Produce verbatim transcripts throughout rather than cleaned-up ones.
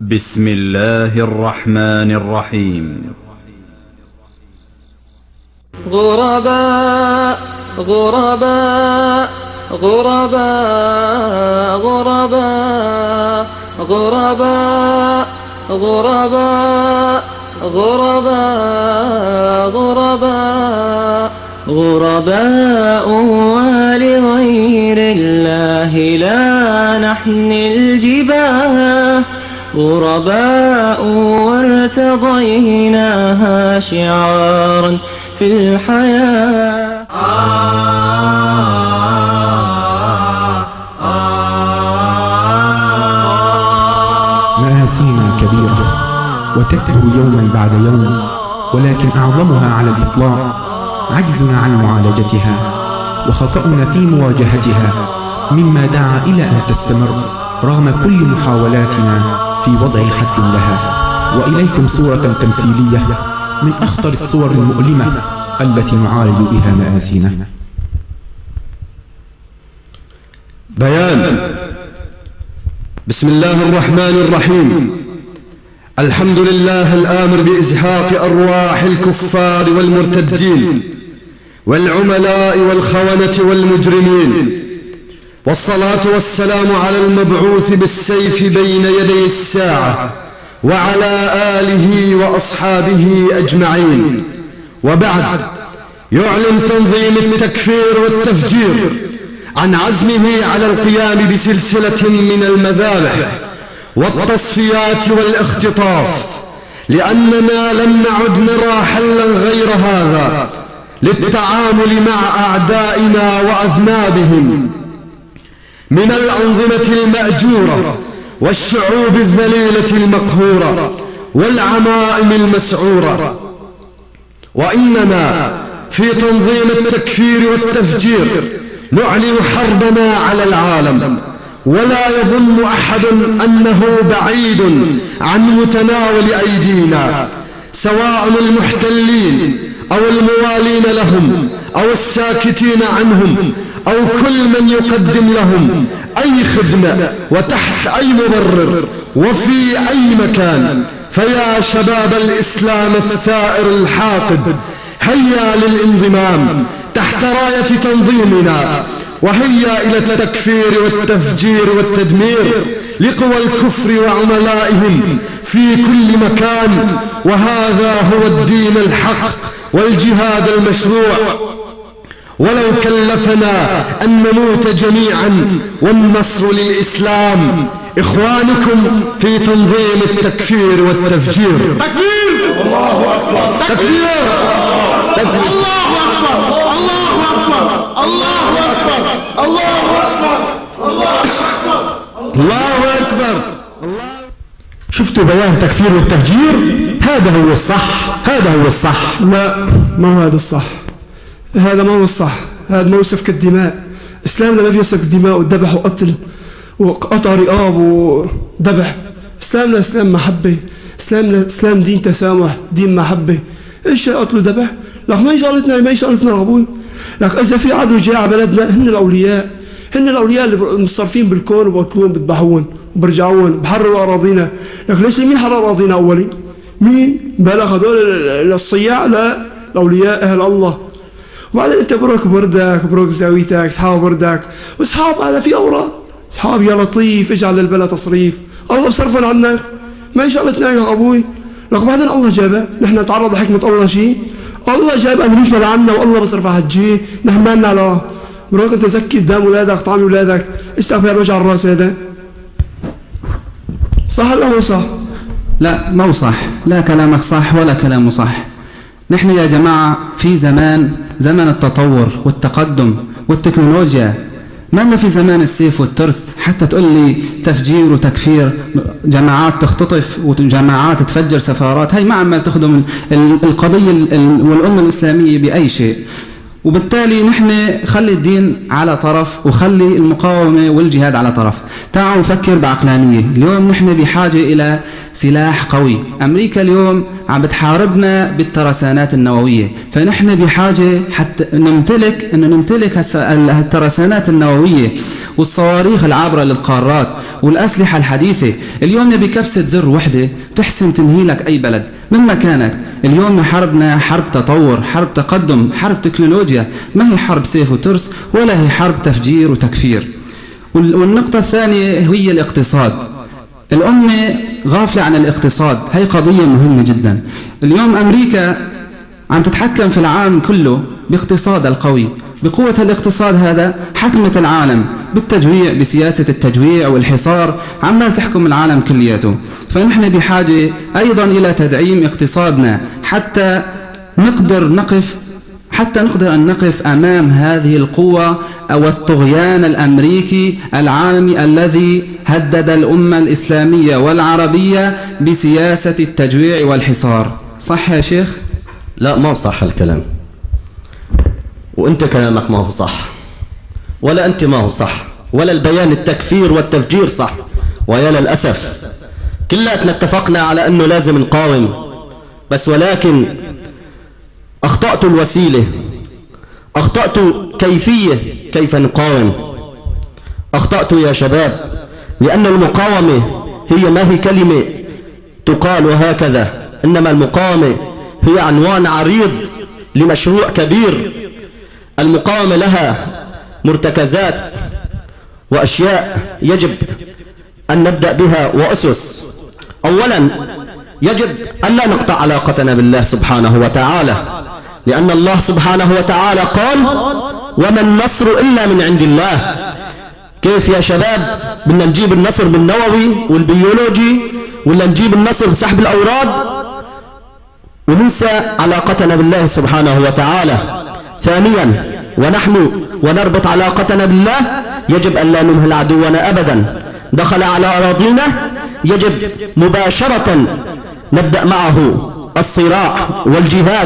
بسم الله الرحمن الرحيم. غرباء غرباء غرباء غرباء غرباء غرباء غرباء غرباء غرباء ولغير الله لا نحني الجباه، غرباء وارتضيناها شعارا في الحياة. مآسينا كبيرة وتكبر يوما بعد يوم، ولكن أعظمها على الإطلاق عجزنا عن معالجتها وخطأنا في مواجهتها، مما دعا إلى أن تستمر رغم كل محاولاتنا في وضع حد لها. وإليكم صورة تمثيلية من أخطر الصور المؤلمة التي نعالج بها مآسينا. بيان. بسم الله الرحمن الرحيم. الحمد لله الآمر بإزهاق أرواح الكفار والمرتدين والعملاء والخونة والمجرمين، والصلاة والسلام على المبعوث بالسيف بين يدي الساعة وعلى آله وأصحابه أجمعين. وبعد، يعلن تنظيم التكفير والتفجير عن عزمه على القيام بسلسلة من المذابح والتصفيات والاختطاف، لأننا لم نعد نرى حلا غير هذا للتعامل مع أعدائنا وأذنابهم من الأنظمة المأجورة والشعوب الذليلة المقهورة والعمائم المسعورة. وإننا في تنظيم التكفير والتفجير نعلن حربنا على العالم، ولا يظن أحد أنه بعيد عن متناول أيدينا، سواء المحتلين أو الموالين لهم أو الساكتين عنهم أو كل من يقدم لهم أي خدمة وتحت أي مبرر وفي أي مكان. فيا شباب الإسلام الثائر الحاقد، هيا للانضمام تحت راية تنظيمنا، وهيا إلى التكفير والتفجير والتدمير لقوى الكفر وعملائهم في كل مكان. وهذا هو الدين الحق والجهاد المشروع، ولو كلفنا أن نموت جميعا والنصر للإسلام. إخوانكم في تنظيم التكفير والتفجير. تكبير! الله أكبر! تكبير! تكبير! الله أكبر! الله أكبر! الله أكبر! الله أكبر! الله أكبر! الله أكبر! شفتوا بيان تكفير والتفجير؟ هذا هو الصح، هذا هو الصح. لا، ما هو هذا الصح، هذا ما هو الصح، هذا ما هو سفك الدماء. إسلامنا ما فيه سفك دماء وذبح وقتل وقطع رقاب وذبح. إسلامنا إسلام محبة، إسلامنا إسلام دين تسامح، دين محبة. إيش قتل وذبح؟ لك ما هي شغلتنا، ما هي شغلتنا يا أبوي. لك إذا في عدو جاء على بلدنا، هن الأولياء، هن الأولياء اللي متصرفين بالكون وبقتلون بذبحون وبرجعون بحرروا أراضينا. لك ليش مين حرر أراضينا أولي؟ مين؟ بلغ هذول الصياع؟ لا، الأولياء أهل الله. وبعدين أنت بروك بردك، بروك بزاويتك، أصحاب بردك، وأصحاب هذا في أوراق، أصحاب يا لطيف اجعل للبلد تصريف، الله بصرفن عنك، ما هي شغلتنا يا أبوي. لك بعدين الله جابه، نحن نتعرض لحكمة الله شيء، الله جاب أمريكا لعنا والله بصرف حجي، نحن مالنا له. بروك أنت زكي قدام أولادك، طعم أولادك، استغفر الوجع الراس هذا. صح ولا مو صح؟ لا، مو صح، لا كلامك صح ولا كلامه صح. نحن يا جماعة في زمان زمن التطور والتقدم والتكنولوجيا، ما لنا في زمان السيف والترس حتى تقول لي تفجير وتكفير، جماعات تختطف وجماعات تفجر سفارات. هاي ما عمال تخدم القضية والأمة الإسلامية بأي شيء. وبالتالي نحن خلي الدين على طرف وخلي المقاومة والجهاد على طرف. تعالوا نفكر بعقلانية. اليوم نحن بحاجة إلى سلاح قوي. أمريكا اليوم عم بتحاربنا بالترسانات النووية، فنحن بحاجة حتى نمتلك أنه نمتلك الترسانات النووية والصواريخ العابرة للقارات والأسلحة الحديثة. اليوم نبي كبسة زر وحدة تحسن تنهي لك أي بلد من مكانك. اليوم حربنا حرب تطور، حرب تقدم، حرب تكنولوجيا، ما هي حرب سيف وترس ولا هي حرب تفجير وتكفير. والنقطة الثانية هي الاقتصاد. الأمة غافلة عن الاقتصاد، هي قضية مهمة جدا. اليوم أمريكا عم تتحكم في العالم كله باقتصادها القوي، بقوة الاقتصاد هذا حكمت العالم بالتجويع، بسياسة التجويع والحصار، عمال تحكم العالم كلياته. فنحن بحاجة أيضا إلى تدعيم اقتصادنا حتى نقدر نقف حتى نقدر أن نقف أمام هذه القوة أو الطغيان الأمريكي العالمي الذي هدد الأمة الإسلامية والعربية بسياسة التجويع والحصار. صح يا شيخ؟ لا، ما صح الكلام، وانت كلامك ما هو صح، ولا انت ما هو صح، ولا البيان التكفير والتفجير صح. ويا للأسف كلاتنا اتفقنا على انه لازم نقاوم، بس ولكن اخطأت الوسيلة، اخطأت كيفية كيف نقاوم، اخطأت يا شباب، لأن المقاومة هي ما هي كلمة تقال وهكذا، إنما المقاومة هي عنوان عريض لمشروع كبير. المقاومة لها مرتكزات وأشياء يجب أن نبدأ بها وأسس. أولا يجب أن لا نقطع علاقتنا بالله سبحانه وتعالى، لأن الله سبحانه وتعالى قال: وما النصر إلا من عند الله. كيف يا شباب بدنا نجيب النصر بالنووي والبيولوجي، ولا نجيب النصر بسحب الأوراد وننسى علاقتنا بالله سبحانه وتعالى؟ ثانيا ونحن ونربط علاقتنا بالله يجب أن لا نمهل عدونا أبدا. دخل على أراضينا يجب مباشرة نبدأ معه الصراع والجهاد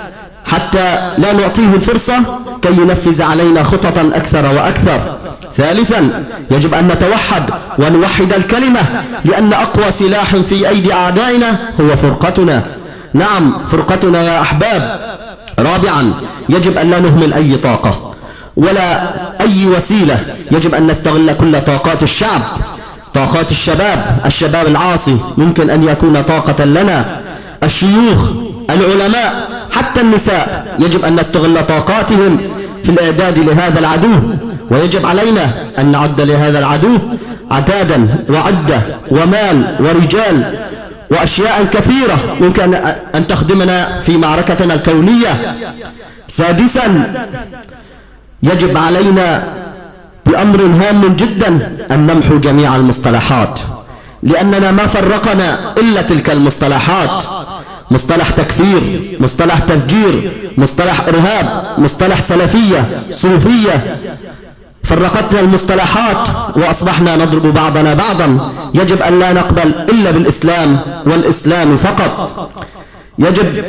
حتى لا نعطيه الفرصة كي ينفذ علينا خططا أكثر وأكثر. ثالثا يجب أن نتوحد ونوحد الكلمة، لأن أقوى سلاح في أيدي أعدائنا هو فرقتنا. نعم، فرقتنا يا أحباب. رابعا يجب أن لا نهمل أي طاقة ولا أي وسيلة، يجب أن نستغل كل طاقات الشعب، طاقات الشباب، الشباب العاصي ممكن أن يكون طاقة لنا، الشيوخ، العلماء، حتى النساء، يجب أن نستغل طاقاتهم في الإعداد لهذا العدو. ويجب علينا أن نعد لهذا العدو عتادا وعدة ومال ورجال وأشياء كثيرة ممكن أن تخدمنا في معركتنا الكونية. سادسا يجب علينا بأمر هام جدا أن نمحو جميع المصطلحات، لأننا ما فرقنا إلا تلك المصطلحات: مصطلح تكفير، مصطلح تفجير، مصطلح إرهاب، مصطلح سلفية، صوفية. فرقتنا المصطلحات وأصبحنا نضرب بعضنا بعضا. يجب أن لا نقبل إلا بالإسلام والإسلام فقط. يجب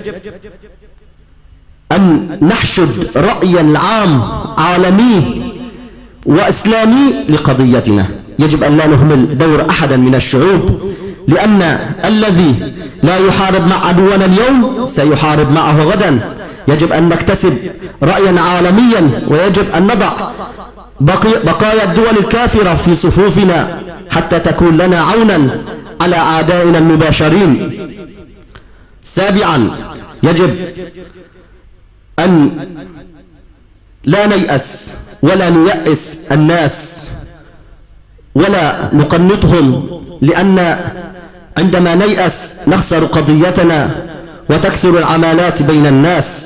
أن نحشد رأيا العام عالمي وإسلامي لقضيتنا. يجب أن لا نهمل دور أحدا من الشعوب، لأن الذي لا يحارب مع عدونا اليوم سيحارب معه غدا. يجب أن نكتسب رأيا عالميا، ويجب أن نضع بقايا الدول الكافرة في صفوفنا حتى تكون لنا عونا على أعدائنا المباشرين. سابعا يجب أن لا نيأس ولا نيأس الناس ولا نقنطهم، لأن عندما نيأس نخسر قضيتنا وتكثر العمالات بين الناس،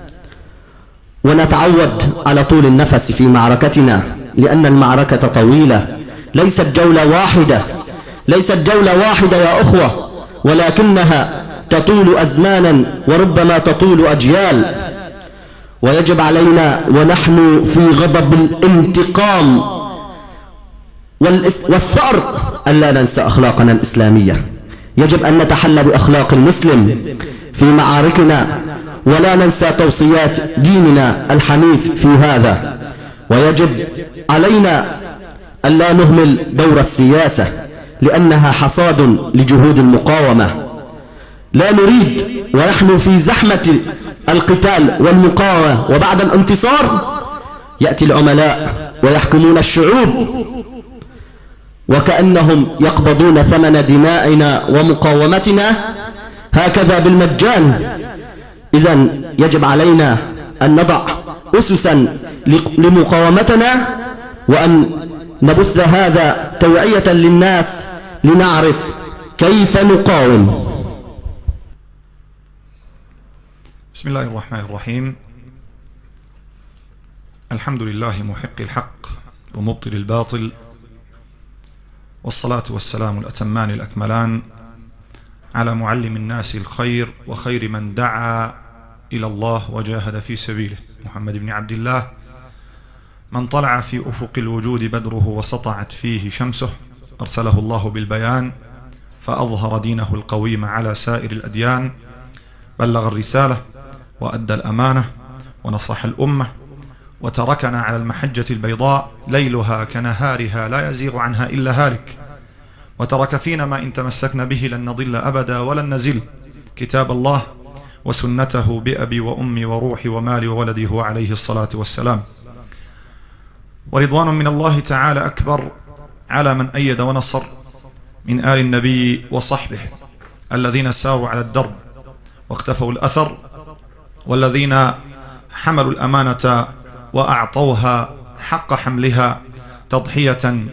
ونتعود على طول النفس في معركتنا، لأن المعركة طويلة، ليست جولة واحدة، ليست جولة واحدة يا أخوة، ولكنها تطول أزمانا وربما تطول أجيال. ويجب علينا ونحن في غضب الانتقام والثأر أن لا ننسى أخلاقنا الإسلامية. يجب أن نتحلى بأخلاق المسلم في معاركنا ولا ننسى توصيات ديننا الحنيف في هذا. ويجب علينا ألا نهمل دور السياسة لأنها حصاد لجهود المقاومة. لا نريد ونحن في زحمة القتال والمقاومة وبعد الانتصار يأتي العملاء ويحكمون الشعوب وكأنهم يقبضون ثمن دمائنا ومقاومتنا هكذا بالمجان. إذن يجب علينا أن نضع أسسا لمقاومتنا وأن نبث هذا توعية للناس لنعرف كيف نقاوم. بسم الله الرحمن الرحيم. الحمد لله محق الحق ومبطل الباطل، والصلاة والسلام الأتمان الأكملان على معلم الناس الخير وخير من دعا إلى الله وجاهد في سبيله، محمد بن عبد الله، من طلع في أفق الوجود بدره وسطعت فيه شمسه، أرسله الله بالبيان فأظهر دينه القويم على سائر الأديان، بلغ الرسالة وأدى الأمانة ونصح الأمة وتركنا على المحجة البيضاء ليلها كنهارها لا يزيغ عنها إلا هالك، وترك فينا ما إن تمسكنا به لن نضل أبدا ولن نزل، كتاب الله وسنته بأبي وأمي وروحي ومالي وولدي هو عليه الصلاة والسلام. ورضوان من الله تعالى أكبر على من أيد ونصر من آل النبي وصحبه الذين ساروا على الدرب واقتفوا الأثر، والذين حملوا الأمانة وأعطوها حق حملها تضحية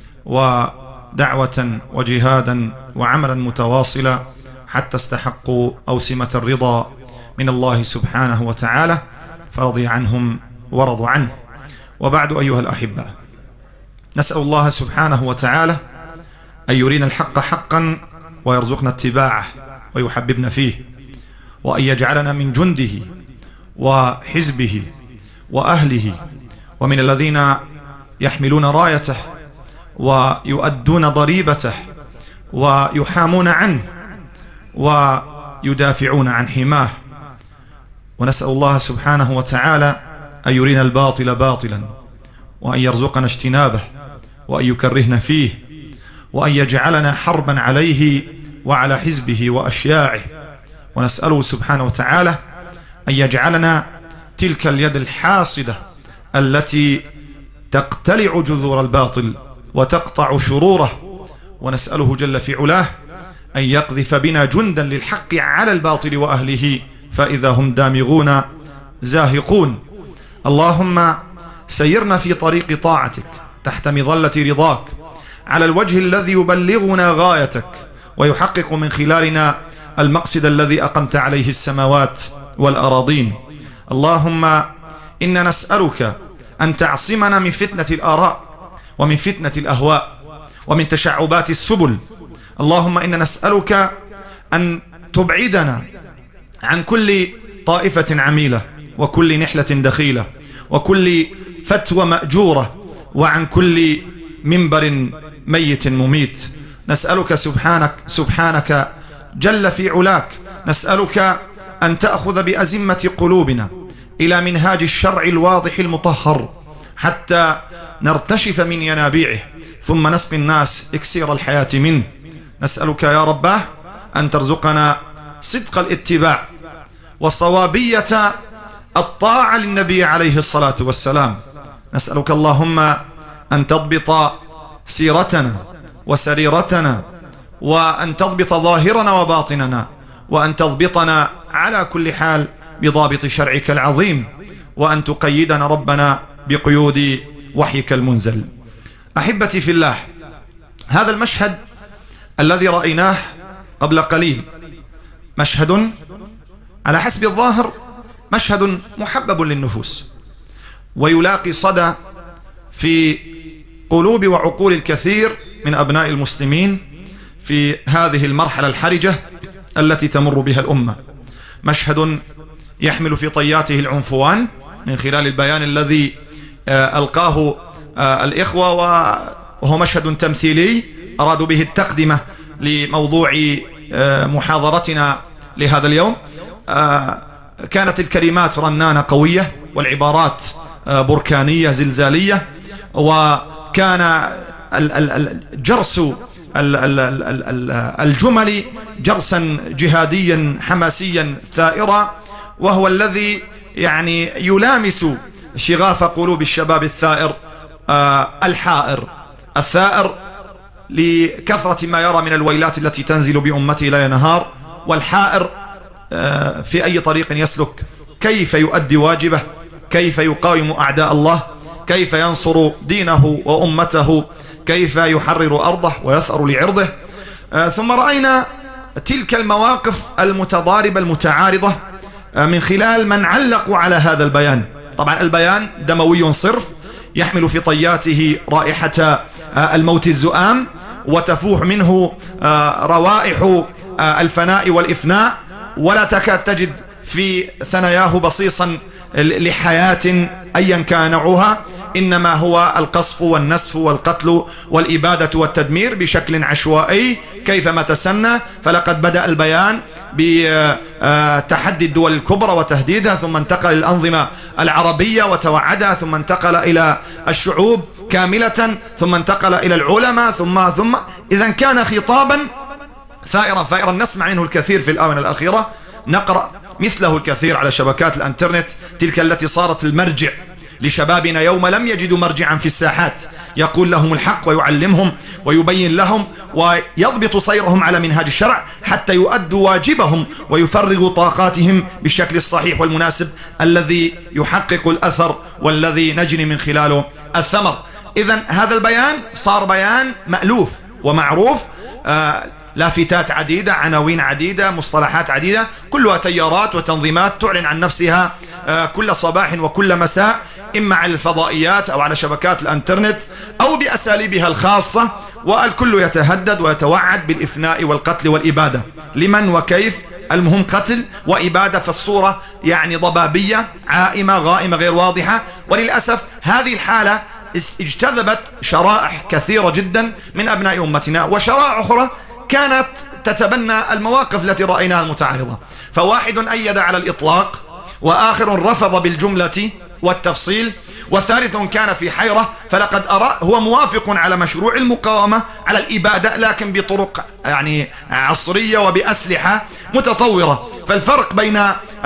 ودعوة وجهادا وعملا متواصلا حتى استحقوا أوسمة الرضا من الله سبحانه وتعالى، فرضي عنهم ورضوا عنه. وبعد أيها الأحبة، نسأل الله سبحانه وتعالى أن يرينا الحق حقا ويرزقنا اتباعه ويحببنا فيه، وأن يجعلنا من جنده وحزبه وأهله ومن الذين يحملون رايته ويؤدون ضريبته ويحامون عنه ويدافعون عن حماه. ونسأل الله سبحانه وتعالى أن يرينا الباطل باطلا وأن يرزقنا اجتنابه وأن يكرهنا فيه وأن يجعلنا حربا عليه وعلى حزبه وأشياعه. ونسأله سبحانه وتعالى أن يجعلنا تلك اليد الحاصدة التي تقتلع جذور الباطل وتقطع شروره. ونسأله جل في علاه أن يقذف بنا جندا للحق على الباطل وأهله فإذا هم دامغون زاهقون. اللهم سيرنا في طريق طاعتك تحت مظلة رضاك على الوجه الذي يبلغنا غايتك ويحقق من خلالنا المقصد الذي أقمت عليه السماوات والأراضين. اللهم إنا نسألك أن تعصمنا من فتنة الآراء ومن فتنة الأهواء ومن تشعبات السبل. اللهم إنا نسألك أن تبعدنا عن كل طائفة عميلة وكل نحلة دخيلة وكل فتوى مأجورة وعن كل منبر ميت مميت. نسألك سبحانك سبحانك جل في علاك، نسألك أن تأخذ بأزمة قلوبنا إلى منهاج الشرع الواضح المطهر حتى نرتشف من ينابيعه ثم نسقي الناس إكسير الحياة منه. نسألك يا رباه أن ترزقنا صدق الاتباع والصوابية الطاعة للنبي عليه الصلاة والسلام. نسألك اللهم أن تضبط سيرتنا وسريرتنا وأن تضبط ظاهرنا وباطننا وأن تضبطنا على كل حال بضابط شرعك العظيم وأن تقيدنا ربنا بقيود وحيك المنزل. أحبتي في الله، هذا المشهد الذي رأيناه قبل قليل مشهد على حسب الظاهر مشهد محبب للنفوس ويلاقي صدى في قلوب وعقول الكثير من أبناء المسلمين في هذه المرحلة الحرجة التي تمر بها الأمة. مشهد يحمل في طياته العنفوان من خلال البيان الذي ألقاه الإخوة، وهو مشهد تمثيلي أرادوا به التقدمة لموضوع محاضرتنا لهذا اليوم. كانت الكلمات رنانة قوية والعبارات بركانية زلزالية، وكان جرس الجمل جرسا جهاديا حماسيا ثائرا، وهو الذي يعني يلامس شغاف قلوب الشباب الثائر الحائر الثائر لكثرة ما يرى من الويلات التي تنزل بأمته ليل نهار، والحائر في أي طريق يسلك كيف يؤدي واجبه، كيف يقاوم أعداء الله، كيف ينصر دينه وأمته، كيف يحرر أرضه ويثأر لعرضه. ثم رأينا تلك المواقف المتضاربة المتعارضة من خلال من علقوا على هذا البيان. طبعا البيان دموي صرف، يحمل في طياته رائحة الموت الزؤام، وتفوح منه روائح الفناء والإفناء، ولا تكاد تجد في ثناياه بصيصا لحياة أيا كان نوعها، إنما هو القصف والنسف والقتل والإبادة والتدمير بشكل عشوائي كيفما تسنى. فلقد بدأ البيان بتحدي الدول الكبرى وتهديدها، ثم انتقل للأنظمة العربية وتوعدها، ثم انتقل إلى الشعوب كاملة، ثم انتقل إلى العلماء، ثم ثم إذا كان خطابا ثائرا فائرا نسمع عنه الكثير في الآونة الأخيرة، نقرأ مثله الكثير على شبكات الانترنت، تلك التي صارت المرجع لشبابنا يوم لم يجدوا مرجعا في الساحات يقول لهم الحق ويعلمهم ويبين لهم ويضبط سيرهم على منهاج الشرع حتى يؤدوا واجبهم ويفرغوا طاقاتهم بالشكل الصحيح والمناسب الذي يحقق الأثر والذي نجني من خلاله الثمر. إذن هذا البيان صار بيان مألوف ومعروف، آه لافتات عديدة، عناوين عديدة، مصطلحات عديدة، كلها تيارات وتنظيمات تعلن عن نفسها آه كل صباح وكل مساء، إما على الفضائيات أو على شبكات الانترنت أو بأساليبها الخاصة، والكل يتهدد ويتوعد بالإفناء والقتل والإبادة. لمن وكيف؟ المهم قتل وإبادة في الصورة يعني ضبابية عائمة غائمة غير واضحة. وللأسف هذه الحالة اجتذبت شرائح كثيرة جدا من أبناء أمتنا، وشرائح أخرى كانت تتبنى المواقف التي رأيناها المتعارضة. فواحد أيد على الإطلاق، وآخر رفض بالجملة والتفصيل، وثالث كان في حيرة. فلقد أرى هو موافق على مشروع المقاومة على الإبادة، لكن بطرق يعني عصرية وبأسلحة متطورة. فالفرق بين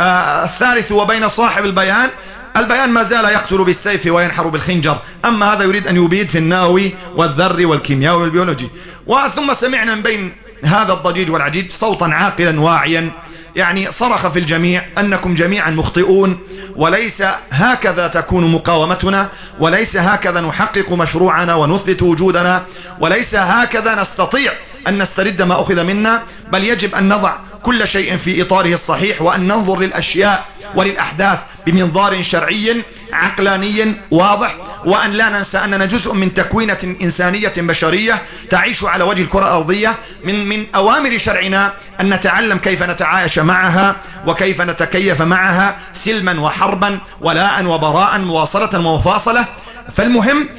الثالث وبين صاحب البيان، البيان ما زال يقتل بالسيف وينحر بالخنجر، أما هذا يريد أن يبيد في النووي والذري والكيمياء والبيولوجي. وثم سمعنا من بين هذا الضجيج والعجيج صوتا عاقلا واعيا يعني صرخ في الجميع أنكم جميعا مخطئون، وليس هكذا تكون مقاومتنا، وليس هكذا نحقق مشروعنا ونثبت وجودنا، وليس هكذا نستطيع أن نسترد ما أخذ منا، بل يجب أن نضع كل شيء في إطاره الصحيح، وأن ننظر للأشياء وللأحداث بمنظار شرعي عقلاني واضح، وأن لا ننسى أننا جزء من تكوينة إنسانية بشرية تعيش على وجه الكرة الأرضية. من من أوامر شرعنا أن نتعلم كيف نتعايش معها وكيف نتكيف معها سلما وحربا ولاء وبراء مواصلة ومفاصلة. فالمهم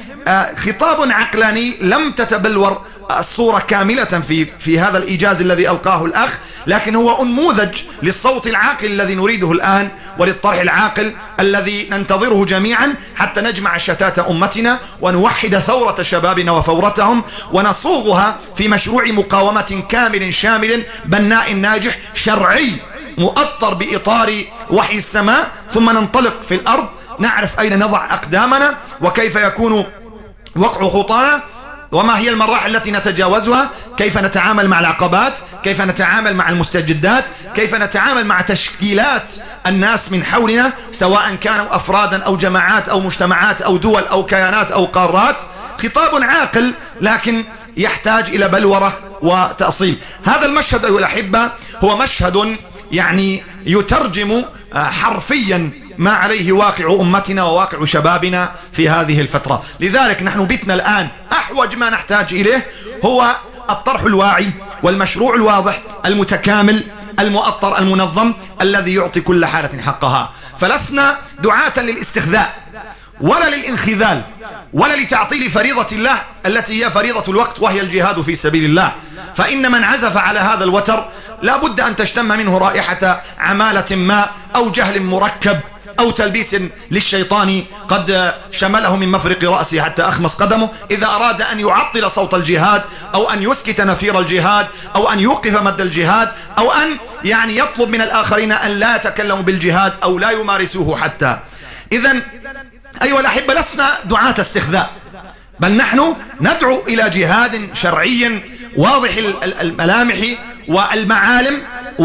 خطاب عقلاني لم تتبلور الصورة كاملة في في هذا الإيجاز الذي ألقاه الأخ، لكن هو أنموذج للصوت العاقل الذي نريده الآن، وللطرح العاقل الذي ننتظره جميعا حتى نجمع شتات أمتنا ونوحد ثورة شبابنا وفورتهم، ونصوغها في مشروع مقاومة كامل شامل بناء ناجح شرعي مؤطر بإطار وحي السماء، ثم ننطلق في الأرض نعرف أين نضع أقدامنا وكيف يكون وقع خطانا، وما هي المراحل التي نتجاوزها، كيف نتعامل مع العقبات، كيف نتعامل مع المستجدات، كيف نتعامل مع تشكيلات الناس من حولنا سواء كانوا أفرادا أو جماعات أو مجتمعات أو دول أو كيانات أو قارات. خطاب عاقل لكن يحتاج إلى بلورة وتأصيل. هذا المشهد أيها الأحبة هو مشهد يعني يترجم حرفيا ما عليه واقع أمتنا وواقع شبابنا في هذه الفترة. لذلك نحن بتنا الآن أحوج ما نحتاج إليه هو الطرح الواعي والمشروع الواضح المتكامل المؤطر المنظم الذي يعطي كل حالة حقها. فلسنا دعاة للاستخذاء ولا للانخذال ولا لتعطيل فريضة الله التي هي فريضة الوقت وهي الجهاد في سبيل الله. فإن من عزف على هذا الوتر لا بد أن تشتم منه رائحة عمالة ما أو جهل مركب أو تلبيس للشيطان قد شمله من مفرق رأسه حتى أخمص قدمه، إذا أراد أن يعطل صوت الجهاد أو أن يسكت نفير الجهاد أو أن يوقف مد الجهاد أو أن يعني يطلب من الآخرين أن لا يتكلموا بالجهاد أو لا يمارسوه حتى. إذن أيها الأحبة لسنا دعاة استخذاء، بل نحن ندعو إلى جهاد شرعي واضح الملامح والمعالم،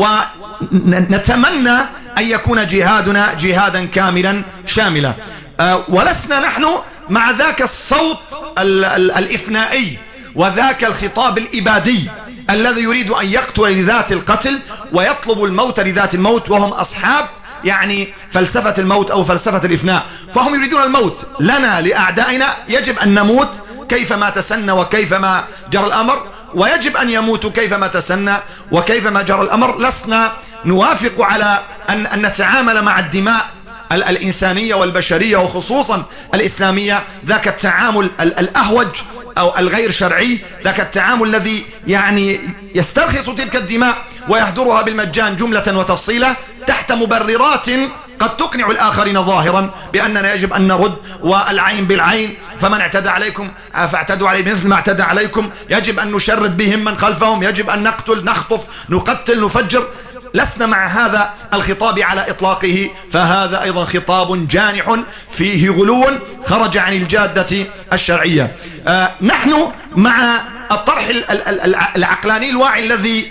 ونتمنى أن يكون جهادنا جهادا كاملا شاملا. أه ولسنا نحن مع ذاك الصوت ال ال الإفنائي وذاك الخطاب الإبادي الذي يريد أن يقتل لذات القتل ويطلب الموت لذات الموت، وهم أصحاب يعني فلسفة الموت أو فلسفة الإفناء، فهم يريدون الموت لنا لأعدائنا. يجب أن نموت كيفما تسنى وكيفما جرى الأمر، ويجب أن يموتوا كيفما تسنى وكيفما جرى الأمر. لسنا نوافق على أن, أن نتعامل مع الدماء الإنسانية والبشرية وخصوصا الإسلامية ذاك التعامل الأهوج أو الغير شرعي، ذاك التعامل الذي يعني يسترخص تلك الدماء ويهدرها بالمجان جملة وتفصيلة تحت مبررات قد تقنع الآخرين ظاهرا بأننا يجب أن نرد، والعين بالعين، فمن اعتدى عليكم فاعتدوا عليه بمثل ما اعتدى عليكم، يجب أن نشرد بهم من خلفهم، يجب أن نقتل نخطف نقتل نفجر. لسنا مع هذا الخطاب على إطلاقه، فهذا أيضا خطاب جانح فيه غلو خرج عن الجادة الشرعية. آه نحن مع الطرح العقلاني الواعي الذي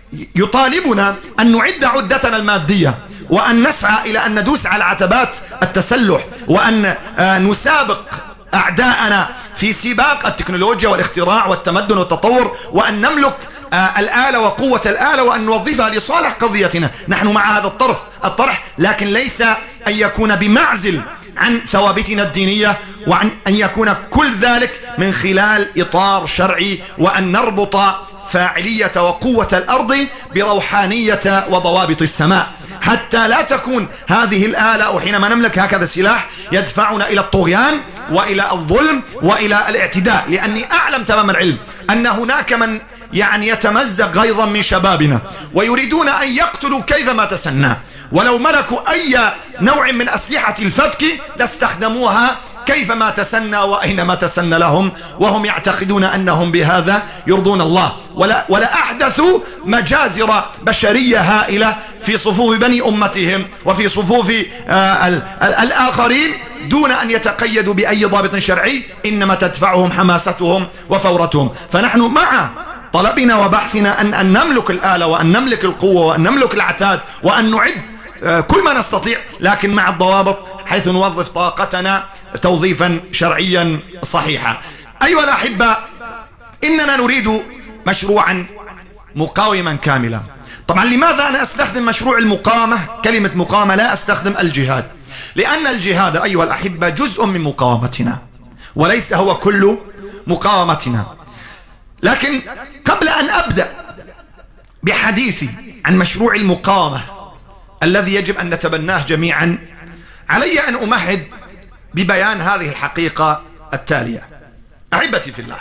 يطالبنا أن نعد عدتنا المادية وأن نسعى إلى أن ندوس على عتبات التسلح وأن آه نسابق أعداءنا في سباق التكنولوجيا والاختراع والتمدن والتطور، وأن نملك آه الآلة وقوة الآلة وأن نوظفها لصالح قضيتنا. نحن مع هذا الطرف الطرح، لكن ليس أن يكون بمعزل عن ثوابتنا الدينية، وأن أن يكون كل ذلك من خلال إطار شرعي، وأن نربط فاعلية وقوة الأرض بروحانية وضوابط السماء، حتى لا تكون هذه الآلة أو حينما نملك هكذا السلاح يدفعنا إلى الطغيان وإلى الظلم وإلى الاعتداء. لأني أعلم تمام العلم أن هناك من يعني يتمزق غيظا من شبابنا ويريدون أن يقتلوا كيفما تسنى، ولو ملكوا أي نوع من أسلحة الفتك لاستخدموها كيفما تسنى وأينما تسنى لهم، وهم يعتقدون أنهم بهذا يرضون الله. ولا, ولا أحدثوا مجازر بشرية هائلة في صفوف بني أمتهم وفي صفوف آه ال ال الآخرين دون أن يتقيدوا بأي ضابط شرعي، إنما تدفعهم حماستهم وفورتهم. فنحن مع طلبنا وبحثنا أن, أن نملك الآلة وأن نملك القوة وأن نملك العتاد وأن نعد آه كل ما نستطيع، لكن مع الضوابط حيث نوظف طاقتنا توظيفا شرعيا صحيحا. أيها الأحبة، إننا نريد مشروعا مقاوما كاملا. طبعا لماذا أنا أستخدم مشروع المقاومة؟ كلمة مقاومة، لا أستخدم الجهاد، لأن الجهاد أيها الأحبة جزء من مقاومتنا وليس هو كل مقاومتنا. لكن قبل أن أبدأ بحديثي عن مشروع المقاومة الذي يجب أن نتبناه جميعا، علي أن أمهد ببيان هذه الحقيقة التالية. أحبتي في الله،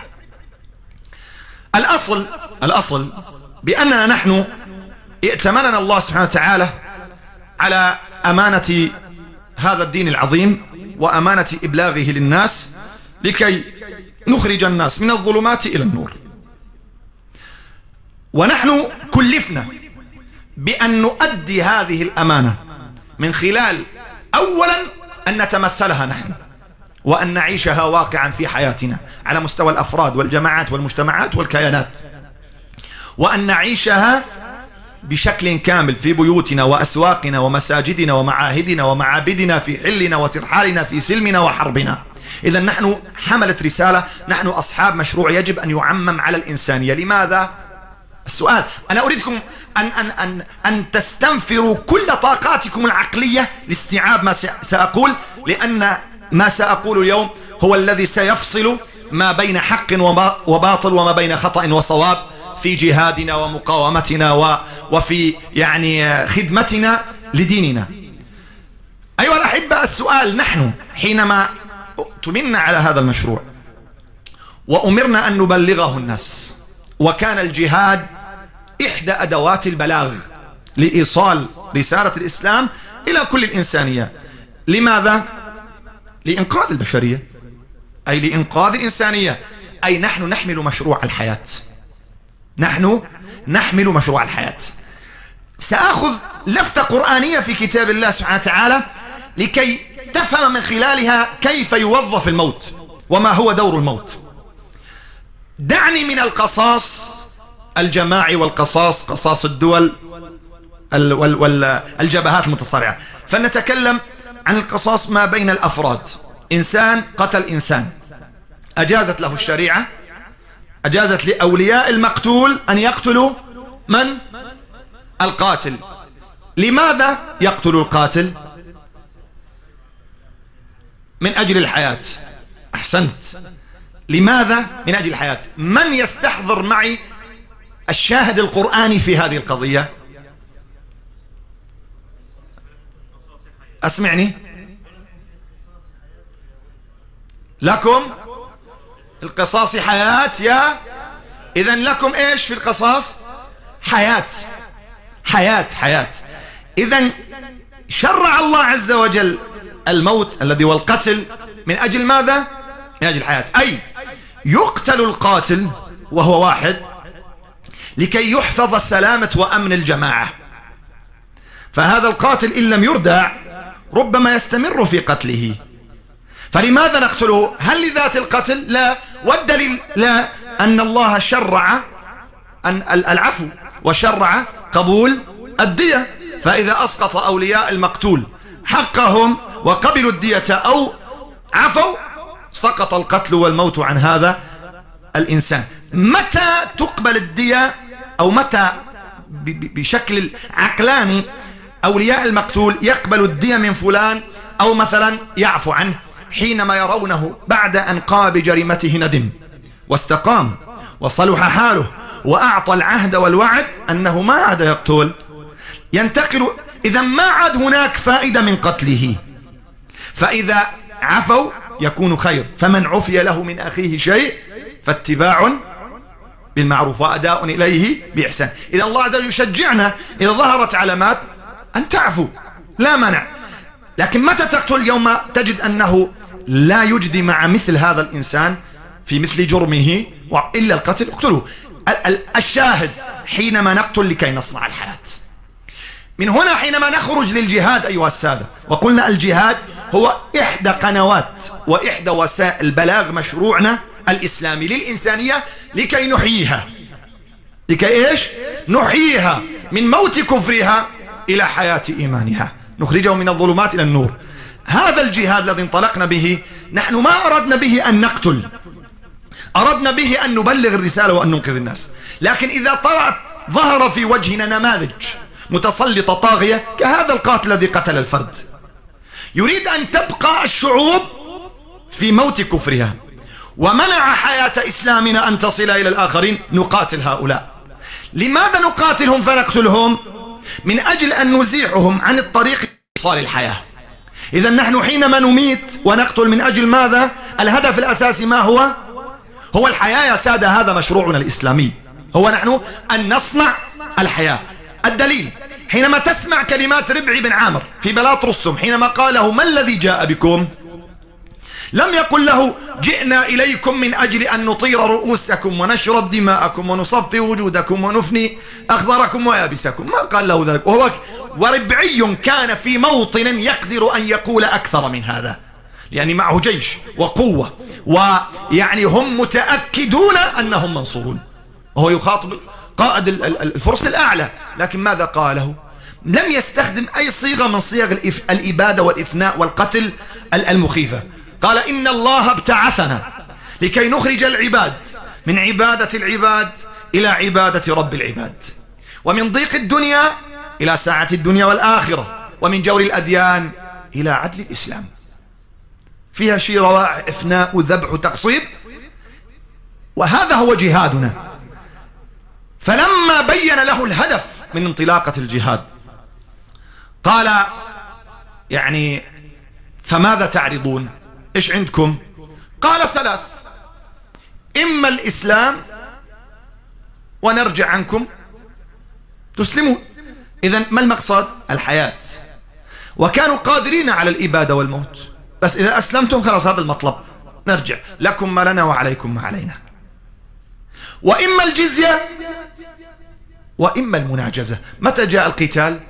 الأصل الأصل بأننا نحن ائتمننا الله سبحانه وتعالى على أمانة هذا الدين العظيم وأمانة إبلاغه للناس لكي نخرج الناس من الظلمات إلى النور، ونحن كلفنا بأن نؤدي هذه الأمانة من خلال أولا أن نتمثلها نحن وأن نعيشها واقعا في حياتنا على مستوى الأفراد والجماعات والمجتمعات والكيانات، وأن نعيشها بشكل كامل في بيوتنا وأسواقنا ومساجدنا ومعاهدنا ومعابدنا، في حلنا وترحالنا، في سلمنا وحربنا. إذا نحن حملة رسالة، نحن أصحاب مشروع يجب أن يعمم على الإنسانية. لماذا؟ السؤال، أنا أريدكم أن, أن, أن, أن تستنفروا كل طاقاتكم العقلية لاستيعاب ما سأقول، لأن ما سأقول اليوم هو الذي سيفصل ما بين حق وباطل وما بين خطأ وصواب في جهادنا ومقاومتنا وفي يعني خدمتنا لديننا. أيها الأحبة، السؤال، نحن حينما اؤتمنا على هذا المشروع وأمرنا أن نبلغه الناس، وكان الجهاد إحدى أدوات البلاغ لإيصال رسالة الإسلام إلى كل الإنسانية. لماذا؟ لإنقاذ البشرية، أي لإنقاذ الإنسانية، أي نحن نحمل مشروع الحياة، نحن نحمل مشروع الحياة. سأخذ لفتة قرآنية في كتاب الله سبحانه وتعالى لكي تفهم من خلالها كيف يوظف الموت وما هو دور الموت. دعني من القصاص الجماعي والقصاص قصاص الدول والجبهات المتصارعة، فلنتكلم عن القصاص ما بين الأفراد. إنسان قتل إنسان، أجازت له الشريعة، أجازت لأولياء المقتول أن يقتلوا من؟ القاتل. لماذا يقتل القاتل؟ من أجل الحياة. أحسنت. لماذا؟ من أجل الحياة. من يستحضر معي الشاهد القرآني في هذه القضية؟ أسمعني. لكم القصاص حياة يا إذن لكم إيش في القصاص؟ حياة حياة حياة. إذن شرع الله عز وجل الموت الذي هو القتل من أجل ماذا؟ من أجل الحياة، أي يقتل القاتل وهو واحد لكي يحفظ سلامة وأمن الجماعة. فهذا القاتل إن لم يردع ربما يستمر في قتله، فلماذا نقتله؟ هل لذات القتل؟ لا. والدليل لا، أن الله شرع أن العفو وشرع قبول الدية، فإذا أسقط أولياء المقتول حقهم وقبلوا الدية أو عفوا سقط القتل والموت عن هذا الإنسان. متى تقبل الدية أو متى بشكل عقلاني أولياء المقتول يقبل الدية من فلان أو مثلا يعفو عنه؟ حينما يرونه بعد أن قام بجريمته ندم واستقام وصلح حاله وأعطى العهد والوعد أنه ما عاد يقتل، ينتقل. إذا ما عاد هناك فائدة من قتله، فإذا عفوا يكون خير. فمن عفي له من أخيه شيء فاتباع بالمعروف وأداء إليه بإحسان. إذا الله عز وجل يشجعنا إذا ظهرت علامات أن تعفو، لا منع. لكن متى تقتل؟ يوم تجد أنه لا يجدي مع مثل هذا الإنسان في مثل جرمه إلا القتل، اقتله. الشاهد حينما نقتل لكي نصنع الحياة. من هنا حينما نخرج للجهاد أيها السادة، وقلنا الجهاد هو إحدى قنوات وإحدى وسائل بلاغ مشروعنا الإسلامي للإنسانية لكي نحييها، لكي إيش؟ نحييها من موت كفرها إلى حياة إيمانها، نخرجه من الظلمات إلى النور. هذا الجهاد الذي انطلقنا به نحن ما أردنا به أن نقتل، أردنا به أن نبلغ الرسالة وأن ننقذ الناس. لكن إذا طلعت ظهر في وجهنا نماذج متسلطة طاغية كهذا القاتل الذي قتل الفرد، يريد أن تبقى الشعوب في موت كفرها ومنع حياة إسلامنا أن تصل إلى الآخرين، نقاتل هؤلاء. لماذا نقاتلهم فنقتلهم؟ من أجل أن نزيحهم عن الطريق لإيصال الحياة. إذا نحن حينما نميت ونقتل من أجل ماذا؟ الهدف الأساسي ما هو؟ هو الحياة يا سادة. هذا مشروعنا الإسلامي، هو نحن أن نصنع الحياة. الدليل حينما تسمع كلمات ربعي بن عامر في بلاط رستم حينما قاله ما الذي جاء بكم، لم يقل له جئنا إليكم من أجل أن نطير رؤوسكم ونشرب دماءكم ونصفي وجودكم ونفني أخضركم ويابسكم، ما قال له ذلك. وهو وربعي كان في موطن يقدر أن يقول أكثر من هذا، يعني معه جيش وقوة، ويعني هم متأكدون أنهم منصورون، وهو يخاطب قائد الفرس الأعلى. لكن ماذا قاله؟ لم يستخدم أي صيغة من صيغ الإبادة والإفناء والقتل المخيفة. قال إن الله ابتعثنا لكي نخرج العباد من عبادة العباد إلى عبادة رب العباد، ومن ضيق الدنيا إلى ساعة الدنيا والآخرة، ومن جور الأديان إلى عدل الإسلام. فيها شيء روائع إفناء وذبح وتقصيب، وهذا هو جهادنا. فلما بين له الهدف من انطلاقة الجهاد قال يعني فماذا تعرضون؟ إيش عندكم؟ قال ثلاث: إما الإسلام ونرجع عنكم تسلمون. إذن ما المقصد؟ الحياة. وكانوا قادرين على الإبادة والموت، بس إذا أسلمتم خلاص هذا المطلب، نرجع لكم ما لنا وعليكم ما علينا. وإما الجزية وإما المناجزة. متى جاء القتال؟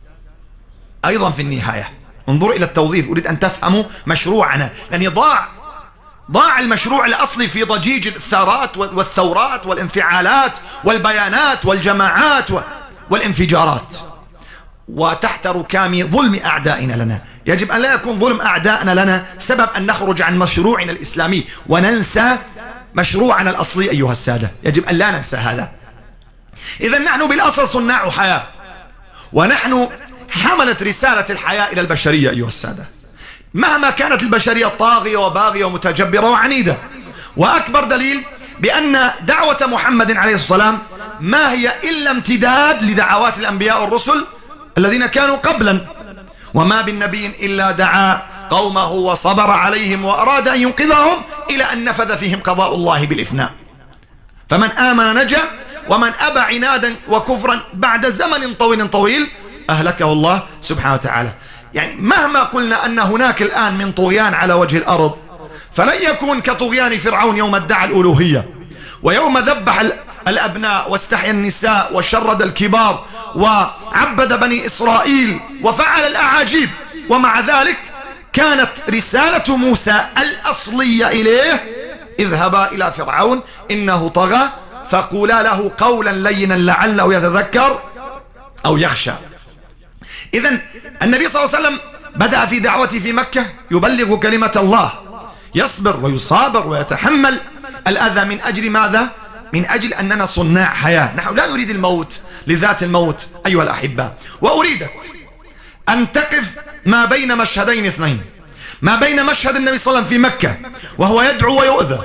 أيضا في النهاية. انظروا إلى التوظيف، أريد أن تفهموا مشروعنا، لأن ضاع ضاع المشروع الأصلي في ضجيج الثارات والثورات والانفعالات والبيانات والجماعات والانفجارات، وتحت ركام ظلم أعدائنا لنا. يجب أن لا يكون ظلم أعدائنا لنا سبب أن نخرج عن مشروعنا الإسلامي وننسى مشروعنا الأصلي أيها السادة، يجب أن لا ننسى هذا. إذا نحن بالأصل صناع حياة، ونحن حملت رسالة الحياة إلى البشرية أيها السادة، مهما كانت البشرية طاغية وباغية ومتجبرة وعنيدة. وأكبر دليل بأن دعوة محمد عليه الصلاة والسلام ما هي إلا امتداد لدعوات الأنبياء والرسل الذين كانوا قبلا. وما بالنبي إلا دعا قومه وصبر عليهم وأراد أن ينقذهم إلى أن نفذ فيهم قضاء الله بالإفناء. فمن آمن نجا، ومن أبى عنادا وكفرا بعد زمن طويل طويل أهلكه الله سبحانه وتعالى. يعني مهما قلنا أن هناك الآن من طغيان على وجه الأرض، فلن يكون كطغيان فرعون يوم ادعى الألوهية، ويوم ذبح الأبناء واستحيا النساء وشرد الكبار وعبد بني إسرائيل وفعل الأعاجيب. ومع ذلك كانت رسالة موسى الأصلية إليه: اذهبا إلى فرعون إنه طغى فقولا له قولا لينا لعله يتذكر أو يخشى. إذن النبي صلى الله عليه وسلم بدأ في دعوته في مكة يبلغ كلمة الله، يصبر ويصابر ويتحمل الأذى. من أجل ماذا؟ من أجل أننا صناع حياة. نحن لا نريد الموت لذات الموت أيها الأحبة. وأريدك أن تقف ما بين مشهدين اثنين، ما بين مشهد النبي صلى الله عليه وسلم في مكة وهو يدعو ويؤذى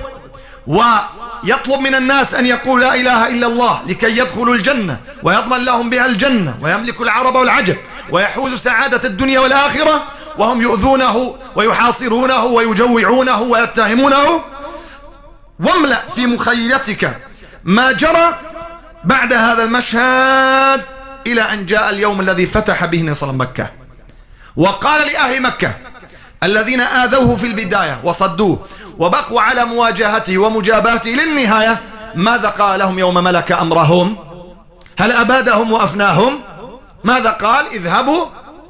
ويطلب من الناس أن يقول لا إله إلا الله لكي يدخلوا الجنة ويضمن لهم بها الجنة ويملك العرب والعجب ويحوز سعادة الدنيا والآخرة، وهم يؤذونه ويحاصرونه ويجوعونه ويتهمونه. واملأ في مخيلتك ما جرى بعد هذا المشهد إلى أن جاء اليوم الذي فتح به النبي صلى الله عليه وسلم مكة، وقال لأهل مكة الذين آذوه في البداية وصدوه وبقوا على مواجهته ومجابهته للنهاية، ماذا قال لهم يوم ملك أمرهم؟ هل أبادهم وأفناهم؟ ماذا قال؟ اذهبوا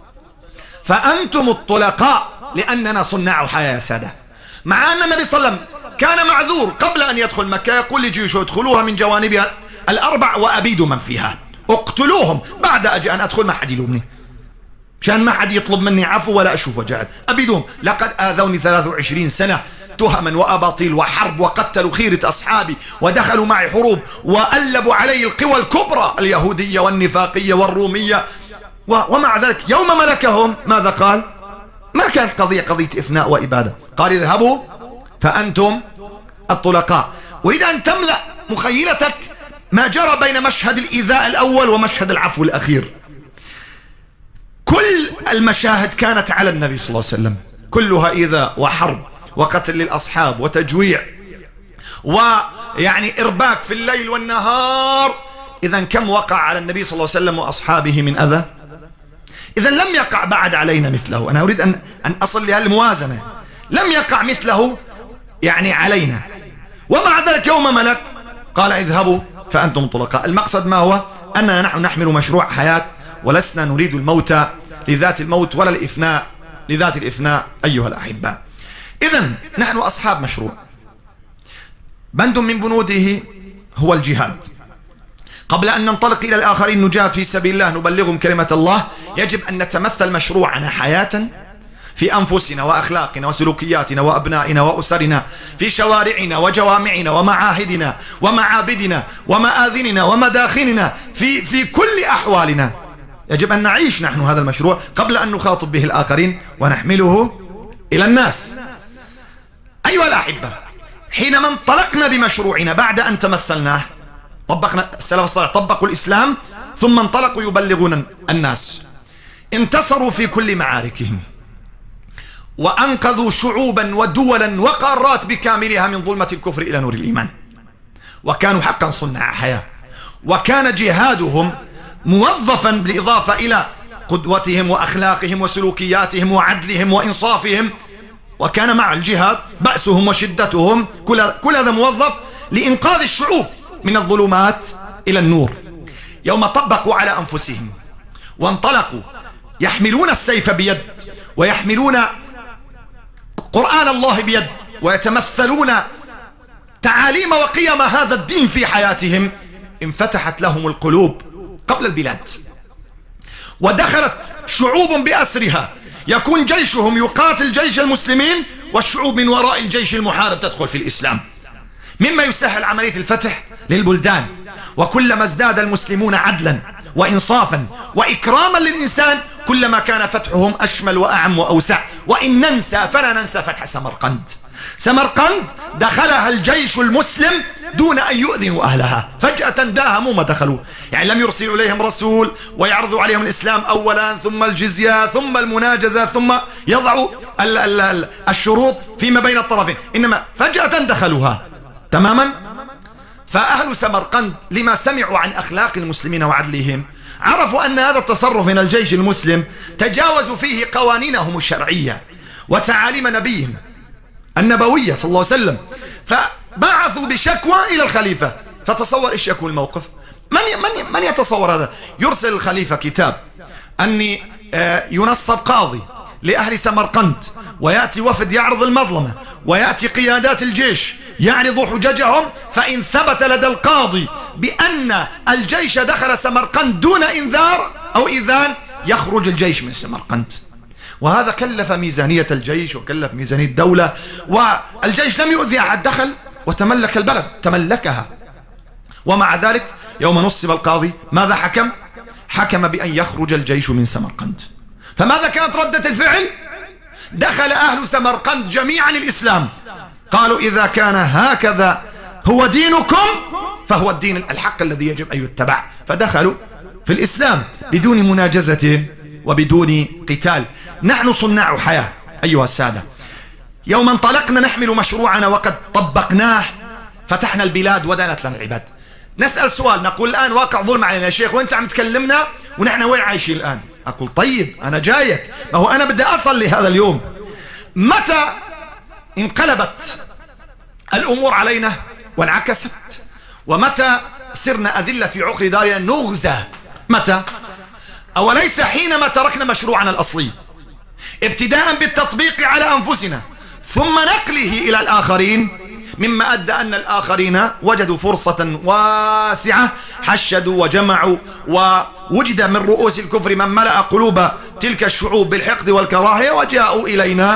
فأنتم الطلقاء لأننا صناع حياة يا سادة. مع أن النبي صلى الله عليه وسلم كان معذور قبل أن يدخل مكة، يقول لجيوشه ادخلوها من جوانبها الأربع وأبيدوا من فيها، اقتلوهم. بعد أجي أن أدخل ما حد يلومني، عشان ما حد يطلب مني عفو ولا أشوف وجاهد، أبيدوهم. لقد آذوني ثلاث وعشرين سنة تهما وأباطيل وحرب، وقتلوا خيرة أصحابي ودخلوا معي حروب وألبوا علي القوى الكبرى اليهودية والنفاقية والرومية، ومع ذلك يوم ملكهم ماذا قال؟ ما كانت قضية قضية إفناء وإبادة، قال اذهبوا فأنتم الطلقاء. أريد أن تملأ مخيلتك ما جرى بين مشهد الإيذاء الأول ومشهد العفو الأخير. كل المشاهد كانت على النبي صلى الله عليه وسلم، كلها إيذاء وحرب وقتل للأصحاب وتجويع ويعني إرباك في الليل والنهار. إذا كم وقع على النبي صلى الله عليه وسلم وأصحابه من أذى؟ إذا لم يقع بعد علينا مثله. أنا أريد أن أن أصل لهالموازنة، لم يقع مثله يعني علينا. ومع ذلك يوم ملك قال اذهبوا فأنتم طلقاء. المقصد ما هو؟ أننا نحن نحمل مشروع حياة، ولسنا نريد الموت لذات الموت ولا الإفناء لذات الإفناء أيها الأحبة. إذن نحن أصحاب مشروع، بند من بنوده هو الجهاد. قبل أن ننطلق إلى الآخرين نجاهد في سبيل الله نبلغهم كلمة الله، يجب أن نتمثل مشروعنا حياة في أنفسنا وأخلاقنا وسلوكياتنا وأبنائنا وأسرنا، في شوارعنا وجوامعنا ومعاهدنا ومعابدنا ومآذننا ومداخلنا، في في كل أحوالنا. يجب أن نعيش نحن هذا المشروع قبل أن نخاطب به الآخرين ونحمله إلى الناس. أيها الأحبة، حينما انطلقنا بمشروعنا بعد أن تمثلناه، طبقنا السلف الصالح، طبقوا الإسلام ثم انطلقوا يبلغون الناس، انتصروا في كل معاركهم وأنقذوا شعوبا ودولا وقارات بكاملها من ظلمة الكفر إلى نور الإيمان، وكانوا حقا صناع حياة. وكان جهادهم موظفا بالإضافة إلى قدوتهم وأخلاقهم وسلوكياتهم وعدلهم وإنصافهم، وكان مع الجهاد بأسهم وشدتهم، كل هذا موظف لإنقاذ الشعوب من الظلمات إلى النور. يوم طبقوا على أنفسهم وانطلقوا يحملون السيف بيد ويحملون قرآن الله بيد ويتمثلون تعاليم وقيم هذا الدين في حياتهم، انفتحت لهم القلوب قبل البلاد، ودخلت شعوب بأسرها، يكون جيشهم يقاتل جيش المسلمين والشعوب من وراء الجيش المحارب تدخل في الإسلام، مما يسهل عملية الفتح للبلدان. وكلما ازداد المسلمون عدلا وإنصافا وإكراما للإنسان كلما كان فتحهم أشمل وأعم وأوسع. وإن ننسى فلا ننسى فتح سمرقند. سمرقند دخلها الجيش المسلم دون أن يؤذنوا أهلها، فجأة داهموا ما دخلوا، يعني لم يرسلوا إليهم رسول ويعرضوا عليهم الإسلام أولا ثم الجزية ثم المناجزة ثم يضعوا ال ال ال الشروط فيما بين الطرفين، إنما فجأة دخلوها تماما. فأهل سمرقند لما سمعوا عن أخلاق المسلمين وعدلهم عرفوا أن هذا التصرف من الجيش المسلم تجاوزوا فيه قوانينهم الشرعية وتعاليم نبيهم النبوية صلى الله عليه وسلم، فبعثوا بشكوى إلى الخليفة. فتصور إيش يكون الموقف. من من من يتصور هذا؟ يرسل الخليفة كتاب أني ينصب قاضي لأهل سمرقند، ويأتي وفد يعرض المظلمة، ويأتي قيادات الجيش يعرض حججهم، فإن ثبت لدى القاضي بأن الجيش دخل سمرقند دون إنذار أو إذان يخرج الجيش من سمرقند. وهذا كلف ميزانية الجيش وكلف ميزانية الدولة، والجيش لم يؤذي أحد، دخل وتملك البلد تملكها. ومع ذلك يوم نصب القاضي ماذا حكم؟ حكم بأن يخرج الجيش من سمرقند. فماذا كانت ردة الفعل؟ دخل أهل سمرقند جميعا الإسلام، قالوا إذا كان هكذا هو دينكم فهو الدين الحق الذي يجب أن يتبع، فدخلوا في الإسلام بدون مناجزة وبدون قتال. نحن صناع حياة أيها السادة. يوم انطلقنا نحمل مشروعنا وقد طبقناه فتحنا البلاد ودانت لنا العباد. نسأل سؤال، نقول الآن واقع ظلم علينا يا شيخ وانت عم تكلمنا ونحن وين عايشين الآن؟ أقول طيب أنا جايك، ما هو أنا بدي أصل لهذا اليوم. متى انقلبت الأمور علينا وانعكست؟ ومتى صرنا أذلة في عقر دارنا نغزى؟ متى؟ أوليس حينما تركنا مشروعنا الأصلي ابتداء بالتطبيق على أنفسنا ثم نقله إلى الآخرين، مما أدى أن الآخرين وجدوا فرصة واسعة، حشدوا وجمعوا، ووجد من رؤوس الكفر من ملأ قلوب تلك الشعوب بالحقد والكراهية، وجاءوا إلينا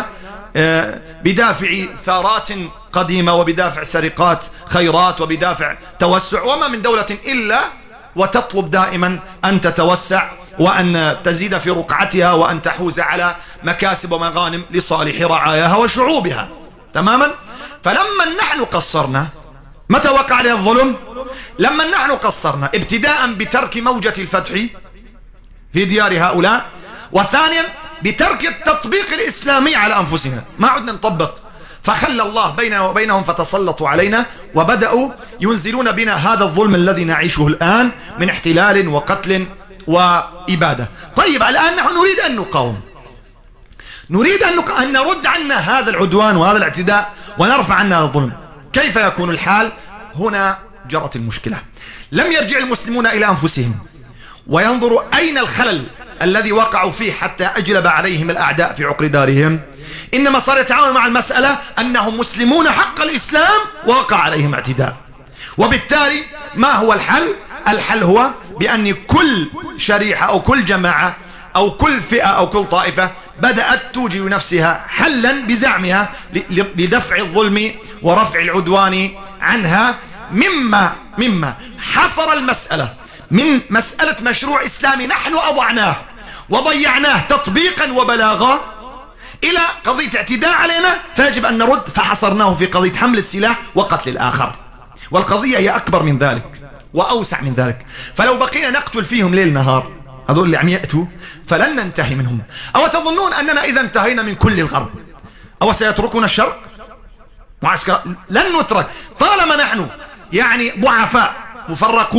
بدافع ثارات قديمة وبدافع سرقات خيرات وبدافع توسع. وما من دولة إلا وتطلب دائما أن تتوسع وأن تزيد في رقعتها وأن تحوز على مكاسب ومغانم لصالح رعاياها وشعوبها تماما. فلما نحن قصرنا، متى وقع علينا الظلم؟ لما نحن قصرنا ابتداء بترك موجة الفتح في ديار هؤلاء، وثانيا بترك التطبيق الإسلامي على أنفسنا، ما عدنا نطبق، فخلى الله بيننا وبينهم فتسلطوا علينا وبدأوا ينزلون بنا هذا الظلم الذي نعيشه الآن من احتلال وقتل وإبادة. طيب الآن نحن نريد أن نقاوم، نريد أن نرد عنا هذا العدوان وهذا الاعتداء ونرفع عنا هذا الظلم. كيف يكون الحال؟ هنا جرت المشكلة. لم يرجع المسلمون إلى أنفسهم وينظروا أين الخلل الذي وقعوا فيه حتى أجلب عليهم الأعداء في عقر دارهم، إنما صار يتعامل مع المسألة أنهم مسلمون حق الإسلام ووقع عليهم اعتداء. وبالتالي ما هو الحل؟ الحل هو بأن كل شريحة أو كل جماعة أو كل فئة أو كل طائفة بدأت توجد نفسها حلا بزعمها لدفع الظلم ورفع العدوان عنها، مما مما حصر المسألة من مسألة مشروع إسلامي نحن أضعناه وضيعناه تطبيقا وبلاغا إلى قضية اعتداء علينا فيجب أن نرد، فحصرناه في قضية حمل السلاح وقتل الآخر. والقضية هي أكبر من ذلك وأوسع من ذلك. فلو بقينا نقتل فيهم ليل نهار هذول اللي عم يأتوا فلن ننتهي منهم. أو تظنون أننا إذا انتهينا من كل الغرب أو سيتركنا الشرق معسكر؟ لن نترك طالما نحن يعني ضعفاء مفرقون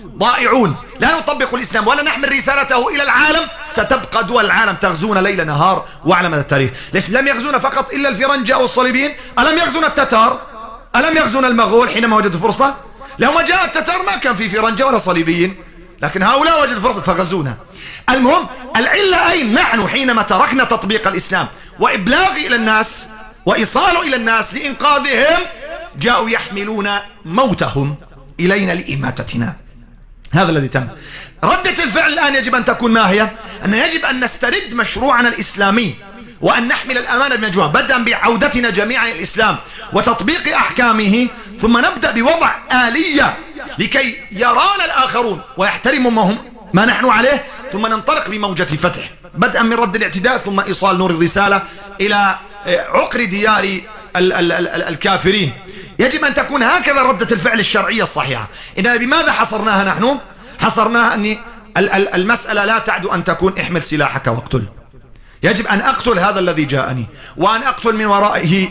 ضائعون، لا نطبق الإسلام ولا نحمل رسالته إلى العالم، ستبقى دول العالم تغزون ليل نهار وعلى مدى التاريخ. ليش لم يغزون فقط إلا الفرنجة أو الصليبيين؟ ألم يغزون التتار؟ ألم يغزون المغول حينما وجدوا فرصة؟ لما جاء التتار ما كان في فرنجة ولا صليبيين، لكن هؤلاء وجدوا فرصة فغزونا. المهم العلة أين؟ نحن حينما تركنا تطبيق الإسلام وإبلاغه إلى الناس وإيصاله إلى الناس لإنقاذهم، جاءوا يحملون موتهم إلينا لإماتتنا. هذا الذي تم. ردة الفعل الآن يجب أن تكون ما هي؟ أن يجب أن نسترد مشروعنا الإسلامي وأن نحمل الأمانة بمجموعة، بدءا بعودتنا جميعا إلى الإسلام وتطبيق أحكامه، ثم نبدأ بوضع آلية لكي يرانا الآخرون ويحترموا ما هم ما نحن عليه، ثم ننطلق بموجة فتح، بدءا من رد الاعتداء ثم إيصال نور الرسالة إلى عقر ديار ال ال ال الكافرين. يجب أن تكون هكذا ردة الفعل الشرعية الصحيحة. إنها بماذا حصرناها نحن؟ حصرناها أن المسألة لا تعد أن تكون احمل سلاحك واقتل. يجب أن أقتل هذا الذي جاءني، وأن أقتل من ورائه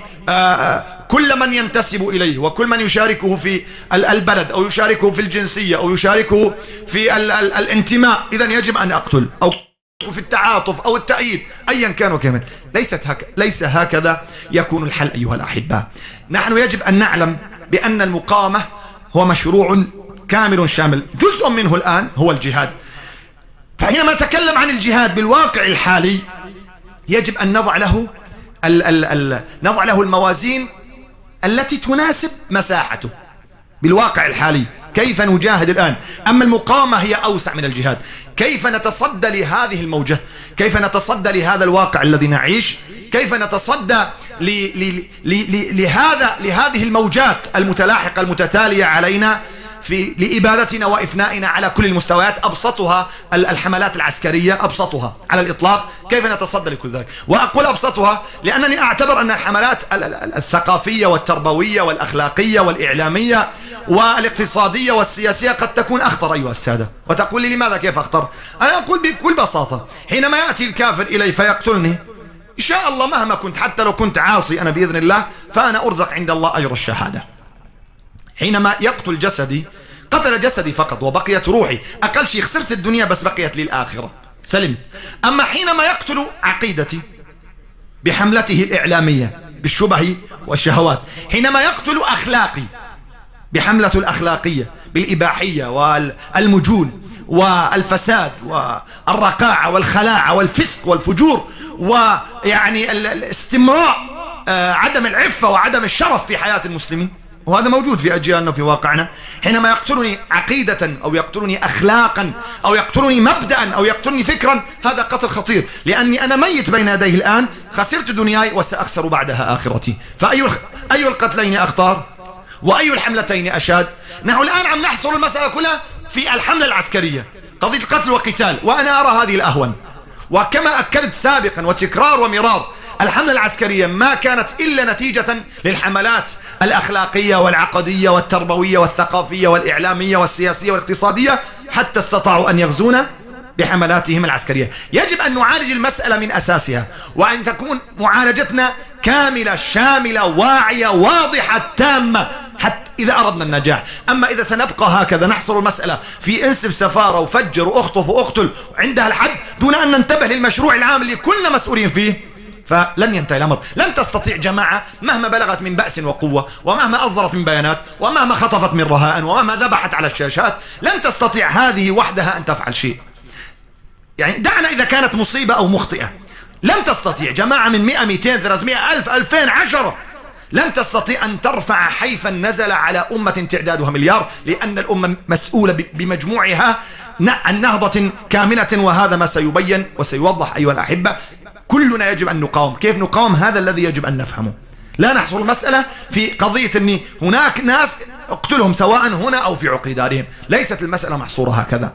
كل من ينتسب إليه وكل من يشاركه في البلد أو يشاركه في الجنسية أو يشاركه في ال ال الانتماء. إذن يجب أن أقتل أو في التعاطف أو التأييد أيا كان وكمن. ليست هك... ليس هكذا يكون الحل أيها الأحباء. نحن يجب أن نعلم بأن المقاومة هو مشروع كامل شامل، جزء منه الآن هو الجهاد. فحينما نتكلم عن الجهاد بالواقع الحالي يجب أن نضع له ال ال ال نضع له الموازين التي تناسب مساحته بالواقع الحالي. كيف نجاهد الآن؟ أما المقاومة هي أوسع من الجهاد. كيف نتصدى لهذه الموجة؟ كيف نتصدى لهذا الواقع الذي نعيش؟ كيف نتصدى ل ل ل لهذا لهذه الموجات المتلاحقة المتتالية علينا في لإبادتنا وإفنائنا على كل المستويات، أبسطها الحملات العسكرية، أبسطها على الإطلاق. كيف نتصدى لكل ذلك؟ وأقول أبسطها لأنني أعتبر أن الحملات الثقافية والتربوية والأخلاقية والإعلامية والاقتصادية والسياسية قد تكون أخطر أيها السادة. وتقول لي لماذا كيف أخطر؟ أنا أقول بكل بساطة، حينما يأتي الكافر إلي فيقتلني إن شاء الله مهما كنت، حتى لو كنت عاصي أنا بإذن الله، فأنا أرزق عند الله أجر الشهادة. حينما يقتل جسدي قتل جسدي فقط وبقيت روحي، أقل شيء خسرت الدنيا بس بقيت لي الآخرة، سلمت. أما حينما يقتل عقيدتي بحملته الإعلامية بالشبه والشهوات، حينما يقتل أخلاقي بحملته الأخلاقية بالإباحية والمجون والفساد والرقاعة والخلاعة والفسق والفجور ويعني الاستمراء عدم العفة وعدم الشرف في حياة المسلمين، وهذا موجود في أجيالنا وفي واقعنا. حينما يقتلني عقيدة أو يقتلني أخلاقا أو يقتلني مبدأ أو يقتلني فكرا، هذا قتل خطير، لأني أنا ميت بين يديه الآن، خسرت دنياي وسأخسر بعدها آخرتي. فأي أي القتلين أختار وأي الحملتين أشاد؟ نحن الآن عم نحصر المسألة كلها في الحملة العسكرية، قضية القتل وقتال، وأنا أرى هذه الأهون. وكما أكدت سابقا وتكرار ومرار، الحملة العسكرية ما كانت إلا نتيجة للحملات الأخلاقية والعقدية والتربوية والثقافية والإعلامية والسياسية والاقتصادية، حتى استطاعوا أن يغزونا بحملاتهم العسكرية. يجب أن نعالج المسألة من أساسها، وأن تكون معالجتنا كاملة شاملة واعية واضحة تامة حتى إذا أردنا النجاح. أما إذا سنبقى هكذا نحصر المسألة في انسف سفارة وفجر وأخطف وأقتل عندها الحد دون أن ننتبه للمشروع العام اللي كلنا مسؤولين فيه، فلن ينتهي الأمر. لن تستطيع جماعة مهما بلغت من بأس وقوة، ومهما أصدرت من بيانات، ومهما خطفت من رهائن، ومهما ذبحت على الشاشات، لن تستطيع هذه وحدها أن تفعل شيء. يعني دعنا إذا كانت مصيبة أو مخطئة، لن تستطيع جماعة من مئة مئتين ثلاثمئة ألف ألفين عشرة لن تستطيع أن ترفع حيفا نزل على أمة تعدادها مليار، لأن الأمة مسؤولة بمجموعها عن نهضة كاملة، وهذا ما سيبين وسيوضح أيها الأحبة. كلنا يجب أن نقاوم. كيف نقاوم؟ هذا الذي يجب أن نفهمه. لا نحصر المسألة في قضية أن هناك ناس اقتلهم سواء هنا أو في عقر دارهم، ليست المسألة محصورة هكذا.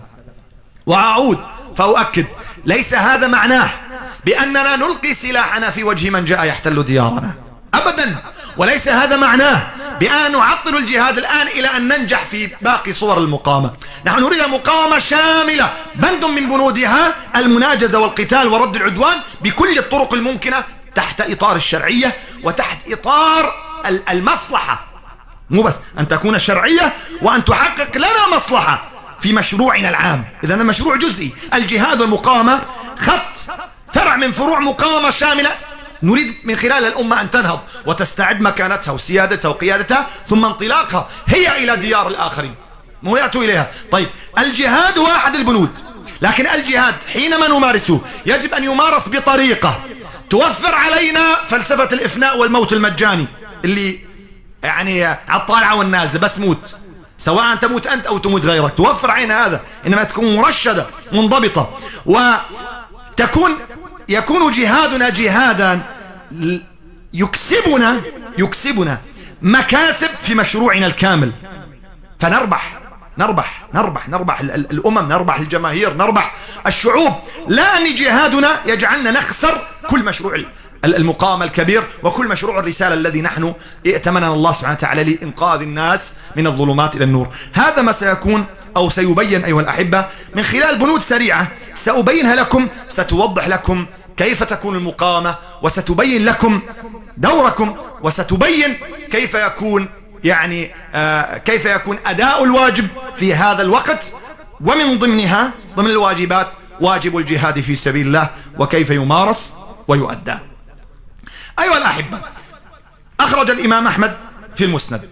وأعود فأؤكد، ليس هذا معناه بأننا نلقي سلاحنا في وجه من جاء يحتل ديارنا أبدا، وليس هذا معناه بأن نعطل الجهاد الآن إلى أن ننجح في باقي صور المقاومة. نحن نريد مقاومة شاملة، بند من بنودها المناجزة والقتال ورد العدوان بكل الطرق الممكنة تحت إطار الشرعية وتحت إطار المصلحة، مو بس أن تكون الشرعية وأن تحقق لنا مصلحة. في مشروعنا العام. إذا مشروع جزئي. الجهاد والمقاومة خط فرع من فروع مقاومة شاملة نريد من خلال الأمة أن تنهض وتستعد مكانتها وسيادتها وقيادتها، ثم انطلاقها هي إلى ديار الآخرين، مو يأتوا إليها. طيب الجهاد هو أحد البنود، لكن الجهاد حينما نمارسه يجب أن يمارس بطريقة توفر علينا فلسفة الإفناء والموت المجاني اللي يعني على الطالعة والنازلة، بس موت، سواء تموت أنت أو تموت غيرك، توفر علينا هذا. إنما تكون مرشدة منضبطة، وتكون يكون جهادنا جهادا يكسبنا يكسبنا مكاسب في مشروعنا الكامل، فنربح نربح نربح نربح الأمم، نربح الجماهير، نربح الشعوب، لا أن جهادنا يجعلنا نخسر كل مشروع المقاومة الكبير وكل مشروع الرسالة الذي نحن ائتمننا الله سبحانه وتعالى لإنقاذ الناس من الظلمات إلى النور. هذا ما سيكون أو سيبين أيها الأحبة من خلال بنود سريعة سأبينها لكم، ستوضح لكم كيف تكون المقاومة، وستبين لكم دوركم، وستبين كيف يكون يعني آه كيف يكون أداء الواجب في هذا الوقت، ومن ضمنها ضمن الواجبات واجب الجهاد في سبيل الله وكيف يمارس ويؤدى. أيها الأحبة، أخرج الإمام أحمد في المسند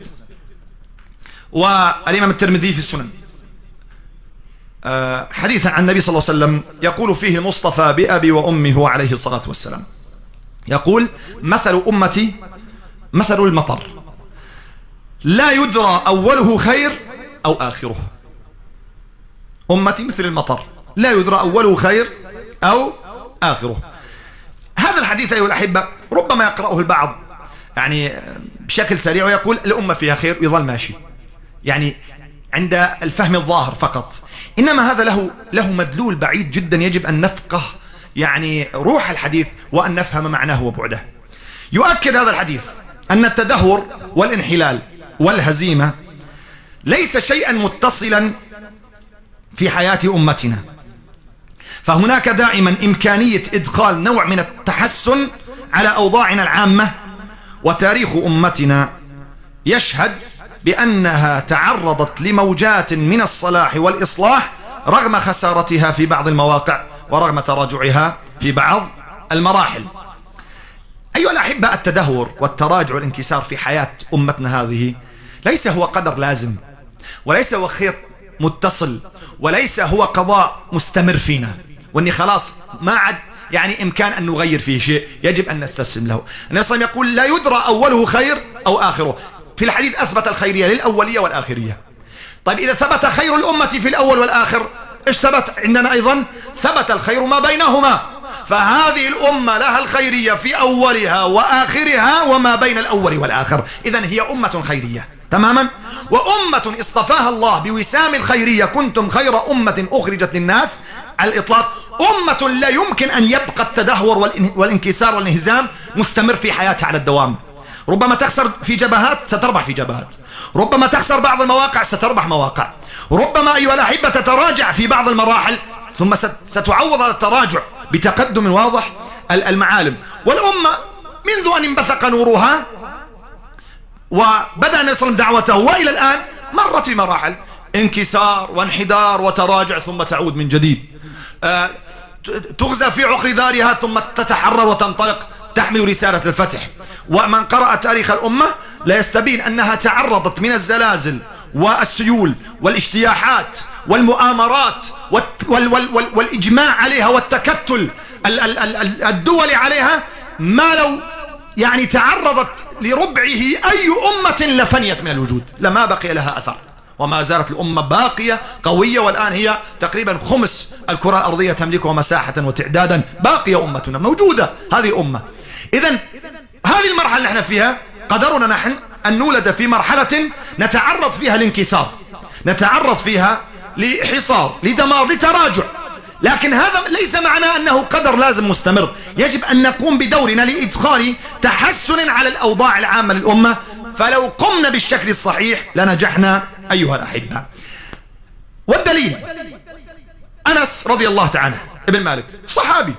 والإمام الترمذي في السنن آه حديثا عن النبي صلى الله عليه وسلم يقول فيه المصطفى بأبي وأمي هو عليه الصلاة والسلام، يقول: مثل أمتي مثل المطر لا يدرى أوله خير أو آخره. أمتي مثل المطر لا يدرى أوله خير أو آخره. هذا الحديث أيها الأحبة ربما يقرأه البعض يعني بشكل سريع ويقول الأمة فيها خير ويظل ماشي، يعني عند الفهم الظاهر فقط، إنما هذا له له مدلول بعيد جدا، يجب أن نفقه يعني روح الحديث وأن نفهم معناه وبعده. يؤكد هذا الحديث أن التدهور والانحلال والهزيمة ليس شيئا متصلا في حياة أمتنا، فهناك دائما إمكانية إدخال نوع من التحسن على أوضاعنا العامة، وتاريخ أمتنا يشهد بأنها تعرضت لموجات من الصلاح والإصلاح رغم خسارتها في بعض المواقع ورغم تراجعها في بعض المراحل. أيها الأحبة، التدهور والتراجع والانكسار في حياة أمتنا هذه ليس هو قدر لازم، وليس هو خير متصل، وليس هو قضاء مستمر فينا واني خلاص ما عاد يعني إمكان أن نغير فيه شيء، يجب أن نستسلم له. النبي صلى الله عليه وسلم يقول: لا يدرى أوله خير أو آخره. في الحديث أثبت الخيرية للأولية والآخرية. طيب إذا ثبت خير الأمة في الأول والآخر، إيش ثبت عندنا أيضا؟ ثبت الخير ما بينهما، فهذه الأمة لها الخيرية في أولها وآخرها وما بين الأول والآخر. إذن هي أمة خيرية تماما، وأمة اصطفاها الله بوسام الخيرية: كنتم خير أمة أخرجت للناس على الإطلاق. أمة لا يمكن أن يبقى التدهور والانكسار والانهزام مستمر في حياتها على الدوام. ربما تخسر في جبهات، ستربح في جبهات. ربما تخسر بعض المواقع، ستربح مواقع. ربما أيها الأحبة تتراجع في بعض المراحل، ثم ستعوض هذا التراجع بتقدم واضح المعالم. والأمة منذ أن انبثق نورها وبدأ النبي صلى الله عليه وسلم دعوته وإلى الآن مرت بمراحل انكسار وانحدار وتراجع، ثم تعود من جديد. آه تغزى في عقر دارها ثم تتحرر وتنطلق تحمل رسالة الفتح. ومن قرأ تاريخ الأمة لا يستبين أنها تعرضت من الزلازل والسيول والاجتياحات والمؤامرات والإجماع عليها والتكتل الدولي عليها ما لو يعني تعرضت لربعه أي أمة لفنيت من الوجود، لما بقي لها أثر. وما زالت الأمة باقية قوية، والآن هي تقريبا خمس الكرة الأرضية تملكها مساحة وتعدادا، باقية أمتنا موجودة هذه الأمة. إذن هذه المرحلة اللي احنا فيها قدرنا نحن أن نولد في مرحلة نتعرض فيها لانكسار، نتعرض فيها لحصار، لدمار، لتراجع، لكن هذا ليس معناه أنه قدر لازم مستمر. يجب أن نقوم بدورنا لإدخال تحسن على الأوضاع العامة للأمة، فلو قمنا بالشكل الصحيح لنجحنا أيها الأحبة. والدليل أنس رضي الله تعالى ابن مالك صحابي،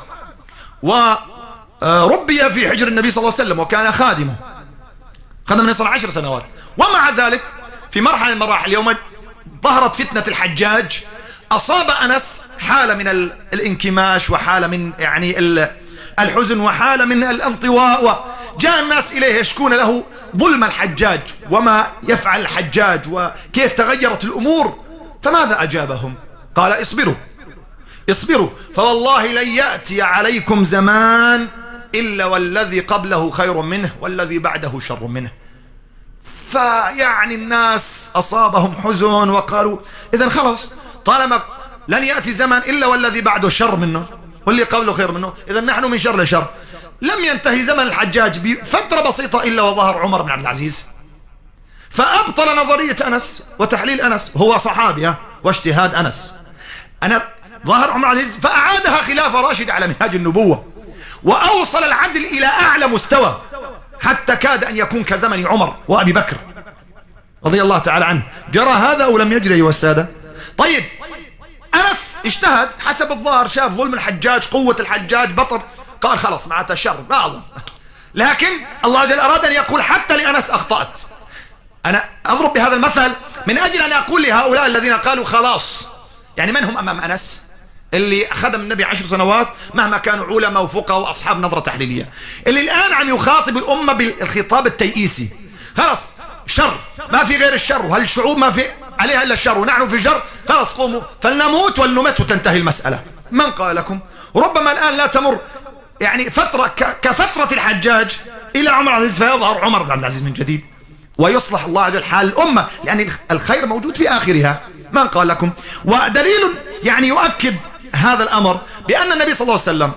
وربي في حجر النبي صلى الله عليه وسلم وكان خادمه، خدم النبي صلى الله عليه وسلم عشر سنوات، ومع ذلك في مرحلة من المراحل يوم ظهرت فتنة الحجاج أصاب أنس حالة من الانكماش وحالة من يعني الحزن وحالة من الانطواء، وجاء الناس إليه يشكون له ظلم الحجاج وما يفعل الحجاج وكيف تغيرت الأمور. فماذا أجابهم؟ قال اصبروا اصبروا فوالله لن يأتي عليكم زمان إلا والذي قبله خير منه والذي بعده شر منه. فيعني الناس أصابهم حزن وقالوا إذن خلاص طالما لن يأتي زمن إلا والذي بعده شر منه واللي قبله خير منه، إذن نحن من شر لشر. لم ينتهي زمن الحجاج بفترة بسيطة إلا وظهر عمر بن عبد العزيز فأبطل نظرية أنس وتحليل أنس، هو صحابي واجتهاد أنس. أنا ظهر عمر بن عبد العزيز فأعادها خلافة راشدة على منهاج النبوة، وأوصل العدل إلى أعلى مستوى حتى كاد أن يكون كزمن عمر وأبي بكر رضي الله تعالى عنه. جرى هذا أو لم يجري أيها السادة؟ طيب أنس اجتهد حسب الظاهر، شاف ظلم الحجاج، قوة الحجاج، بطر، قال خلاص معناتها شر بعض. لكن الله جل أراد أن يقول حتى لأنس أخطأت. أنا أضرب بهذا المثل من أجل أن أقول لهؤلاء الذين قالوا خلاص، يعني من هم أمام أنس؟ اللي خدم النبي عشر سنوات مهما كانوا علماء وفقهاء وأصحاب نظرة تحليلية، اللي الآن عم يخاطب الأمة بالخطاب التيئيسي. خلاص شر، ما في غير الشر، وهالشعوب ما في عليها إلا الشر ونحن في الشر، خلاص قوموا فلنموت ولنمت وتنتهي المسألة. من قال لكم؟ وربما الآن لا تمر يعني فترة كفترة الحجاج إلى عمر عبد العزيز فيظهر عمر بن عبد العزيز من جديد ويصلح الله عز وجل حال الأمة، لأن الخير موجود في آخرها. من قال لكم؟ ودليل يعني يؤكد هذا الأمر بأن النبي صلى الله عليه وسلم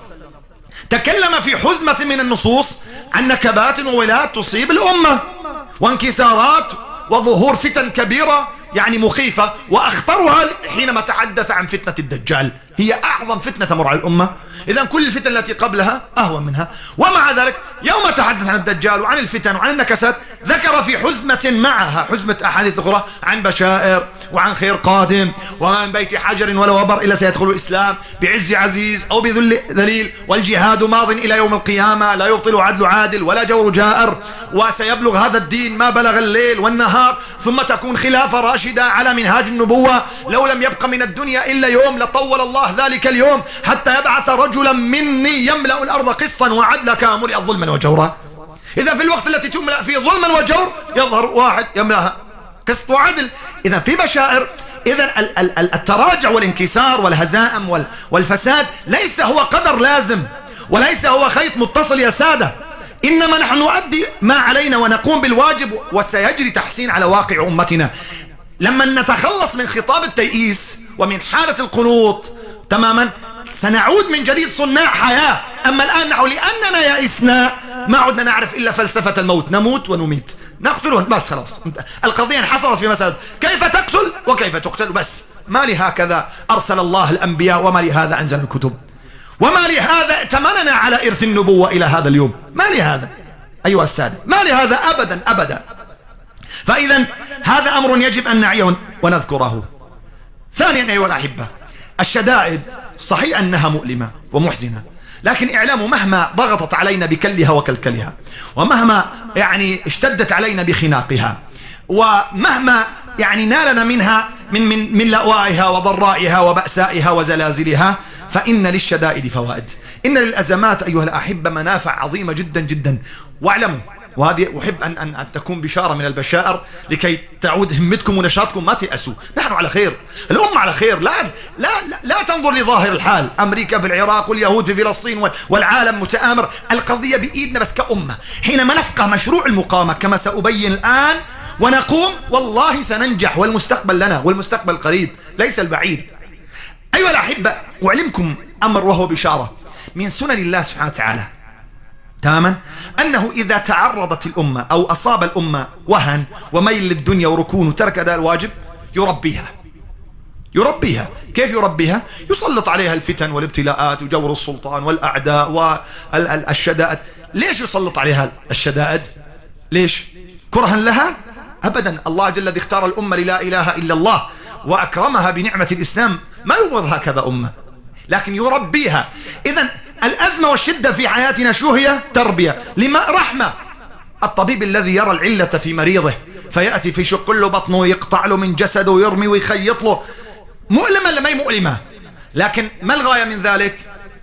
تكلم في حزمة من النصوص عن نكبات وولات تصيب الأمة وانكسارات وظهور فتن كبيرة يعني مخيفة، وأخطرها حينما تحدث عن فتنة الدجال، هي أعظم فتنة تمر على الأمة، إذن كل الفتن التي قبلها أهون منها. ومع ذلك يوم تحدث عن الدجال وعن الفتن وعن النكسات ذكر في حزمة معها حزمة أحاديث أخرى عن بشائر وعن خير قادم ومن بيت حجر ولا وبر إلا سيدخل الإسلام بعز عزيز أو بذل ذليل، والجهاد ماض إلى يوم القيامة لا يبطل عدل عادل ولا جور جائر، وسيبلغ هذا الدين ما بلغ الليل والنهار، ثم تكون خلافة راشدة على منهاج النبوة، لو لم يبق من الدنيا إلا يوم لطول الله ذلك اليوم حتى يبعث رجلا مني يملأ الأرض قسطا وعدلا كما ملئت ظلما وجورا. إذا في الوقت التي تملأ فيه ظلما وجور يظهر واحد يملأها قسط وعدل. إذا في بشائر. إذا التراجع والانكسار والهزائم والفساد ليس هو قدر لازم وليس هو خيط متصل يا سادة، إنما نحن نؤدي ما علينا ونقوم بالواجب، وسيجري تحسين على واقع أمتنا لما نتخلص من خطاب التيئيس ومن حالة القنوط تماما. سنعود من جديد صناع حياة. أما الآن نحن لأننا يئسنا ما عدنا نعرف إلا فلسفة الموت، نموت ونميت، نقتلون بس خلاص. القضية انحصرت في مسألة كيف تقتل وكيف تقتل بس. ما لهكذا أرسل الله الأنبياء، وما لهذا أنزل الكتب، وما لهذا ائتمننا على إرث النبوة إلى هذا اليوم. ما لهذا أيها السادة، ما لهذا أبدا أبدا. فإذا هذا أمر يجب أن نعيه ونذكره. ثانيا أيها الأحبة، الشدائد صحيح أنها مؤلمة ومحزنة، لكن اعلموا مهما ضغطت علينا بكلها وكلكلها، ومهما يعني اشتدت علينا بخناقها، ومهما يعني نالنا منها من من من لأوائها وضرائها وبأسائها وزلازلها، فإن للشدائد فوائد، إن للأزمات أيها الأحبة منافع عظيمة جدا جدا. واعلموا، وهذه أحب أن, أن, أن تكون بشارة من البشائر لكي تعود همتكم ونشاطكم، ما تيأسوا، نحن على خير، الأمة على خير. لا لا لا, لا تنظر لظاهر الحال، أمريكا في العراق واليهود في فلسطين والعالم متآمر، القضية بإيدنا بس كأمة. حينما نفقه مشروع المقاومة كما سأبين الآن ونقوم، والله سننجح، والمستقبل لنا، والمستقبل قريب ليس البعيد. أيها الأحبة، أعلمكم أمر وهو بشارة من سنن الله سبحانه وتعالى تماما، أنه إذا تعرضت الأمة أو أصاب الأمة وهن وميل للدنيا وركون وترك أداء الواجب يربيها يربيها كيف يربيها؟ يسلط عليها الفتن والابتلاءات وجور السلطان والأعداء والشدائد. ليش يسلط عليها الشدائد؟ ليش؟ كرها لها؟ أبدا. الله جل الذي اختار الأمة للا إله إلا الله وأكرمها بنعمة الإسلام ما يبغض هكذا أمة، لكن يربيها. إذن الأزمة والشدة في حياتنا شو هي؟ تربية. لما؟ رحمة. الطبيب الذي يرى العلة في مريضه فيأتي في شق له بطنه ويقطع له من جسده ويرمي ويخيط له. مؤلمة ولا ما هي مؤلمة؟ لكن ما الغاية من ذلك؟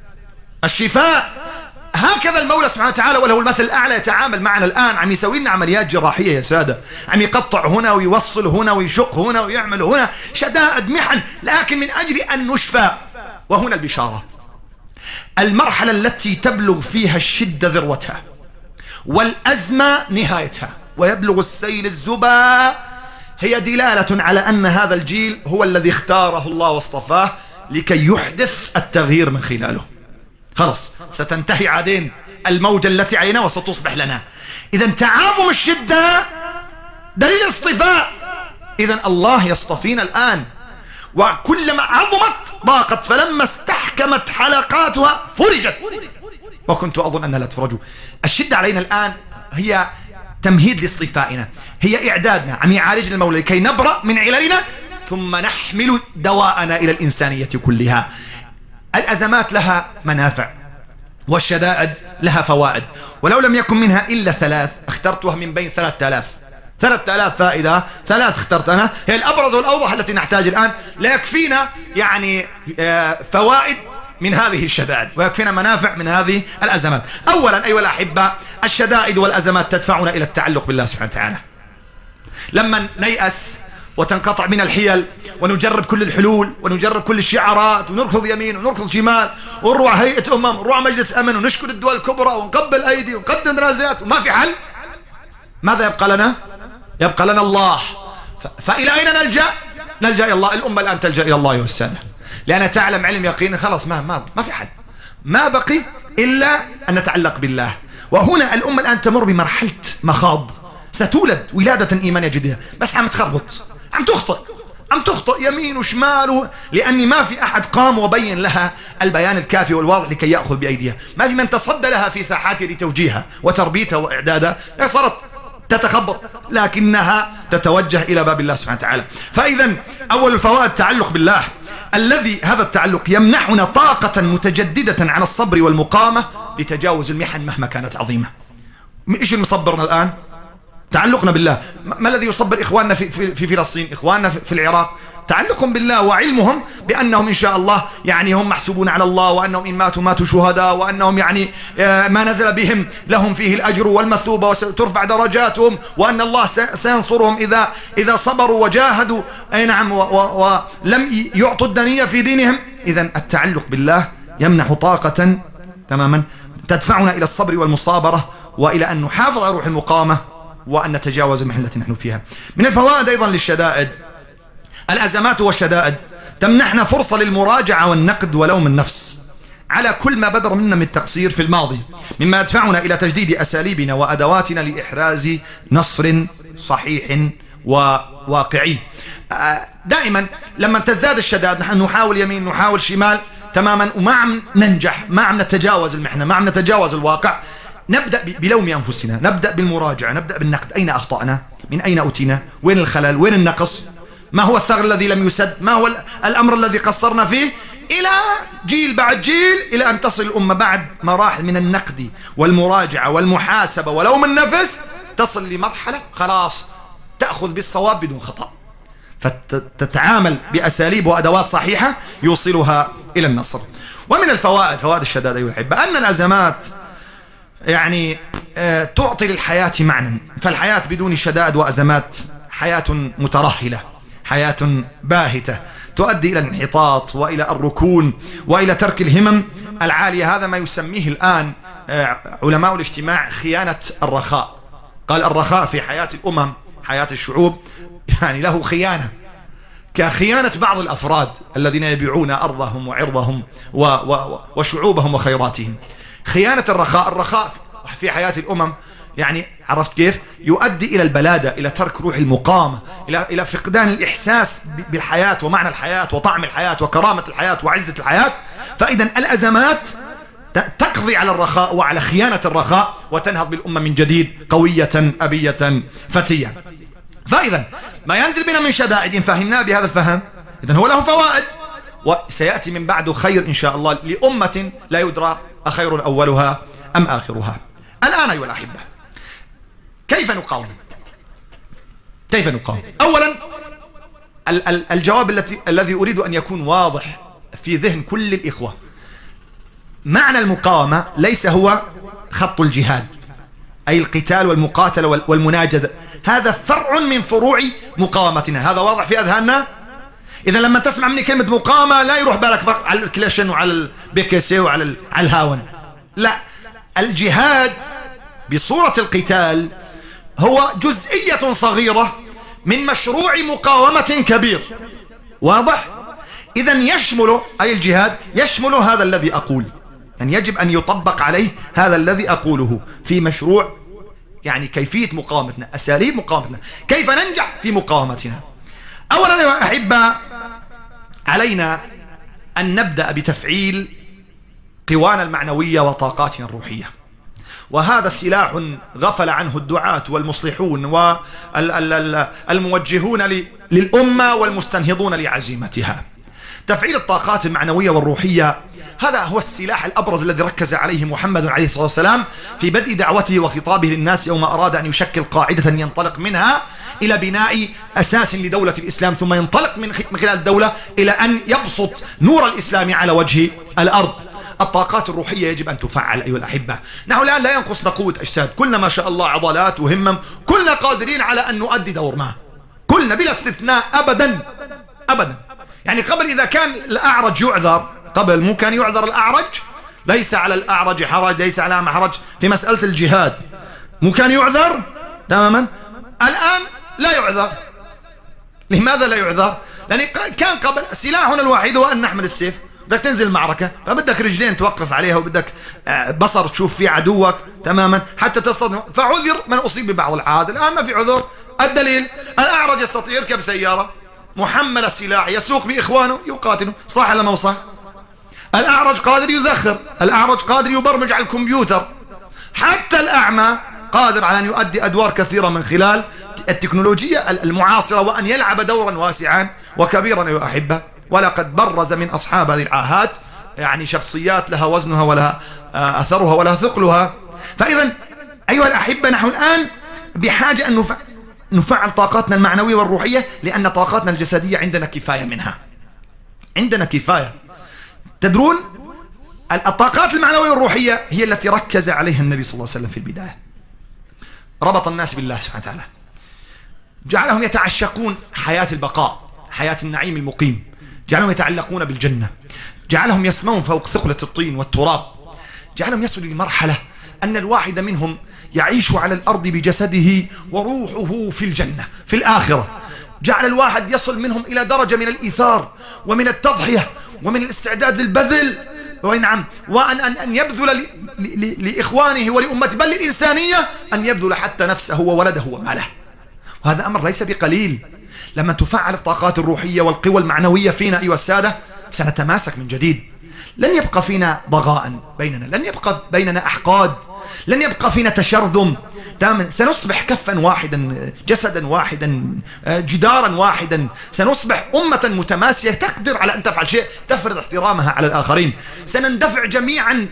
الشفاء. هكذا المولى سبحانه وتعالى وله المثل الأعلى يتعامل معنا الآن، عم يسوي لنا عمليات جراحية يا سادة، عم يقطع هنا ويوصل هنا ويشق هنا ويعمل هنا، شدائد محن، لكن من أجل أن نشفى. وهنا البشارة، المرحلة التي تبلغ فيها الشدة ذروتها والأزمة نهايتها ويبلغ السيل الزبا، هي دلالة على أن هذا الجيل هو الذي اختاره الله واصطفاه لكي يحدث التغيير من خلاله. خلاص ستنتهي عادين الموجة التي علينا وستصبح لنا. إذا تعاظم الشدة دليل اصطفاء. إذا الله يصطفينا الآن، وكلما عظمت ضاقت، فلما استحكمت حلقاتها فرجت، وكنت أظن أنها لا تفرج. الشدة علينا الآن هي تمهيد لاصطفائنا، هي إعدادنا، عم يعالجنا المولى لكي نبرأ من عللنا ثم نحمل دواءنا إلى الإنسانية كلها. الأزمات لها منافع والشدائد لها فوائد، ولو لم يكن منها إلا ثلاث اخترتها من بين ثلاثة آلاف ثلاثة آلاف فائدة، ثلاث اخترت أنا، هي الأبرز والأوضح التي نحتاج الآن. لا يكفينا يعني فوائد من هذه الشدائد ويكفينا منافع من هذه الأزمات. أولا أيها الأحبة، الشدائد والأزمات تدفعنا إلى التعلق بالله سبحانه وتعالى. لما نيأس وتنقطع من الحيل ونجرب كل الحلول ونجرب كل الشعارات ونركض يمين ونركض شمال ونروح هيئة أمم ونروح مجلس أمن ونشكر الدول الكبرى ونقبل أيدي ونقدم دراسات وما في حل، ماذا يبقى لنا؟ يبقى لنا الله. فإلى أين نلجأ؟ نلجأ إلى الله. الأمة الآن تلجأ إلى الله والسادة، لأنها تعلم علم يقين خلاص ما ما ما في حل، ما بقي إلا أن نتعلق بالله. وهنا الأمة الآن تمر بمرحلة مخاض، ستولد ولادة إيمانية جديدة، بس عم تخربط، عم تخطئ، عم تخطئ يمين وشمال، لأني ما في أحد قام وبين لها البيان الكافي والواضح لكي يأخذ بأيديها، ما في من تصدى لها في ساحاتها لتوجيهها وتربيتها وإعدادها، صارت تتخبط، لكنها تتوجه إلى باب الله سبحانه وتعالى. فإذا أول الفوائد التعلق بالله، الذي هذا التعلق يمنحنا طاقة متجددة على الصبر والمقامة لتجاوز المحن مهما كانت عظيمة. إيش المصبرنا الآن؟ تعلقنا بالله. ما الذي يصبر إخواننا في, في, في فلسطين، إخواننا في, في العراق؟ تعلقهم بالله وعلمهم بأنهم إن شاء الله يعني هم محسوبون على الله، وأنهم إن ماتوا ماتوا شهداء، وأنهم يعني ما نزل بهم لهم فيه الأجر والمثوبة وترفع درجاتهم، وأن الله سينصرهم إذا إذا صبروا وجاهدوا أي نعم ولم يعطوا الدنية في دينهم. إذا التعلق بالله يمنح طاقة تماما تدفعنا إلى الصبر والمصابرة وإلى أن نحافظ على روح المقامة وأن نتجاوز المحنة التي نحن فيها. من الفوائد أيضا للشدائد، الأزمات والشدائد تمنحنا فرصة للمراجعة والنقد ولوم النفس على كل ما بدر منا من التقصير في الماضي، مما يدفعنا إلى تجديد أساليبنا وأدواتنا لإحراز نصر صحيح وواقعي. دائما لما تزداد الشدائد نحن نحاول يمين نحاول شمال تماما، وما عم ننجح، ما عم نتجاوز المحنة، ما عم نتجاوز الواقع. نبدأ بلوم أنفسنا، نبدأ بالمراجعة، نبدأ بالنقد. أين أخطأنا؟ من أين أتينا؟ وين الخلل؟ وين النقص؟ ما هو الثغر الذي لم يسد؟ ما هو الأمر الذي قصرنا فيه؟ إلى جيل بعد جيل، إلى أن تصل الأمة بعد مراحل من النقد والمراجعة والمحاسبة ولوم النفس، تصل لمرحلة خلاص تأخذ بالصواب بدون خطأ، فتتعامل بأساليب وأدوات صحيحة يوصلها إلى النصر. ومن الفوائد، فوائد الشدائد أيها الأحبة، أن الأزمات يعني تعطي للحياة معنى. فالحياة بدون شدائد وأزمات حياة مترهلة، حياة باهتة، تؤدي إلى الانحطاط وإلى الركون وإلى ترك الهمم العالية. هذا ما يسميه الآن علماء الاجتماع خيانة الرخاء. قال الرخاء في حياة الأمم، حياة الشعوب، يعني له خيانة كخيانة بعض الأفراد الذين يبيعون أرضهم وعرضهم و و وشعوبهم وخيراتهم. خيانة الرخاء، الرخاء في حياة الأمم يعني عرفت كيف؟ يؤدي إلى البلادة، إلى ترك روح المقامة، إلى إلى فقدان الإحساس بالحياة ومعنى الحياة وطعم الحياة وكرامة الحياة وعزة الحياة. فإذا الأزمات تقضي على الرخاء وعلى خيانة الرخاء وتنهض بالأمة من جديد قوية أبية فتية. فإذا ما ينزل بنا من شدائد إن فهمناه بهذا الفهم إذن هو له فوائد، وسيأتي من بعده خير إن شاء الله لأمة لا يدرى أخير أولها أم آخرها. الآن أيها الأحبة، كيف نقاوم؟ كيف نقاوم؟ أولا الجواب التي الذي أريد أن يكون واضح في ذهن كل الإخوة، معنى المقاومة ليس هو خط الجهاد أي القتال والمقاتلة والمناجدة، هذا فرع من فروع مقاومتنا، هذا واضح في أذهاننا. إذا لما تسمع مني كلمة مقاومة لا يروح بالك على الكلاشن وعلى البيكسي وعلى على الهاون، لا، الجهاد بصورة القتال هو جزئية صغيرة من مشروع مقاومة كبير، واضح؟ إذا يشمل أي الجهاد يشمل هذا الذي أقول، يعني يجب أن يطبق عليه هذا الذي أقوله في مشروع، يعني كيفية مقاومتنا، أساليب مقاومتنا، كيف ننجح في مقاومتنا. أولا يا أحبة، علينا أن نبدأ بتفعيل قوانا المعنوية وطاقاتنا الروحية، وهذا سلاح غفل عنه الدعاة والمصلحون والموجهون للأمة والمستنهضون لعزيمتها. تفعيل الطاقات المعنوية والروحية هذا هو السلاح الأبرز الذي ركز عليه محمد عليه الصلاة والسلام في بدء دعوته وخطابه للناس يوم أراد أن يشكل قاعدة ينطلق منها إلى بناء أساس لدولة الإسلام، ثم ينطلق من خلال الدولة إلى أن يبسط نور الإسلام على وجه الأرض. الطاقات الروحية يجب أن تفعل أيها الأحبة. نحن الآن لا ينقصنا قوة أجساد، كلنا ما شاء الله عضلات وهمم، كلنا قادرين على أن نؤدي دورنا، كلنا بلا استثناء، أبدا أبدا. يعني قبل إذا كان الأعرج يعذر، قبل مو كان يعذر الأعرج، ليس على الأعرج حرج، ليس على ما حرج في مسألة الجهاد، مو كان يعذر تماما، الآن لا يعذر. لماذا لا يعذر؟ لأن كان قبل سلاحنا الوحيد هو أن نحمل السيف، بدك تنزل المعركة فبدك رجلين توقف عليها وبدك بصر تشوف فيه عدوك تماما حتى تصطدم، فعذر من أصيب ببعض العاد. الآن ما في عذر. الدليل الأعرج يستطيع يركب سيارة محمل السلاح يسوق بإخوانه يقاتلوا، صح ولا ما صح؟ الأعرج قادر يذخر، الأعرج قادر يبرمج على الكمبيوتر، حتى الأعمى قادر على أن يؤدي أدوار كثيرة من خلال التكنولوجيا المعاصرة وأن يلعب دورا واسعا وكبيرا يا أحبة. ولقد برز من أصحاب هذه العاهات يعني شخصيات لها وزنها ولها أثرها ولها ثقلها. فإذا أيها الأحبة، نحن الآن بحاجة أن نفعل طاقاتنا المعنوية والروحية، لأن طاقاتنا الجسدية عندنا كفاية منها، عندنا كفاية. تدرون الطاقات المعنوية والروحية هي التي ركز عليها النبي صلى الله عليه وسلم في البداية، ربط الناس بالله سبحانه وتعالى، جعلهم يتعشقون حياة البقاء، حياة النعيم المقيم، جعلهم يتعلقون بالجنة، جعلهم يسمون فوق ثقلة الطين والتراب، جعلهم يصلوا لمرحلة أن الواحد منهم يعيش على الأرض بجسده وروحه في الجنة في الآخرة. جعل الواحد يصل منهم إلى درجة من الإيثار ومن التضحية ومن الاستعداد للبذل، ونعم، وأن أن أن يبذل لإخوانه ولأمته بل للإنسانية، أن يبذل حتى نفسه وولده وماله. وهذا أمر ليس بقليل. لما تفعل الطاقات الروحية والقوى المعنوية فينا أيها السادة سنتماسك من جديد، لن يبقى فينا ضغاء بيننا، لن يبقى بيننا أحقاد، لن يبقى فينا تشرذم، سنصبح كفا واحدا، جسدا واحدا، جدارا واحدا، سنصبح أمة متماسية تقدر على أن تفعل شيء تفرض احترامها على الآخرين. سنندفع جميعا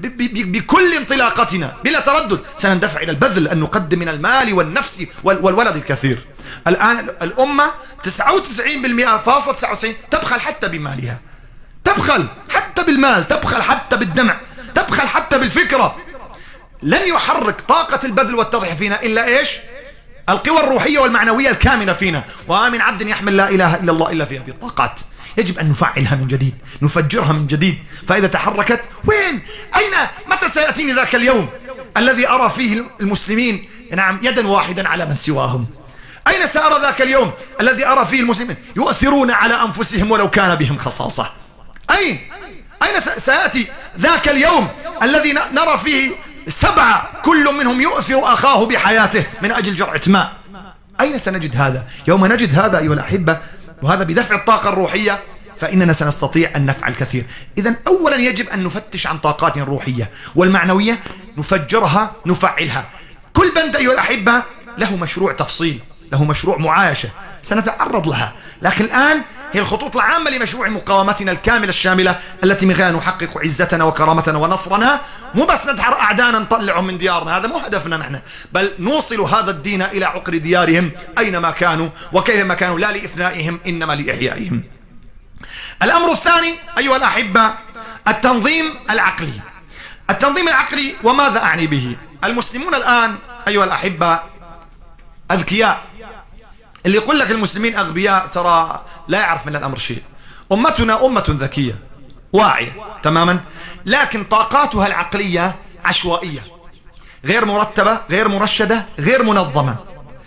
بكل انطلاقتنا بلا تردد، سنندفع إلى البذل، أن نقدم من المال والنفس والولد الكثير. الآن الأمة تسعة وتسعين بالمئة فاصلة تسعة وتسعين تبخل حتى بمالها، تبخل حتى بالمال، تبخل حتى بالدمع، تبخل حتى بالفكرة. لن يحرك طاقة البذل والتضحية فينا إلا إيش؟ القوى الروحية والمعنوية الكامنة فينا. وما من عبد يحمل لا إله إلا الله إلا في هذه الطاقات. يجب أن نفعلها من جديد، نفجرها من جديد. فإذا تحركت وين؟ أين؟ متى سيأتيني ذاك اليوم الذي أرى فيه المسلمين نعم يدا واحدا على من سواهم؟ أين سأرى ذاك اليوم الذي أرى فيه المسلمين يؤثرون على أنفسهم ولو كان بهم خصاصة؟ أين؟ أين سيأتي ذاك اليوم الذي نرى فيه سبعة كل منهم يؤثر أخاه بحياته من أجل جرعة ماء؟ أين سنجد هذا؟ يوم نجد هذا أيها الأحبة، وهذا بدفع الطاقة الروحية، فإننا سنستطيع أن نفعل كثير. إذن أولا يجب أن نفتش عن طاقاتنا الروحية والمعنوية، نفجرها، نفعلها. كل بند أيها الأحبة له مشروع تفصيل، له مشروع معايشة، سنتعرض لها. لكن الآن هي الخطوط العامة لمشروع مقاومتنا الكاملة الشاملة التي من غيرها نحقق عزتنا وكرامتنا ونصرنا. مو بس ندحر أعدانا نطلعهم من ديارنا، هذا مو هدفنا نحن، بل نوصل هذا الدين إلى عقر ديارهم أينما كانوا وكيفما كانوا، لا لإثنائهم إنما لإحيائهم. الأمر الثاني أيها الأحبة التنظيم العقلي. التنظيم العقلي وماذا أعني به؟ المسلمون الآن أيها الأحبة أذكياء. اللي يقول لك المسلمين أغبياء ترى لا يعرف من الأمر شيء. أمتنا أمة ذكية واعية تماما، لكن طاقاتها العقلية عشوائية، غير مرتبة، غير مرشدة، غير منظمة.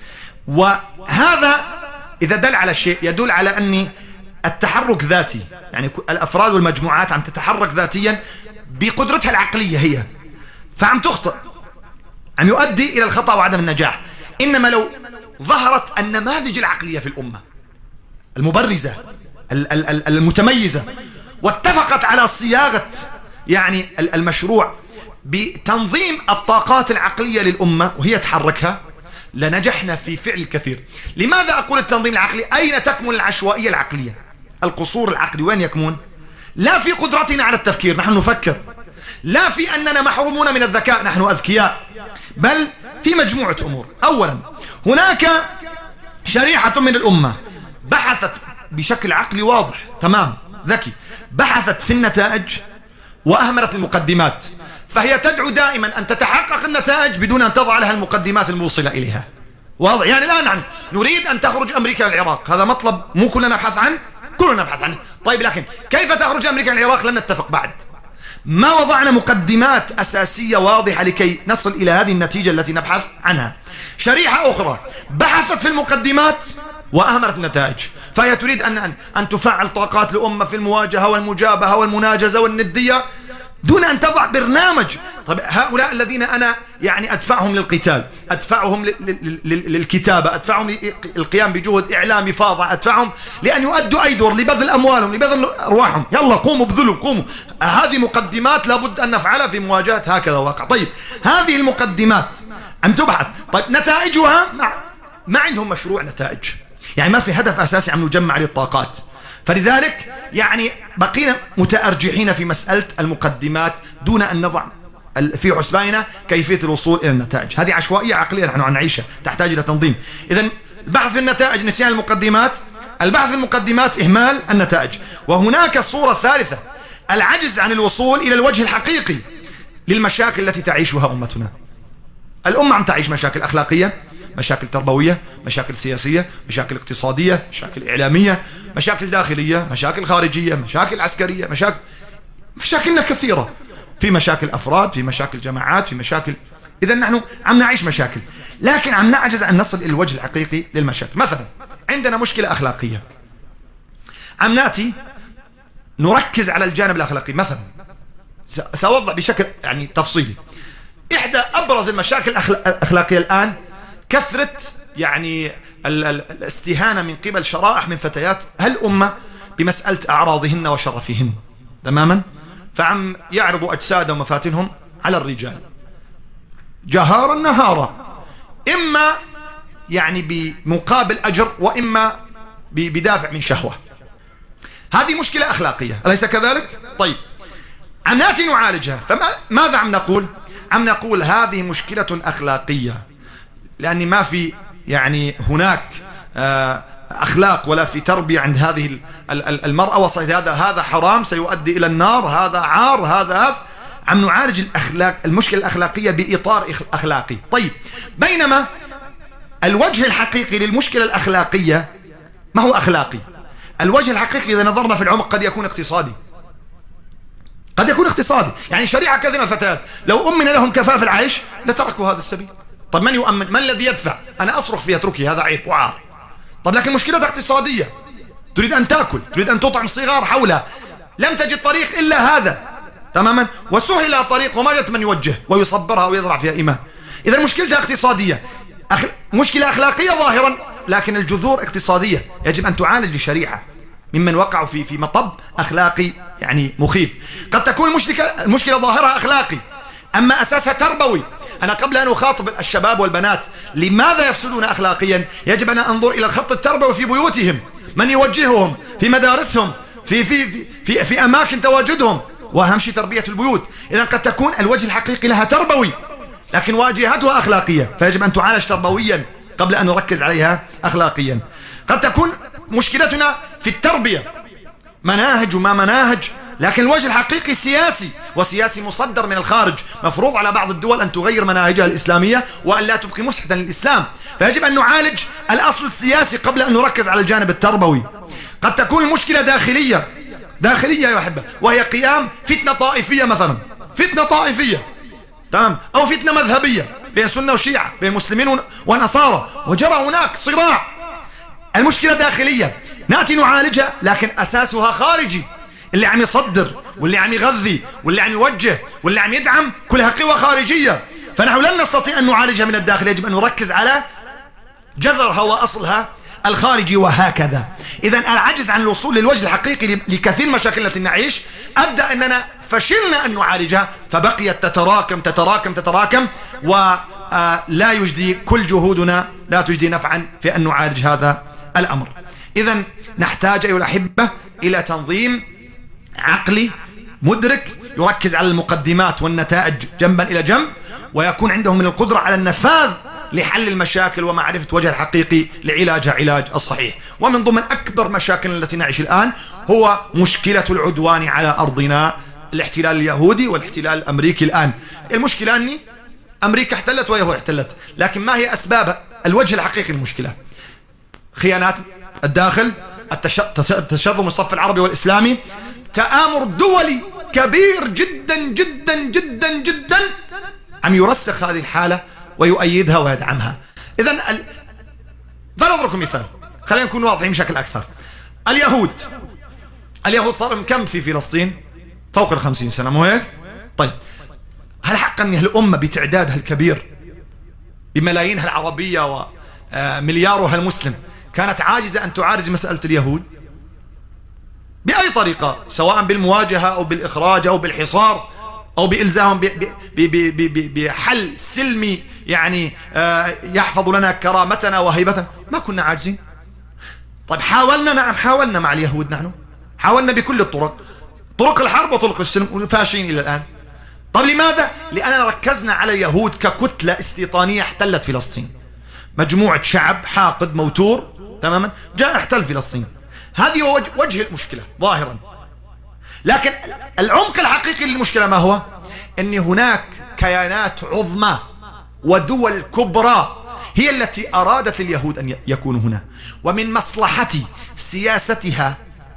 وهذا إذا دل على شيء يدل على أن التحرك ذاتي، يعني الأفراد والمجموعات عم تتحرك ذاتيا بقدرتها العقلية هي، فعم تخطئ، عم يؤدي إلى الخطأ وعدم النجاح. إنما لو ظهرت النماذج العقلية في الأمة المبرزة المتميزة واتفقت على صياغة يعني المشروع بتنظيم الطاقات العقلية للأمة وهي تحركها، لنجحنا في فعل الكثير. لماذا أقول التنظيم العقلي؟ أين تكمن العشوائية العقلية؟ القصور العقلي وين يكمن؟ لا في قدرتنا على التفكير، نحن نفكر، لا في أننا محرومون من الذكاء، نحن أذكياء، بل في مجموعة أمور. أولا هناك شريحة من الأمة بحثت بشكل عقلي واضح تمام ذكي، بحثت في النتائج وأهملت المقدمات، فهي تدعو دائما أن تتحقق النتائج بدون أن تضع لها المقدمات الموصلة إليها. واضح؟ يعني الآن نحن نريد أن تخرج أمريكا للعراق، هذا مطلب مو كلنا نبحث عنه، كلنا نبحث عنه. طيب لكن كيف تخرج أمريكا للعراق؟ لن نتفق بعد، ما وضعنا مقدمات أساسية واضحة لكي نصل إلى هذه النتيجة التي نبحث عنها. شريحة أخرى بحثت في المقدمات وأهملت النتائج، فهي تريد أن أن تفعل طاقات الأمة في المواجهة والمجابهة والمناجزة والندية دون أن تضع برنامج. طيب هؤلاء الذين أنا يعني أدفعهم للقتال، أدفعهم للكتابة، أدفعهم للقيام بجهد إعلامي فاضح، أدفعهم لأن يؤدوا أي دور، لبذل أموالهم، لبذل أرواحهم، يلا قوموا بذلوا قوموا. هذه مقدمات لابد أن نفعلها في مواجهة هكذا واقع. طيب هذه المقدمات عم تبحث، طيب نتائجها ما, ما عندهم مشروع نتائج، يعني ما في هدف أساسي عم نجمع للطاقات. فلذلك يعني بقينا متأرجحين في مسألة المقدمات دون أن نضع في حسباننا كيفية الوصول إلى النتائج. هذه عشوائية عقلية نحن عم نعيشها، تحتاج إلى تنظيم. إذن البحث في النتائج نسيان المقدمات، البحث في المقدمات إهمال النتائج. وهناك الصورة الثالثة العجز عن الوصول إلى الوجه الحقيقي للمشاكل التي تعيشها أمتنا. الأمة عم تعيش مشاكل أخلاقية، مشاكل تربوية، مشاكل سياسية، مشاكل اقتصادية، مشاكل إعلامية، مشاكل داخلية، مشاكل خارجية، مشاكل عسكرية، مشاكل مشاكلنا كثيرة، في مشاكل أفراد، في مشاكل جماعات، في مشاكل. إذا نحن عم نعيش مشاكل، لكن عم نعجز أن نصل إلى الوجه الحقيقي للمشاكل. مثلا عندنا مشكلة أخلاقية، عم نأتي نركز على الجانب الأخلاقي. مثلا سأوضح بشكل يعني تفصيلي. إحدى أبرز المشاكل الأخلاقية الآن كثرة يعني الاستهانة من قبل شرائح من فتيات هالأمة بمسألة أعراضهن وشرفهن تماما، فعم يعرضوا أجسادهم ومفاتنهم على الرجال جهارا نهارا، إما يعني بمقابل أجر وإما بدافع من شهوة. هذه مشكلة أخلاقية أليس كذلك؟ طيب عم نأتي نعالجها، فماذا عم نقول؟ عم نقول هذه مشكلة أخلاقية، لأن ما في يعني هناك أخلاق ولا في تربية عند هذه المرأة، وصلت هذا هذا حرام سيؤدي إلى النار، هذا عار، هذا هذا. عم نعالج الأخلاق المشكلة الأخلاقية بإطار أخلاقي. طيب بينما الوجه الحقيقي للمشكلة الأخلاقية ما هو أخلاقي؟ الوجه الحقيقي إذا نظرنا في العمق قد يكون اقتصادي، قد يكون اقتصادي. يعني شريحة كثيرة من الفتيات لو أمن لهم كفاف العيش لتركوا هذا السبيل. طب من يؤمن؟ من الذي يدفع؟ أنا أصرخ فيها اتركي، هذا عيب وعار. طب لكن مشكلة اقتصادية، تريد أن تأكل، تريد أن تطعم صغار حولها، لم تجد طريق إلا هذا تماما، وسهل طريق وما جدت من يوجه ويصبرها ويزرع فيها إيمان. إذا مشكلتها اقتصادية، أخ... مشكلة أخلاقية ظاهرا لكن الجذور اقتصادية. يجب أن تعالج لشريحة ممن وقعوا في في مطب أخلاقي يعني مخيف. قد تكون المشكلة المشكلة ظاهرها أخلاقي أما أساسها تربوي. أنا قبل أن أخاطب الشباب والبنات لماذا يفسدون أخلاقيا، يجب أن أنظر إلى الخط التربوي في بيوتهم. من يوجههم في مدارسهم في في في في, في أماكن تواجدهم، وأهم شيء تربية البيوت. إذا قد تكون الوجه الحقيقي لها تربوي لكن واجهتها أخلاقية، فيجب أن تعالج تربويا قبل أن نركز عليها أخلاقيا. قد تكون مشكلتنا في التربية، مناهج وما مناهج، لكن الوجه الحقيقي سياسي، وسياسي مصدر من الخارج. مفروض على بعض الدول أن تغير مناهجها الإسلامية وأن لا تبقي مسحة للإسلام، فيجب أن نعالج الأصل السياسي قبل أن نركز على الجانب التربوي. قد تكون المشكلة داخلية داخلية يا أحبة، وهي قيام فتنة طائفية مثلا، فتنة طائفية تمام، أو فتنة مذهبية بين سنة وشيعة، بين مسلمين ونصارى، وجرى هناك صراع. المشكلة داخلية نأتي نعالجها، لكن أساسها خارجي. اللي عم يصدر واللي عم يغذي واللي عم يوجه واللي عم يدعم كلها قوى خارجية، فنحن لن نستطيع أن نعالجها من الداخل، يجب أن نركز على جذرها وأصلها الخارجي. وهكذا إذا العجز عن الوصول للوجه الحقيقي لكثير من المشاكل التي نعيش أدى أننا فشلنا أن نعالجها، فبقيت تتراكم تتراكم تتراكم ولا يجدي كل جهودنا لا تجدي نفعا في أن نعالج هذا الأمر. إذا نحتاج أيها الأحبة إلى تنظيم عقلي مدرك يركز على المقدمات والنتائج جنبا إلى جنب، ويكون عندهم من القدرة على النفاذ لحل المشاكل ومعرفة وجه الحقيقي لعلاجها علاج الصحيح. ومن ضمن أكبر مشاكل التي نعيش الآن هو مشكلة العدوان على أرضنا، الاحتلال اليهودي والاحتلال الأمريكي. الآن المشكلة أني أمريكا احتلت ويهود احتلت، لكن ما هي أسباب الوجه الحقيقي للمشكلة؟ خيانات الداخل، التشظم الصف العربي والإسلامي، تآمر دولي كبير جدا جدا جدا جدا عم يرسخ هذه الحالة ويؤيدها ويدعمها. إذن ال... فنضربكم مثال، خلينا نكون واضحين بشكل أكثر. اليهود اليهود صار من كم في فلسطين؟ فوق الخمسين سنة، مو هيك؟ طيب هل حقا أن الأمة بتعدادها الكبير بملايينها العربية ومليارها المسلم كانت عاجزة أن تعالج مسألة اليهود بأي طريقة، سواء بالمواجهة أو بالإخراج أو بالحصار أو بإلزامهم بحل سلمي يعني يحفظ لنا كرامتنا وهيبتنا؟ ما كنا عاجزين. طيب حاولنا، نعم حاولنا مع اليهود، نحن حاولنا بكل الطرق، طرق الحرب وطرق السلم، فاشين إلى الآن. طيب لماذا؟ لأننا ركزنا على اليهود ككتلة استيطانية احتلت فلسطين، مجموعة شعب حاقد موتور تماما جاء احتل فلسطين. هذه هو وجه المشكلة ظاهرا، لكن العمق الحقيقي للمشكلة ما هو؟ أن هناك كيانات عظمى ودول كبرى هي التي أرادت لليهود أن يكونوا هنا، ومن مصلحة سياستها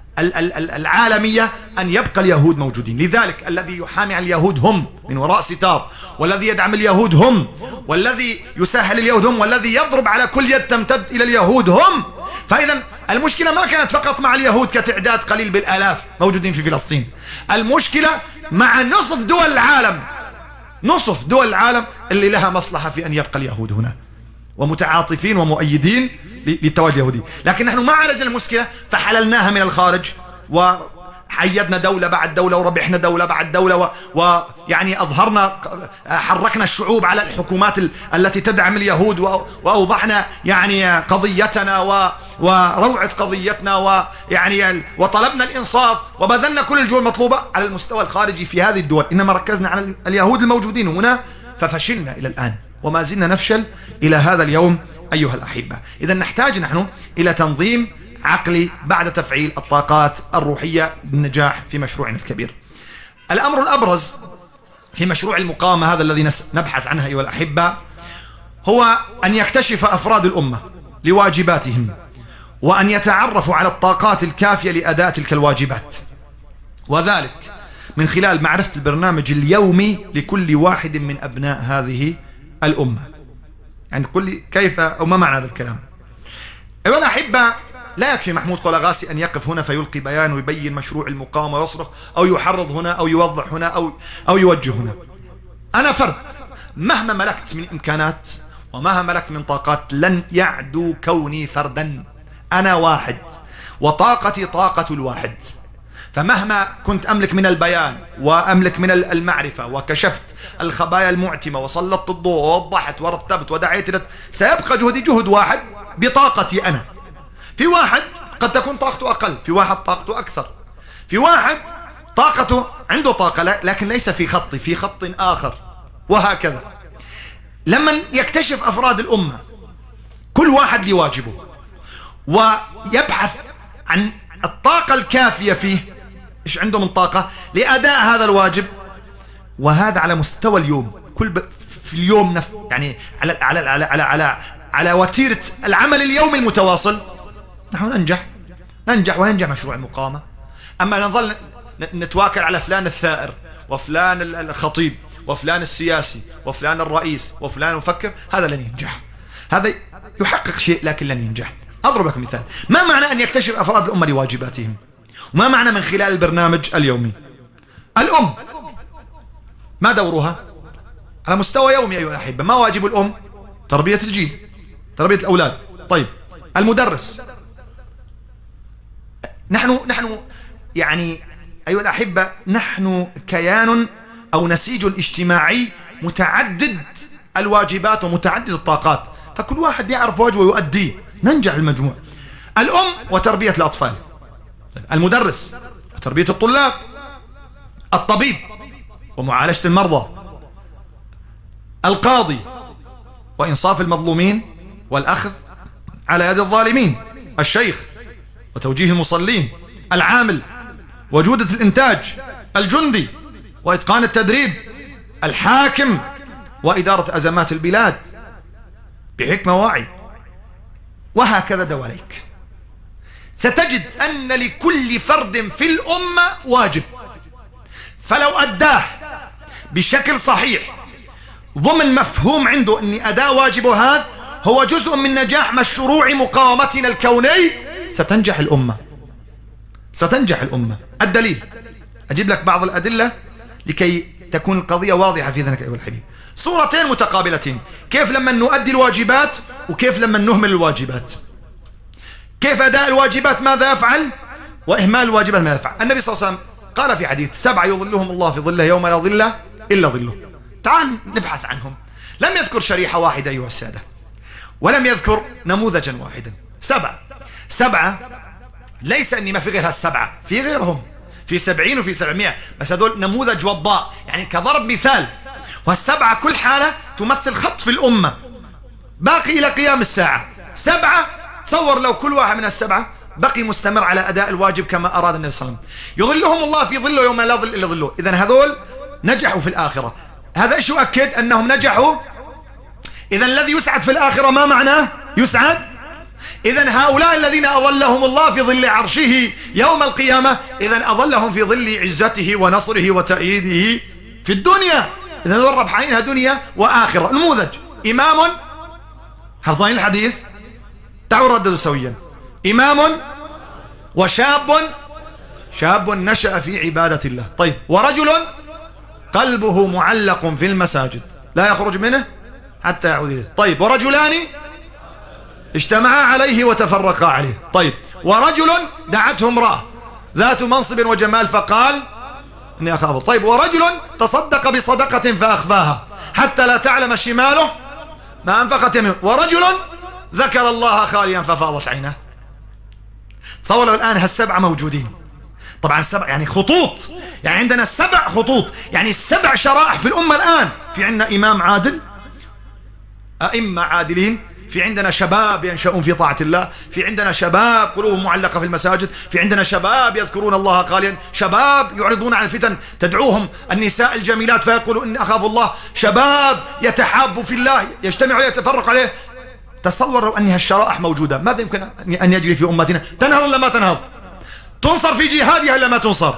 العالمية أن يبقى اليهود موجودين. لذلك الذي يحامي عن اليهود هم من وراء ستار، والذي يدعم اليهود هم، والذي يسهل اليهود هم، والذي يضرب على كل يد تمتد إلى اليهود هم. فإذا المشكلة ما كانت فقط مع اليهود كتعداد قليل بالآلاف موجودين في فلسطين، المشكلة مع نصف دول العالم، نصف دول العالم اللي لها مصلحة في أن يبقى اليهود هنا ومتعاطفين ومؤيدين للتواجد اليهودي. لكن نحن ما عالجنا المشكلة، فحللناها من الخارج وحيدنا دولة بعد دولة وربحنا دولة بعد دولة، ويعني أظهرنا حركنا الشعوب على الحكومات التي تدعم اليهود، وأوضحنا يعني قضيتنا وروعة قضيتنا، ويعني وطلبنا الإنصاف وبذلنا كل الجهود المطلوبة على المستوى الخارجي في هذه الدول، إنما ركزنا على اليهود الموجودين هنا ففشلنا إلى الآن وما زلنا نفشل إلى هذا اليوم أيها الأحبة. إذا نحتاج نحن إلى تنظيم عقلي بعد تفعيل الطاقات الروحية للنجاح في مشروعنا الكبير. الأمر الأبرز في مشروع المقاومة هذا الذي نبحث عنها أيها الأحبة هو أن يكتشف أفراد الأمة لواجباتهم، وأن يتعرفوا على الطاقات الكافية لأداء تلك الواجبات، وذلك من خلال معرفة البرنامج اليومي لكل واحد من أبناء هذه الأمة. يعني قل لي كيف أو ما معنى هذا الكلام؟ أيها الأحبة، لا يكفي محمود قلغاسي أن يقف هنا فيلقي بيان ويبين مشروع المقاومة ويصرخ أو يحرض هنا أو يوضح هنا أو, أو يوجه هنا. أنا فرد مهما ملكت من إمكانات ومهما ملكت من طاقات لن يعدو كوني فردا، أنا واحد وطاقتي طاقة الواحد، فمهما كنت أملك من البيان وأملك من المعرفة وكشفت الخبايا المعتمة وسلطت الضوء ووضحت ورتبت ودعيت، سيبقى جهدي جهد واحد بطاقتي أنا. في واحد قد تكون طاقته أقل، في واحد طاقته أكثر، في واحد طاقته عنده طاقة لكن ليس في خط، في خط آخر، وهكذا. لما يكتشف أفراد الأمة كل واحد لواجبه ويبحث عن الطاقة الكافية فيه، إيش عنده من طاقة لأداء هذا الواجب، وهذا على مستوى اليوم، كل ب... في اليوم نف... يعني على على على على على, على وتيرة العمل اليومي المتواصل نحن ننجح ننجح وينجح مشروع المقاومة. أما نظل نتواكل على فلان الثائر وفلان الخطيب وفلان السياسي وفلان الرئيس وفلان المفكر، هذا لن ينجح، هذا يحقق شيء لكن لن ينجح. أضرب لك مثال، ما معنى أن يكتشف أفراد الأمة لواجباتهم؟ وما معنى من خلال البرنامج اليومي؟ الأم ما دورها على مستوى يومي أيها الأحبة؟ ما واجب الأم؟ تربية الجيل، تربية الأولاد. طيب المدرس، نحن نحن يعني أيها الأحبة نحن كيان أو نسيج اجتماعي متعدد الواجبات ومتعدد الطاقات، فكل واحد يعرف واجبه ويؤديه، ننجح المجموع. الأم وتربية الأطفال، المدرس وتربية الطلاب، الطبيب ومعالجة المرضى، القاضي وإنصاف المظلومين والأخذ على يد الظالمين، الشيخ وتوجيه المصلين، العامل وجودة الإنتاج، الجندي وإتقان التدريب، الحاكم وإدارة أزمات البلاد بحكمة ووعي، وهكذا دواليك. ستجد أن لكل فرد في الأمة واجب، فلو أداه بشكل صحيح ضمن مفهوم عنده أن أداء واجبه هذا هو جزء من نجاح مشروع مقاومتنا الكوني، ستنجح الأمة، ستنجح الأمة. الدليل، أجيب لك بعض الأدلة لكي تكون القضية واضحة في ذهنك أيها الحبيب. صورتين متقابلتين، كيف لما نؤدي الواجبات وكيف لما نهمل الواجبات، كيف أداء الواجبات ماذا يفعل وإهمال الواجبات ماذا يفعل. النبي صلى الله عليه وسلم قال في حديث: سبعة يظلهم الله في ظله يوم لا ظل إلا ظله. تعال نبحث عنهم. لم يذكر شريحة واحدة أيها السادة، ولم يذكر نموذجا واحدا. سبعة سبعة ليس أني ما في غير هالسبعة، في غيرهم، في سبعين وفي سبعمائة، بس هذول نموذج وضاء، يعني كضرب مثال. والسبعة كل حالة تمثل خط في الأمة باقي إلى قيام الساعة. سبعة، تصور لو كل واحد من السبعة بقي مستمر على أداء الواجب كما أراد النبي صلى الله عليه وسلم، يظلهم الله في ظله يوم لا ظل إلا ظله. إذن هذول نجحوا في الآخرة. هذا إيش يؤكد؟ أنهم نجحوا. إذن الذي يسعد في الآخرة ما معناه؟ يسعد. إذن هؤلاء الذين أظلهم الله في ظل عرشه يوم القيامة، إذن أظلهم في ظل عزته ونصره وتأييده في الدنيا. إذن ذو الربحين دنيا وآخرة. نموذج: إمام، حافظين الحديث؟ تعالوا رددوا سويا. إمام وشاب، شاب نشأ في عبادة الله. طيب، ورجل قلبه معلق في المساجد لا يخرج منه حتى يعود إليه. طيب، ورجلان اجتمعا عليه وتفرقا عليه. طيب، ورجل دعته امرأة ذات منصب وجمال فقال إني أخاف. طيب، ورجل تصدق بصدقة فأخفاها حتى لا تعلم شماله ما أنفقت يمينه. ورجل ذكر الله خاليا ففاضت عينه. تصوروا الآن هالسبعة موجودين. طبعا السبع يعني خطوط، يعني عندنا سبع خطوط، يعني السبع شرائح في الأمة الآن. في عندنا إمام عادل، أئمة عادلين، في عندنا شباب ينشؤون في طاعة الله، في عندنا شباب قلوبهم معلقة في المساجد، في عندنا شباب يذكرون الله خاليا، شباب يعرضون عن الفتن تدعوهم النساء الجميلات فيقولوا إني أخاف الله، شباب يتحاب في الله يجتمع عليه يتفرق عليه. تصوروا أن هالشرائح موجودة، ماذا يمكن أن يجري في أمتنا؟ تنهض ولا ما تنهض؟ تنصر في جهادها ولا ما تنصر؟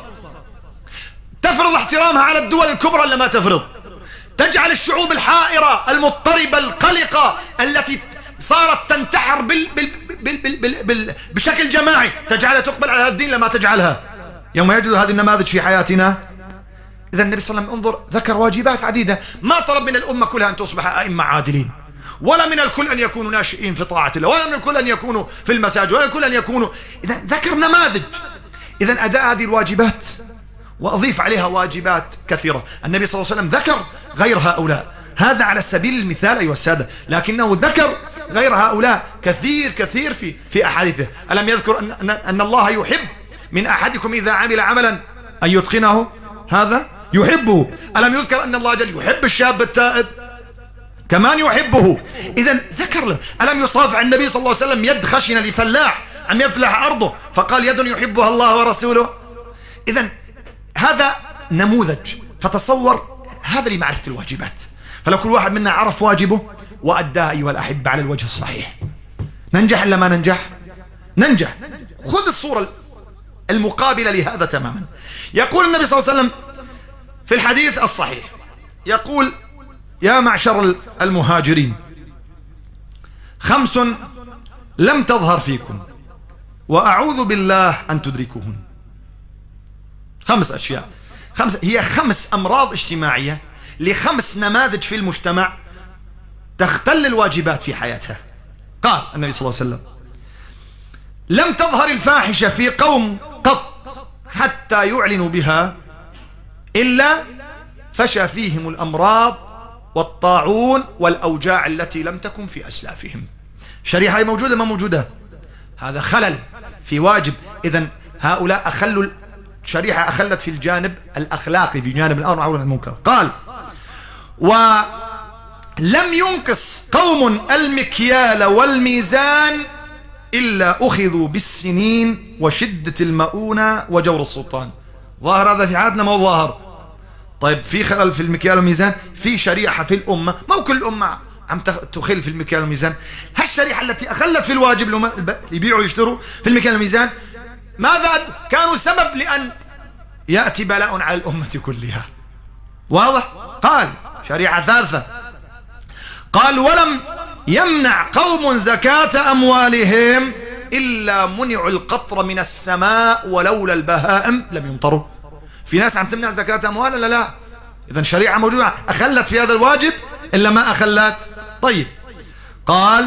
تفرض احترامها على الدول الكبرى ولا ما تفرض؟ تجعل الشعوب الحائرة المضطربة القلقة التي صارت تنتحر بال بال بال بال بال بال بشكل جماعي، تجعلها تقبل على هذا الدين لما تجعلها يوم يجد هذه النماذج في حياتنا. إذا النبي صلى الله عليه وسلم انظر ذكر واجبات عديدة، ما طلب من الأمة كلها أن تصبح أئمة عادلين، ولا من الكل أن يكونوا ناشئين في طاعة الله، ولا من الكل أن يكونوا في المساجد، ولا الكل أن يكونوا. إذا ذكر نماذج. إذا أداء هذه الواجبات وأضيف عليها واجبات كثيرة. النبي صلى الله عليه وسلم ذكر غير هؤلاء، هذا على سبيل المثال أيها السادة، لكنه ذكر غير هؤلاء كثير كثير في في أحاديثه. ألم يذكر أن, أن الله يحب من أحدكم إذا عمل عملا أن يتقنه؟ هذا يحبه. ألم يذكر أن الله جل يحب الشاب التائب؟ كمان يحبه. إذن ذكر له. ألم يصافح النبي صلى الله عليه وسلم يد خشنة لفلاح عم يفلح أرضه فقال يد يحبها الله ورسوله؟ إذن هذا نموذج. فتصور هذا لمعرفة الواجبات. فلو كل واحد منا عرف واجبه وأداه أيها الأحبة على الوجه الصحيح ننجح إلا ما ننجح؟ ننجح. خذ الصورة المقابلة لهذا تماما. يقول النبي صلى الله عليه وسلم في الحديث الصحيح، يقول يا معشر المهاجرين خمس لم تظهر فيكم وأعوذ بالله أن تدركوهن. خمس أشياء، خمس هي خمس أمراض اجتماعية لخمس نماذج في المجتمع تختل الواجبات في حياتها. قال النبي صلى الله عليه وسلم لم تظهر الفاحشة في قوم قط حتى يعلنوا بها إلا فشى فيهم الأمراض والطاعون والأوجاع التي لم تكن في أسلافهم. شريحة موجودة ما موجودة؟ هذا خلل في واجب. إذن هؤلاء أخلوا شريحة أخلت في الجانب الأخلاقي في جانب الأمر بالمعروف والنهي عن المنكر. قال ولم ينقص قوم المكيال والميزان إلا أخذوا بالسنين وشدة المؤونة وجور السلطان. ظاهر هذا في عادنا ما هو ظاهر؟ طيب في خلل في المكيال والميزان في شريحة في الأمة، ما هو كل الأمة عم تخل في المكيال والميزان. هالشريحة التي أخلت في الواجب اللي يبيعوا ويشتروا في المكيال والميزان ماذا كانوا سبب لأن يأتي بلاء على الأمة كلها. واضح؟ قال شريعة ثالثة قال ولم يمنع قوم زكاة أموالهم إلا منعوا القطر من السماء ولولا البهائم لم يمطروا. في ناس عم تمنع زكاة أموال لا لا. إذن شريعة موجودة أخلت في هذا الواجب إلا ما أخلت. طيب قال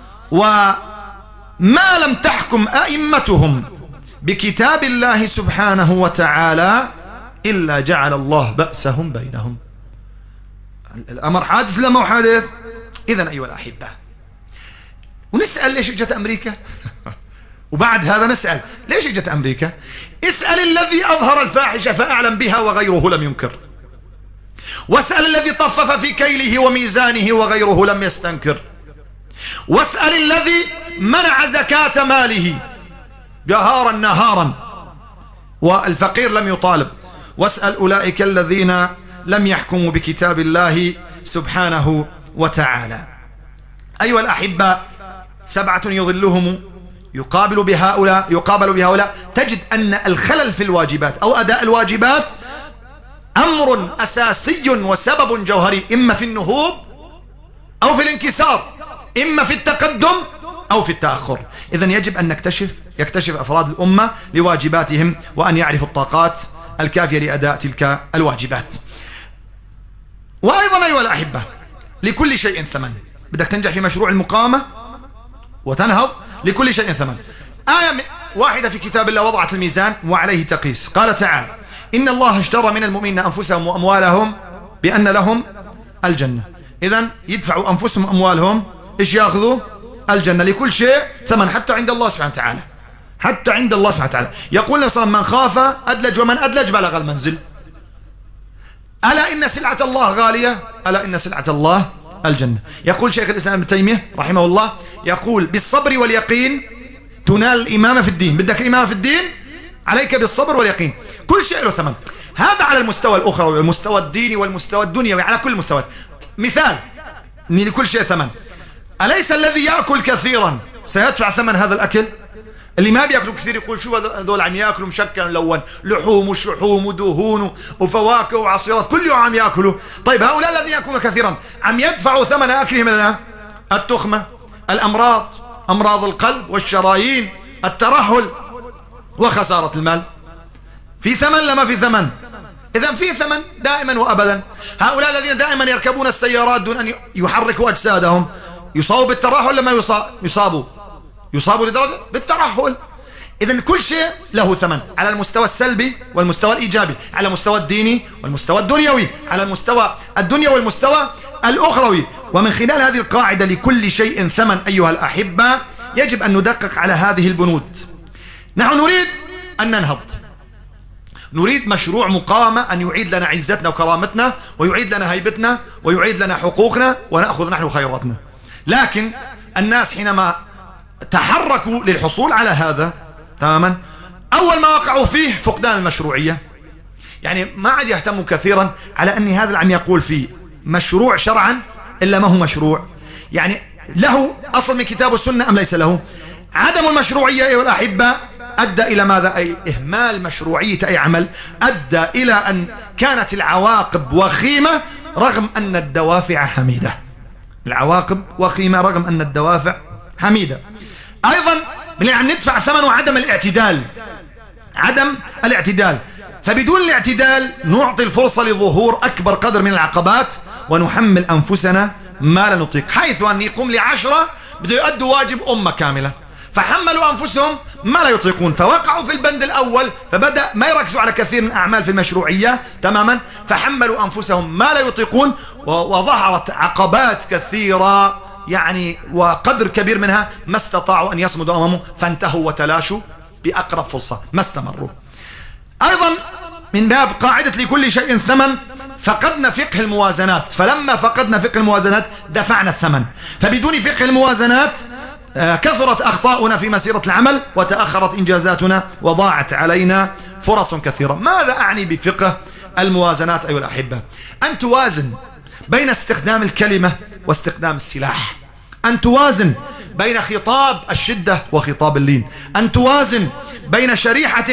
وما لم تحكم أئمتهم بكتاب الله سبحانه وتعالى إلا جعل الله بأسهم بينهم. الأمر حادث لا مو حادث؟ إذن أيها الأحبة ونسأل ليش اجت أمريكا وبعد هذا نسأل ليش اجت أمريكا. اسأل الذي أظهر الفاحشة فأعلم بها وغيره لم ينكر، واسأل الذي طفف في كيله وميزانه وغيره لم يستنكر، واسأل الذي منع زكاة ماله جهارا نهارا والفقير لم يطالب، واسأل أولئك الذين لم يحكموا بكتاب الله سبحانه وتعالى. أيها الأحبة سبعة يظلهم يقابل بهؤلاء يقابل بهؤلاء تجد أن الخلل في الواجبات أو أداء الواجبات أمر أساسي وسبب جوهري، إما في النهوض أو في الانكسار، إما في التقدم أو في التأخر. إذن يجب أن نكتشف يكتشف أفراد الأمة لواجباتهم وأن يعرفوا الطاقات الكافية لأداء تلك الواجبات. وأيضا أيها الأحبة لكل شيء ثمن. بدك تنجح في مشروع المقاومة وتنهض لكل شيء ثمن. آية واحدة في كتاب الله وضعت الميزان وعليه تقيس. قال تعالى إن الله اشترى من المؤمنين أنفسهم وأموالهم بأن لهم الجنة. إذن يدفعوا أنفسهم أموالهم إيش يأخذوا؟ الجنة. لكل شيء ثمن حتى عند الله سبحانه وتعالى، حتى عند الله سبحانه وتعالى. يقول النبي صلى الله عليه وسلم من خاف أدلج ومن أدلج بلغ المنزل. ألا إن سلعة الله غالية، ألا إن سلعة الله الجنة. يقول شيخ الإسلام ابن تيمية رحمه الله يقول بالصبر واليقين تنال الإمامة في الدين. بدك الإمامة في الدين عليك بالصبر واليقين. كل شيء له ثمن. هذا على المستوى الأخروي والمستوى الديني والمستوى الدنيوي على كل المستويات. مثال أن لكل شيء ثمن. أليس الذي يأكل كثيرا سيدفع ثمن هذا الأكل؟ اللي ما بيأكلوا كثير يقول شو هذول عم يأكلوا مشكل ملون، لحوم وشحوم ودهون وفواكه وعصيرات كل يوم عم يأكلوا. طيب هؤلاء الذين يأكلون كثيرا عم يدفعوا ثمن أكلهم التخمة، الأمراض، أمراض القلب والشرايين، الترهل وخسارة المال. في ثمن لما في ثمن؟ إذن في ثمن دائما وأبدا. هؤلاء الذين دائما يركبون السيارات دون أن يحركوا أجسادهم يصابوا بالترهل لما يصابوا يصابوا لدرجة بالترهل. إذن كل شيء له ثمن على المستوى السلبي والمستوى الإيجابي، على المستوى الديني والمستوى الدنيوي، على المستوى الدنيا والمستوى الأخروي. ومن خلال هذه القاعدة لكل شيء ثمن أيها الأحبة يجب أن ندقق على هذه البنود. نحن نريد أن ننهض، نريد مشروع مقاومة أن يعيد لنا عزتنا وكرامتنا ويعيد لنا هيبتنا ويعيد لنا حقوقنا ونأخذ نحن خيراتنا. لكن الناس حينما تحركوا للحصول على هذا تماما أول ما وقعوا فيه فقدان المشروعية، يعني ما عاد يهتموا كثيرا على أن هذا العم يقول فيه مشروع شرعا إلا ما هو مشروع، يعني له أصل من كتاب السنة أم ليس له. عدم المشروعية أيها الأحبة أدى إلى ماذا؟ أي إهمال مشروعية أي عمل أدى إلى أن كانت العواقب وخيمة رغم أن الدوافع حميدة. العواقب وخيمة رغم أن الدوافع حميدة. أيضا من اللي عم ندفع ثمنه عدم الاعتدال، عدم الاعتدال. فبدون الاعتدال نعطي الفرصة لظهور أكبر قدر من العقبات ونحمل أنفسنا ما لا نطيق، حيث أن يقوم لعشرة بده يؤدوا واجب أمة كاملة فحملوا أنفسهم ما لا يطيقون، فوقعوا في البند الأول فبدأ ما يركزوا على كثير من أعمال في المشروعية تماما، فحملوا أنفسهم ما لا يطيقون وظهرت عقبات كثيرة يعني وقدر كبير منها ما استطاعوا أن يصمدوا أمامه فانتهوا وتلاشوا بأقرب فرصة ما استمروا. أيضا من باب قاعدة لكل شيء ثمن فقدنا فقه الموازنات، فلما فقدنا فقه الموازنات دفعنا الثمن. فبدون فقه الموازنات كثرت أخطاؤنا في مسيرة العمل وتأخرت إنجازاتنا وضاعت علينا فرص كثيرة. ماذا أعني بفقه الموازنات أيها الأحبة؟ أن توازن بين استخدام الكلمة واستخدام السلاح، أن توازن بين خطاب الشدة وخطاب اللين، أن توازن بين شريحة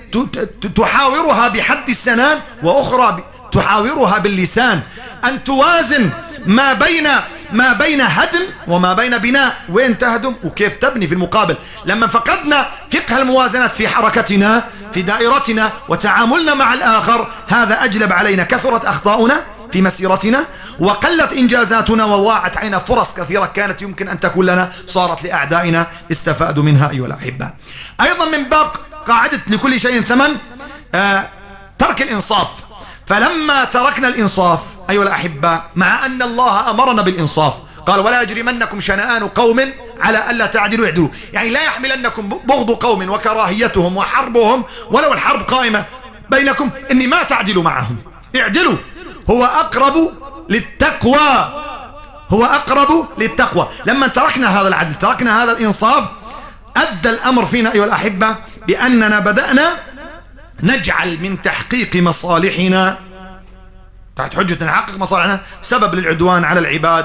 تحاورها بحد السنان وأخرى تحاورها باللسان، أن توازن ما بين ما بين هدم وما بين بناء، وين تهدم وكيف تبني في المقابل. لما فقدنا فقه الموازنات في حركتنا في دائرتنا وتعاملنا مع الآخر هذا أجلب علينا كثرت أخطاؤنا في مسيرتنا وقلت إنجازاتنا وضاعت علينا فرص كثيرة كانت يمكن أن تكون لنا صارت لأعدائنا استفادوا منها أيها الأحبة. أيضا من باب قاعدة لكل شيء ثمن آه ترك الإنصاف. فلما تركنا الإنصاف أيها الأحبة مع أن الله أمرنا بالإنصاف قال ولا يجرمنكم شنآن قوم على ألا تعدلوا اعدلوا، يعني لا يحملنكم بغض قوم وكراهيتهم وحربهم ولو الحرب قائمة بينكم إني ما تعدلوا معهم، اعدلوا هو أقرب للتقوى، هو أقرب للتقوى. لما تركنا هذا العدل تركنا هذا الإنصاف أدى الأمر فينا أيها الأحبة بأننا بدأنا نجعل من تحقيق مصالحنا تحت حجة نحقق مصالحنا سبب للعدوان على العباد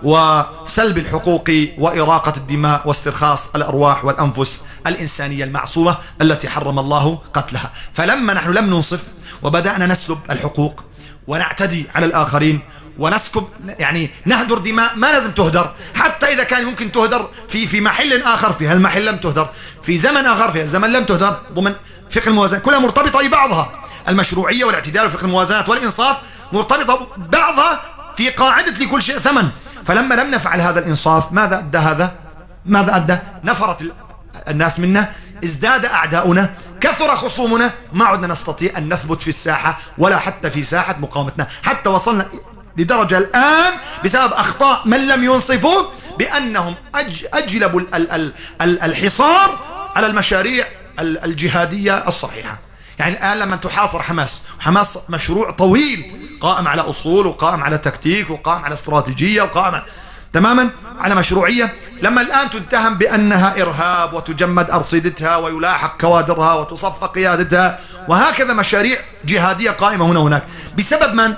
وسلب الحقوق وإراقة الدماء واسترخاص الأرواح والأنفس الإنسانية المعصومة التي حرم الله قتلها. فلما نحن لم ننصف وبدأنا نسلب الحقوق ونعتدي على الآخرين ونسكب يعني نهدر دماء ما لازم تهدر، حتى إذا كان ممكن تهدر في في محل آخر في هالمحل لم تهدر، في زمن آخر في الزمن لم تهدر ضمن فقه الموازنة، كلها مرتبطة ببعضها. المشروعية والاعتدال وفقه الموازنات والإنصاف مرتبطة بعضها في قاعدة لكل شيء ثمن. فلما لم نفعل هذا الإنصاف ماذا أدى هذا؟ ماذا أدى؟ نفرت الناس منا، ازداد أعداؤنا، كثر خصومنا، ما عدنا نستطيع أن نثبت في الساحة ولا حتى في ساحة مقاومتنا، حتى وصلنا لدرجة الآن بسبب أخطاء من لم ينصفوا بأنهم أج أجلبوا ال ال ال الحصار على المشاريع الجهادية الصحيحة. يعني الآن لما تحاصر حماس، حماس مشروع طويل قائم على أصول وقائم على تكتيك وقائم على استراتيجية وقائم على تماما على مشروعية، لما الآن تتهم بأنها إرهاب وتجمد أرصدتها ويلاحق كوادرها وتصفى قيادتها وهكذا مشاريع جهادية قائمة هنا وهناك بسبب من؟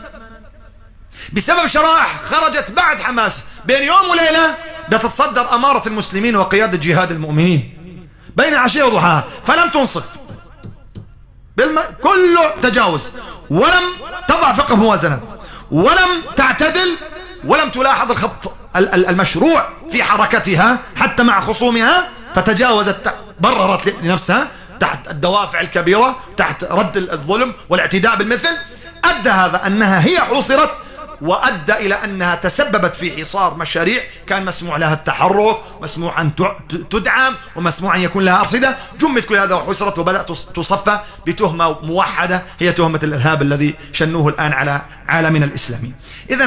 بسبب شرائح خرجت بعد حماس بين يوم وليلة بتتصدر أمارة المسلمين وقيادة جهاد المؤمنين بين عشية وضحاها، فلم تنصف بالم... كله تجاوز ولم تضع فقه موازنات ولم تعتدل ولم تلاحظ الخط المشروع في حركتها حتى مع خصومها، فتجاوزت بررت لنفسها تحت الدوافع الكبيرة تحت رد الظلم والاعتداء بالمثل. أدى هذا أنها هي حوصرت وأدى إلى أنها تسببت في حصار مشاريع كان مسموع لها التحرك، مسموع أن تدعم ومسموع أن يكون لها أرصدة، جمت كل هذا وحصرت وبدأت تصفى بتهمة موحدة هي تهمة الإرهاب الذي شنوه الآن على عالمنا الإسلامي. إذن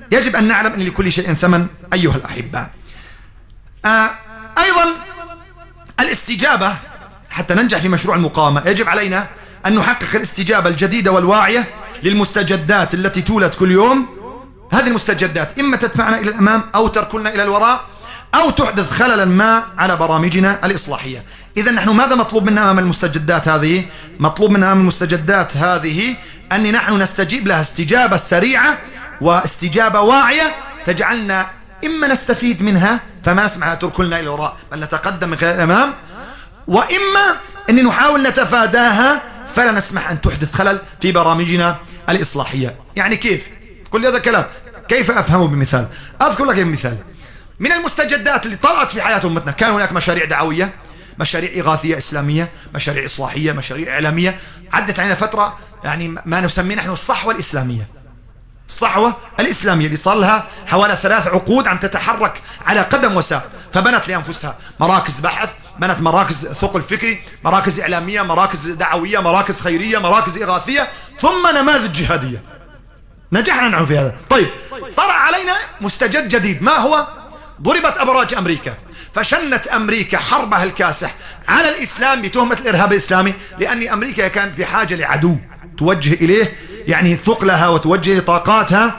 يجب أن نعلم أن لكل شيء ثمن أيها الأحباء. آه أيضا الاستجابة، حتى ننجح في مشروع المقاومة يجب علينا أن نحقق الاستجابة الجديدة والواعية للمستجدات التي تولد كل يوم. هذه المستجدات إما تدفعنا إلى الأمام أو تركلنا إلى الوراء أو تحدث خللا ما على برامجنا الإصلاحية. إذا نحن ماذا مطلوب منا أمام المستجدات هذه؟ مطلوب منا أمام المستجدات هذه أن نحن نستجيب لها استجابة سريعة واستجابة واعية تجعلنا إما نستفيد منها فما نسمعها تركلنا إلى الوراء بل نتقدم من خلال الأمام، وإما أن نحاول نتفاداها فلا نسمح أن تحدث خلل في برامجنا الإصلاحية. يعني كيف؟ تقول لي هذا كلام كيف أفهمه بمثال؟ أذكر لك بمثال من المستجدات اللي طرأت في حياة أمتنا. كان هناك مشاريع دعوية، مشاريع إغاثية إسلامية، مشاريع إصلاحية، مشاريع إعلامية. عدت علينا فترة يعني ما نسميه نحن الصحوة الإسلامية. الصحوة الإسلامية اللي صار لها حوالي ثلاث عقود عم تتحرك على قدم وساق، فبنت لأنفسها مراكز بحث، بنت مراكز ثقل فكري، مراكز إعلامية، مراكز دعوية، مراكز خيرية، مراكز إغاثية، ثم نماذج جهادية. نجحنا نحن في هذا. طيب طرأ علينا مستجد جديد، ما هو؟ ضربت أبراج أمريكا، فشنت أمريكا حربها الكاسح على الإسلام بتهمة الإرهاب الإسلامي، لأن أمريكا كانت بحاجة لعدو توجه إليه يعني ثقلها وتوجه لطاقاتها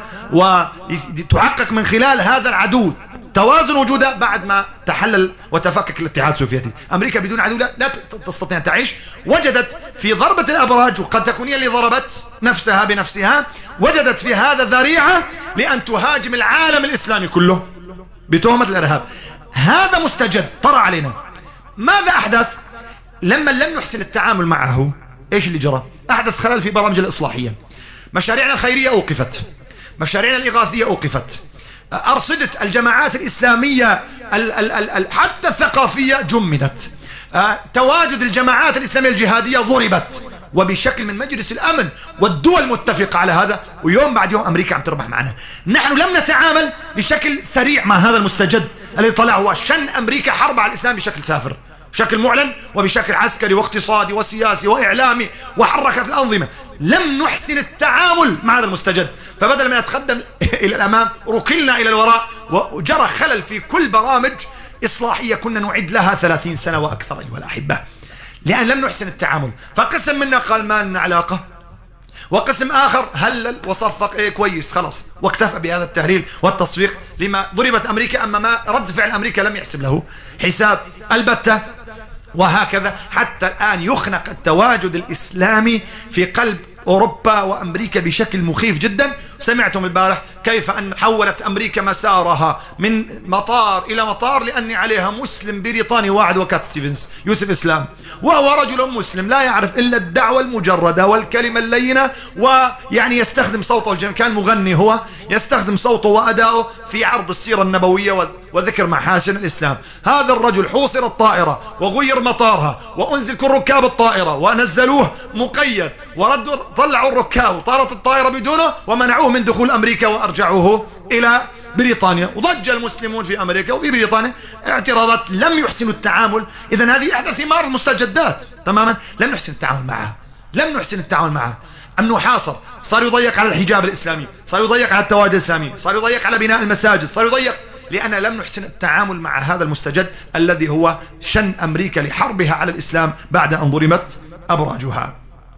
وتحقق من خلال هذا العدو توازن وجودها بعد ما تحلل وتفكك الاتحاد السوفيتي. أمريكا بدون عدو لا, لا تستطيع أن تعيش. وجدت في ضربة الأبراج، وقد تكون هي اللي ضربت نفسها بنفسها، وجدت في هذا ذريعة لأن تهاجم العالم الإسلامي كله بتهمة الإرهاب. هذا مستجد طرأ علينا. ماذا أحدث؟ لما لم نحسن التعامل معه إيش اللي جرى؟ أحدث خلل في برامج الإصلاحية. مشاريعنا الخيرية أوقفت، مشاريعنا الإغاثية أوقفت، أرصدة الجماعات الإسلامية ال ال ال ال حتى الثقافية جمدت، تواجد الجماعات الإسلامية الجهادية ضربت، وبشكل من مجلس الأمن والدول متفقة على هذا، ويوم بعد يوم أمريكا عم تربح معنا. نحن لم نتعامل بشكل سريع مع هذا المستجد الذي طلع هو شن أمريكا حرب على الإسلام بشكل سافر، بشكل معلن وبشكل عسكري واقتصادي وسياسي وإعلامي وحركت الأنظمة. لم نحسن التعامل مع هذا المستجد، فبدل من نتقدم إلى الأمام ركلنا إلى الوراء، وجرى خلل في كل برامج إصلاحية كنا نعد لها ثلاثين سنة وأكثر أيها الأحبة، لأن لم نحسن التعامل. فقسم منا قال ما لنا علاقة، وقسم آخر هلل وصفق إيه كويس خلاص واكتفى بهذا التهليل والتصفيق لما ضربت أمريكا، أما ما رد فعل أمريكا لم يحسب له حساب البتة. وهكذا حتى الآن يخنق التواجد الإسلامي في قلب أوروبا وأمريكا بشكل مخيف جدا. سمعتم البارح كيف أن حولت أمريكا مسارها من مطار إلى مطار لأن عليها مسلم بريطاني واحد وكات ستيفنز يوسف إسلام، وهو رجل مسلم لا يعرف إلا الدعوة المجردة والكلمة اللينة، ويعني يستخدم صوته الجميل، كان مغني هو، يستخدم صوته وأداؤه في عرض السيرة النبوية وذكر محاسن الإسلام. هذا الرجل حوصر الطائرة وغير مطارها وأنزل كل ركاب الطائرة ونزلوه مقيد وردوا طلعوا الركاب وطارت الطائرة بدونه ومنعوه من دخول أمريكا وأرجعوه إلى بريطانيا. وضج المسلمون في أمريكا وفي بريطانيا اعتراضات، لم يحسنوا التعامل. إذن هذه إحدى ثمار المستجدات تماما، لم نحسن التعامل معها، لم نحسن التعامل معها. أم نحاصر، صار يضيق على الحجاب الإسلامي، صار يضيق على التواجد الإسلامي، صار يضيق على بناء المساجد، صار يضيق لأن لم نحسن التعامل مع هذا المستجد الذي هو شن أمريكا لحربها على الإسلام بعد أن ضربت أبراجها.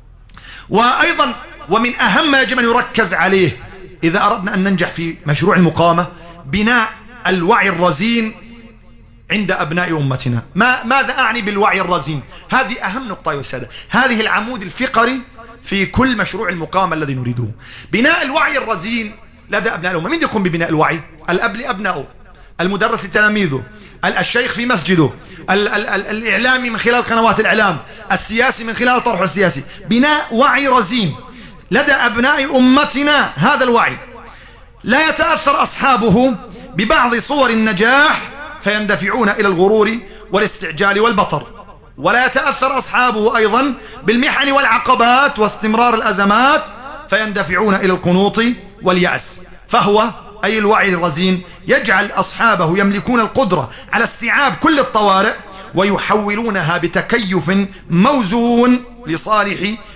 وأيضا ومن أهم ما يجب أن يركز عليه إذا أردنا أن ننجح في مشروع المقاومة بناء الوعي الرزين عند أبناء أمتنا. ما ماذا أعني بالوعي الرزين؟ هذه أهم نقطة يا السادة، هذه العمود الفقري في كل مشروع المقاومة الذي نريده. بناء الوعي الرزين لدى أبناء الأمة. من يقوم ببناء الوعي؟ الأب لأبنائه، المدرس لتلاميذه، الشيخ في مسجده، ال ال ال الإعلامي من خلال قنوات الإعلام، السياسي من خلال طرحه السياسي. بناء وعي رزين لدى أبناء أمتنا. هذا الوعي لا يتأثر أصحابه ببعض صور النجاح فيندفعون إلى الغرور والاستعجال والبطر، ولا يتأثر أصحابه أيضا بالمحن والعقبات واستمرار الأزمات فيندفعون إلى القنوط واليأس. فهو أي الوعي الرزين يجعل أصحابه يملكون القدرة على استيعاب كل الطوارئ ويحولونها بتكيف موزون لصالح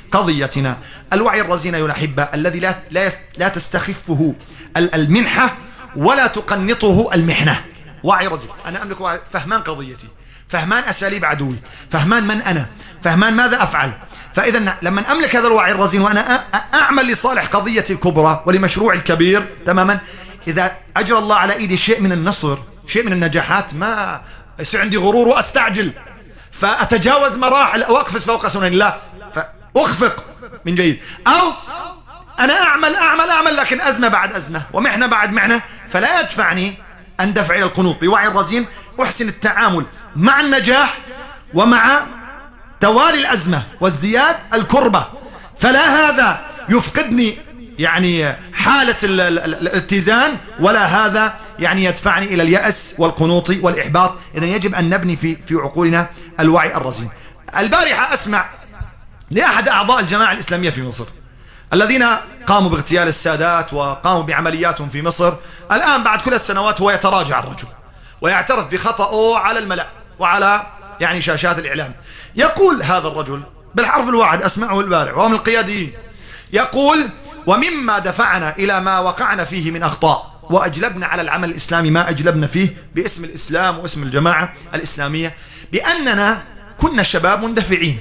قضيتنا. الوعي الرزين أيها الأحبة الذي لا لا لا تستخفه المنحة ولا تقنطه المحنة. وعي رزين، أنا أملك وعي، فهمان قضيتي، فهمان أساليب عدوي، فهمان من أنا، فهمان ماذا أفعل. فإذا لما أملك هذا الوعي الرزين وأنا أعمل لصالح قضيتي الكبرى ولمشروع الكبير تماما، إذا أجرى الله على إيدي شيء من النصر، شيء من النجاحات، ما يصير عندي غرور وأستعجل فأتجاوز مراحل أو أقفز فوق سنن الله فأخفق من جيد، أو أنا أعمل أعمل أعمل لكن أزمة بعد أزمة ومحنة بعد محنة، فلا يدفعني أن دفع إلى القنوط. بوعي الرزين أحسن التعامل مع النجاح ومع توالي الأزمة وازدياد الكربة، فلا هذا يفقدني يعني حالة الاتزان ولا هذا يعني يدفعني إلى اليأس والقنوط والإحباط. إذن يجب أن نبني في في عقولنا الوعي الرزين. البارحة أسمع لأحد أعضاء الجماعة الإسلامية في مصر الذين قاموا باغتيال السادات وقاموا بعملياتهم في مصر، الآن بعد كل السنوات هو يتراجع الرجل ويعترف بخطأه على الملأ وعلى يعني شاشات الإعلام. يقول هذا الرجل بالحرف الواحد، أسمعه البارح وهو من القياديين، يقول: ومما دفعنا إلى ما وقعنا فيه من أخطاء وأجلبنا على العمل الإسلامي ما أجلبنا فيه باسم الإسلام واسم الجماعة الإسلامية، بأننا كنا شباب مندفعين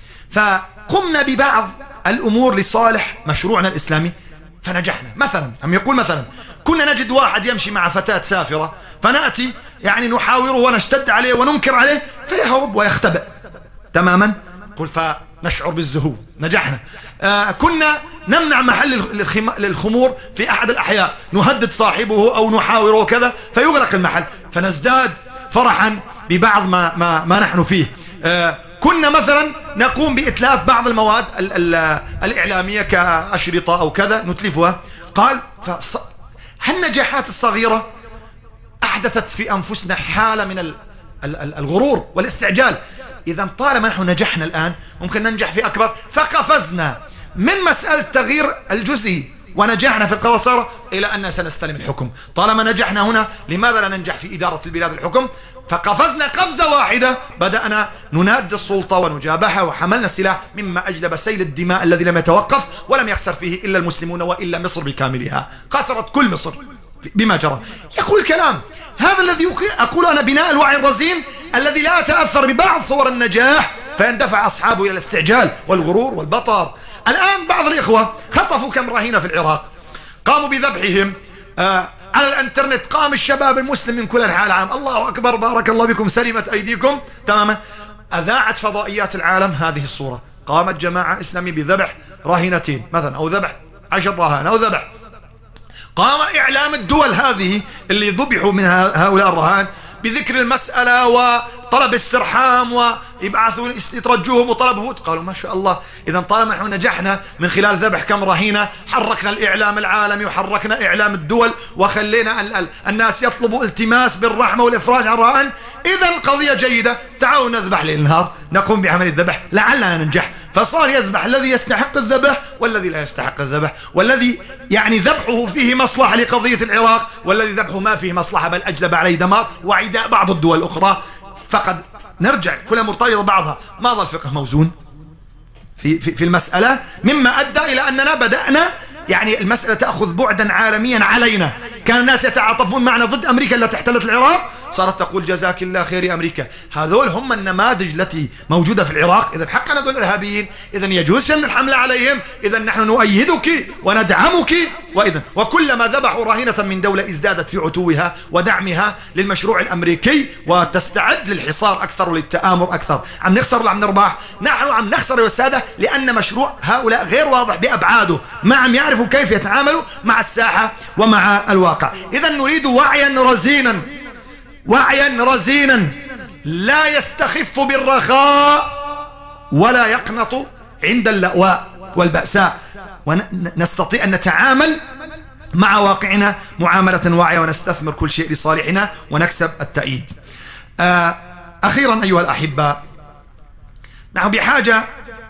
فقمنا ببعض الأمور لصالح مشروعنا الإسلامي فنجحنا. مثلا هم يقول مثلا كنا نجد واحد يمشي مع فتاة سافرة فنأتي يعني نحاوره ونشتد عليه وننكر عليه فيهرب ويختبئ تماما، قل فنشعر بالزهو، نجحنا. آه كنا نمنع محل الخمور في أحد الأحياء، نهدد صاحبه أو نحاوره وكذا فيغلق المحل فنزداد فرحا ببعض ما, ما, ما نحن فيه. آه كنا مثلا نقوم بإتلاف بعض المواد ال ال الإعلامية كأشرطة أو كذا نتلفها. قال هالنجاحات الصغيرة أحدثت في أنفسنا حالة من ال ال الغرور والاستعجال. إذا طالما نحن نجحنا الآن ممكن ننجح في أكبر، فقفزنا من مسألة تغيير الجزئي ونجحنا في القراصنة إلى أننا سنستلم الحكم. طالما نجحنا هنا لماذا لا ننجح في إدارة البلاد الحكم؟ فقفزنا قفزة واحدة، بدأنا ننادي السلطة ونجابهها وحملنا السلاح، مما أجلب سيل الدماء الذي لم يتوقف ولم يخسر فيه إلا المسلمون وإلا مصر بكاملها، خسرت كل مصر بما جرى. يقول كلام هذا الذي أقول أنا بناء الوعي الرزين الذي لا يتأثر ببعض صور النجاح فيندفع أصحابه إلى الاستعجال والغرور والبطر. الآن بعض الإخوة خطفوا كم رهينة في العراق، قاموا بذبحهم آه على الانترنت، قام الشباب المسلم من كل انحاء العالم، الله أكبر بارك الله بكم سلمت أيديكم تماما. أذاعت فضائيات العالم هذه الصورة، قامت جماعة إسلامية بذبح راهنتين مثلا أو ذبح عشر رهان أو ذبح. قام إعلام الدول هذه اللي ذبحوا من هؤلاء الرهان بذكر المسألة وطلب استرحام ويبعثوا يترجوهم وطلب فوت. قالوا ما شاء الله، إذا طالما نحن نجحنا من خلال ذبح كم رهينة حركنا الإعلام العالمي وحركنا إعلام الدول وخلينا الناس يطلبوا التماس بالرحمة والإفراج عن الرهان، إذا القضية جيدة، تعالوا نذبح ليل نهار، نقوم بعملية ذبح لعلنا ننجح. فصار يذبح الذي يستحق الذبح والذي لا يستحق الذبح، والذي يعني ذبحه فيه مصلحة لقضية العراق والذي ذبحه ما فيه مصلحة بل أجلب عليه دمار وعداء بعض الدول الأخرى. فقد نرجع كلها مرتبطة بعضها. ما ظل الفقه موزون في, في, في المسألة، مما أدى إلى أننا بدأنا يعني المسألة تأخذ بعدا عالميا علينا. كان الناس يتعاطفون معنا ضد أمريكا التي احتلت العراق، صارت تقول جزاك الله خير يا أمريكا. هذول هم النماذج التي موجودة في العراق. إذا حقا هذول إرهابيين، إذا يجوز شن الحملة عليهم، إذا نحن نؤيدك وندعمك. وإذا وكلما ذبحوا رهينة من دولة ازدادت في عتوها ودعمها للمشروع الأمريكي وتستعد للحصار أكثر وللتآمر أكثر. عم نخسر ولا عم نربح؟ نحن عم نخسر يا السادة، لأن مشروع هؤلاء غير واضح بأبعاده، ما عم يعرفوا كيف يتعاملوا مع الساحة ومع الواقع. إذا نريد وعيا رزينا، وعيا رزينا لا يستخف بالرخاء ولا يقنط عند اللأواء والبأساء، ونستطيع أن نتعامل مع واقعنا معاملة واعية ونستثمر كل شيء لصالحنا ونكسب التأييد. آه أخيرا أيها الأحباء، نحن بحاجة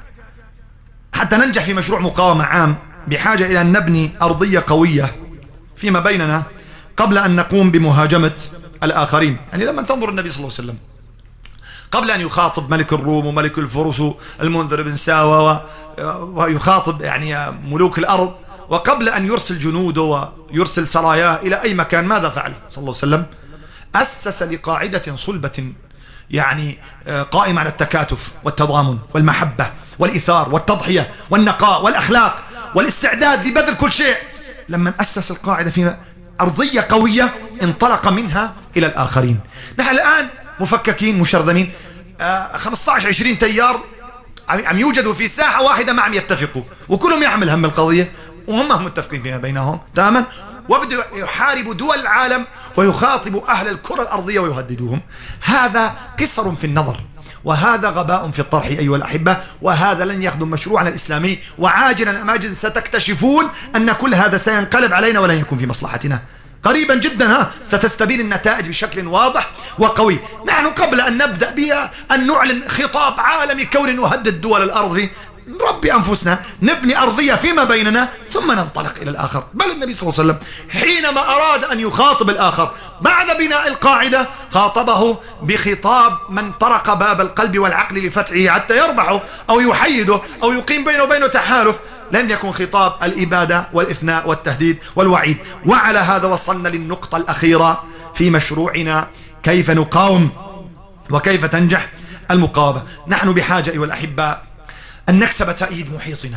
حتى ننجح في مشروع مقاومة عام، بحاجة إلى أن نبني أرضية قوية فيما بيننا قبل أن نقوم بمهاجمة الآخرين. يعني لما تنظر النبي صلى الله عليه وسلم قبل أن يخاطب ملك الروم وملك الفرس المنذر بن ساوى ويخاطب يعني ملوك الأرض، وقبل أن يرسل جنوده ويرسل سراياه إلى أي مكان، ماذا فعل صلى الله عليه وسلم؟ أسس لقاعدة صلبة يعني قائمة على التكاتف والتضامن والمحبة والإثار والتضحية والنقاء والأخلاق والاستعداد لبذل كل شيء. لما أسس القاعدة في أرضية قوية انطلق منها إلى الآخرين. نحن الآن مفككين مشرذمين، خمسة عشر عشرين تيار عم يوجدوا في ساحة واحدة ما عم يتفقوا، وكلهم يحمل هم القضية وهم متفقين فيها بينهم تماما، وبدأوا يحاربوا دول العالم ويخاطبوا أهل الكرة الأرضية ويهددوهم. هذا قصر في النظر، وهذا غباء في الطرح أيها الأحبة، وهذا لن يخدم مشروعنا الإسلامي، وعاجلا أم آجلا ستكتشفون أن كل هذا سينقلب علينا ولن يكون في مصلحتنا. قريبا جدا ها ستستبين النتائج بشكل واضح وقوي. نحن قبل أن نبدأ بها أن نعلن خطاب عالمي كوني نهدد دول الأرض، نربي أنفسنا، نبني أرضية فيما بيننا ثم ننطلق إلى الآخر. بل النبي صلى الله عليه وسلم حينما أراد أن يخاطب الآخر بعد بناء القاعدة خاطبه بخطاب من طرق باب القلب والعقل لفتحه حتى يربحه أو يحيده أو يقيم بينه وبينه تحالف. لم يكن خطاب الإبادة والإفناء والتهديد والوعيد. وعلى هذا وصلنا للنقطة الأخيرة في مشروعنا، كيف نقاوم وكيف تنجح المقاومة. نحن بحاجة أيها الأحباء أن نكسب تأييد محيطنا،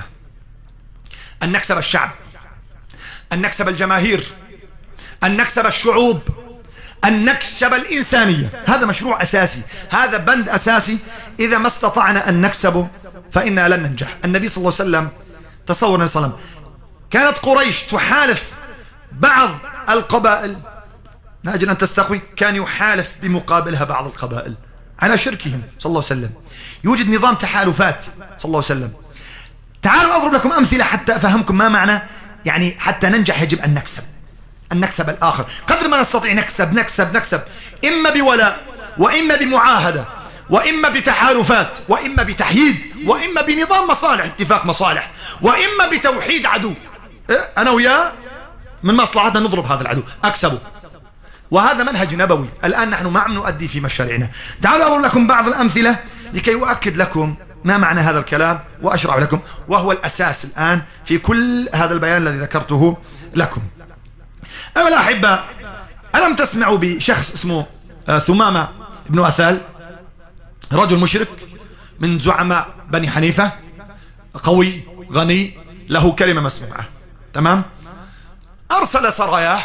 أن نكسب الشعب، أن نكسب الجماهير، أن نكسب الشعوب، أن نكسب الإنسانية. هذا مشروع أساسي، هذا بند أساسي. إذا ما استطعنا أن نكسبه فإننا لن ننجح. النبي صلى الله عليه وسلم، تصور النبي صلى الله عليه وسلم كانت قريش تحالف بعض القبائل من أجل أن تستقوي، كان يحالف بمقابلها بعض القبائل على شركهم صلى الله عليه وسلم. يوجد نظام تحالفات صلى الله عليه وسلم. تعالوا أضرب لكم أمثلة حتى أفهمكم ما معنى يعني حتى ننجح يجب أن نكسب، أن نكسب الآخر قدر ما نستطيع. نكسب نكسب نكسب إما بولاء، وإما بمعاهدة، وإما بتحالفات، وإما بتحييد، وإما بنظام مصالح، اتفاق مصالح، وإما بتوحيد عدو. أنا وياه من مصلحتنا نضرب هذا العدو أكسبه. وهذا منهج نبوي الآن نحن ما عم نؤدي في مشاريعنا. تعالوا أضرب لكم بعض الأمثلة لكي أؤكد لكم ما معنى هذا الكلام وأشرح لكم، وهو الأساس الآن في كل هذا البيان الذي ذكرته لكم. أيها الأحبة، ألم تسمعوا بشخص اسمه ثمامة بن أثال؟ رجل مشرك من زعماء بني حنيفة، قوي غني له كلمة مسموعة، تمام؟ أرسل سراياه،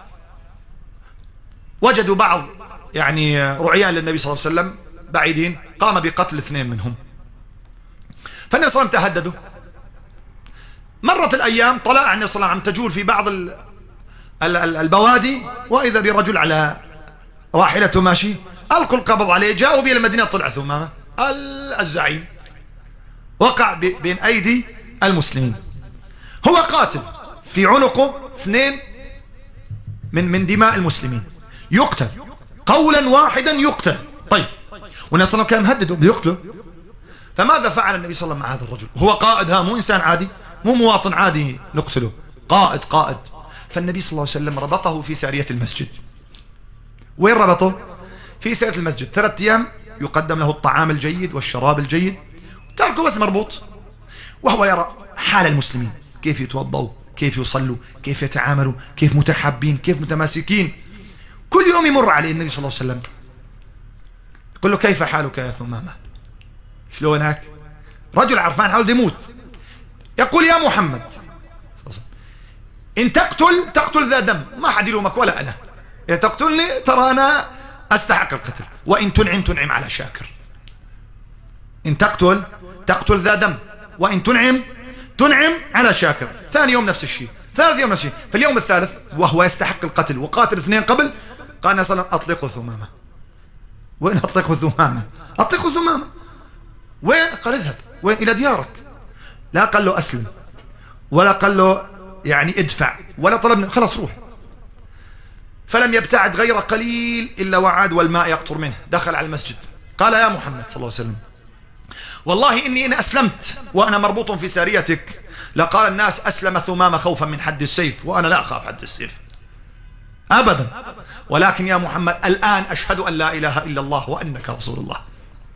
وجدوا بعض يعني رعيان للنبي صلى الله عليه وسلم بعيدين، قام بقتل اثنين منهم. فالنبي صلى الله عليه وسلم تهددوا. مرت الأيام، طلع النبي صلى الله عليه وسلم تجول في بعض البوادي، وإذا برجل على راحلته ماشي، ألقوا القبض عليه، جاءوا به المدينة، طلع ثمامة الزعيم، وقع بين أيدي المسلمين. هو قاتل، في عنقه اثنين من من دماء المسلمين، يقتل قولا واحدا، يقتل. طيب، والنبي صلى الله عليه وسلم كان مهدده بده يقتله. فماذا فعل النبي صلى الله عليه وسلم مع هذا الرجل؟ هو قائد، ها، مو إنسان عادي، مو مواطن عادي نقتله، قائد قائد. فالنبي صلى الله عليه وسلم ربطه في سارية المسجد. وين ربطه؟ في سارية المسجد. ثلاثة أيام يقدم له الطعام الجيد والشراب الجيد، تركه بس مربوط، وهو يرى حال المسلمين، كيف يتوضوا، كيف يصلوا، كيف يتعاملوا، كيف متحابين، كيف متماسكين. كل يوم يمر عليه النبي صلى الله عليه وسلم يقول له: كيف حالك يا ثمامة؟ شلونك؟ رجل عرفان حاول يموت، يقول: يا محمد، إن تقتل تقتل ذا دم، ما حد يلومك ولا أنا، إذا تقتلني ترى أنا أستحق القتل، وإن تنعم تنعم على شاكر. إن تقتل تقتل ذا دم، وإن تنعم تنعم على شاكر. ثاني يوم نفس الشيء، ثالث يوم نفس الشيء. في اليوم الثالث وهو يستحق القتل وقاتل اثنين قبل، قال صلى الله عليه وسلم: أطلقوا ثمامة. وين أطلقوا ثمامة؟ أطلقوا ثمامة. وين؟ قال: اذهب. وين؟ إلى ديارك. لا قال له أسلم، ولا قال له يعني ادفع، ولا طلب، خلاص روح. فلم يبتعد غير قليل إلا وعاد والماء يقطر منه. دخل على المسجد، قال: يا محمد صلى الله عليه وسلم، والله إني إن أسلمت وأنا مربوط في ساريتك لقال الناس: أسلم ثمامة خوفا من حد السيف، وأنا لا أخاف حد السيف أبدا، ولكن يا محمد الآن أشهد أن لا إله إلا الله وأنك رسول الله.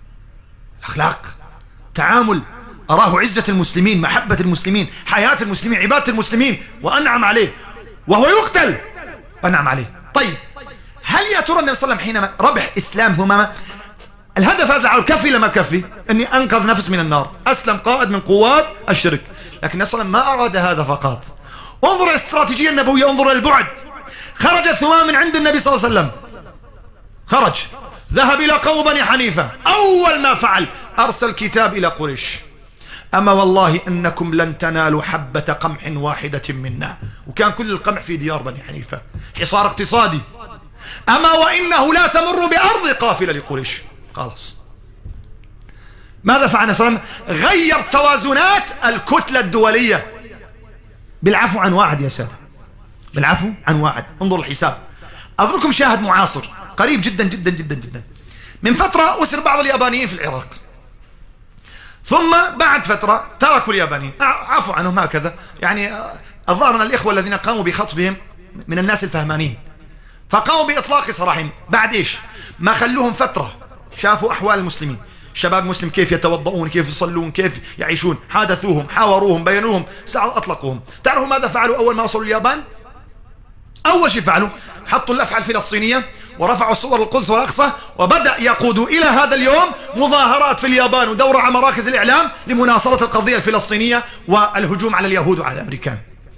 الأخلاق، تعامل، أراه عزة المسلمين، محبة المسلمين، حياة المسلمين، عبادة المسلمين، وأنعم عليه وهو يقتل أنعم عليه. طيب هل يا ترى النبي صلى الله عليه وسلم حينما ربح إسلام ثمامة الهدف هذا العالم كفي لما كفي أني أنقذ نفس من النار، أسلم قائد من قوات الشرك، لكن النبي صلى الله عليه وسلم ما أراد هذا فقط. انظر الاستراتيجية النبوية، انظر البعد. خرج ثمام من عند النبي صلى الله عليه وسلم، خرج ذهب إلى قوم بني حنيفة، أول ما فعل أرسل كتاب إلى قريش: أما والله إنكم لن تنالوا حبة قمح واحدة منا. وكان كل القمح في ديار بني حنيفة، حصار اقتصادي. أما وإنه لا تمر بأرض قافلة لقريش. خلاص ماذا فعل النبي صلى الله عليه وسلم؟ غير توازنات الكتلة الدولية بالعفو عن واحد يا سادة، بالعفو عن واحد. انظر الحساب. أذكركم شاهد معاصر قريب جدا جدا جدا جدا. من فترة أسر بعض اليابانيين في العراق، ثم بعد فترة تركوا اليابانيين، عفوا عنهم هكذا، يعني الظاهر أن الإخوة الذين قاموا بخطفهم من الناس الفهمانين، فقاموا بإطلاق سراحهم. بعد إيش؟ ما خلوهم فترة، شافوا أحوال المسلمين، شباب مسلم كيف يتوضؤون، كيف يصلون، كيف يعيشون، حادثوهم، حاوروهم، بينوهم، سعوا أطلقوهم. تعرفوا ماذا فعلوا أول ما وصلوا اليابان؟ أول شيء فعلوا حطوا اللفحة الفلسطينية ورفعوا صور القدس والأقصى، وبدأ يقودوا إلى هذا اليوم مظاهرات في اليابان ودورة على مراكز الإعلام لمناصرة القضية الفلسطينية والهجوم على اليهود وعلى الأمريكان.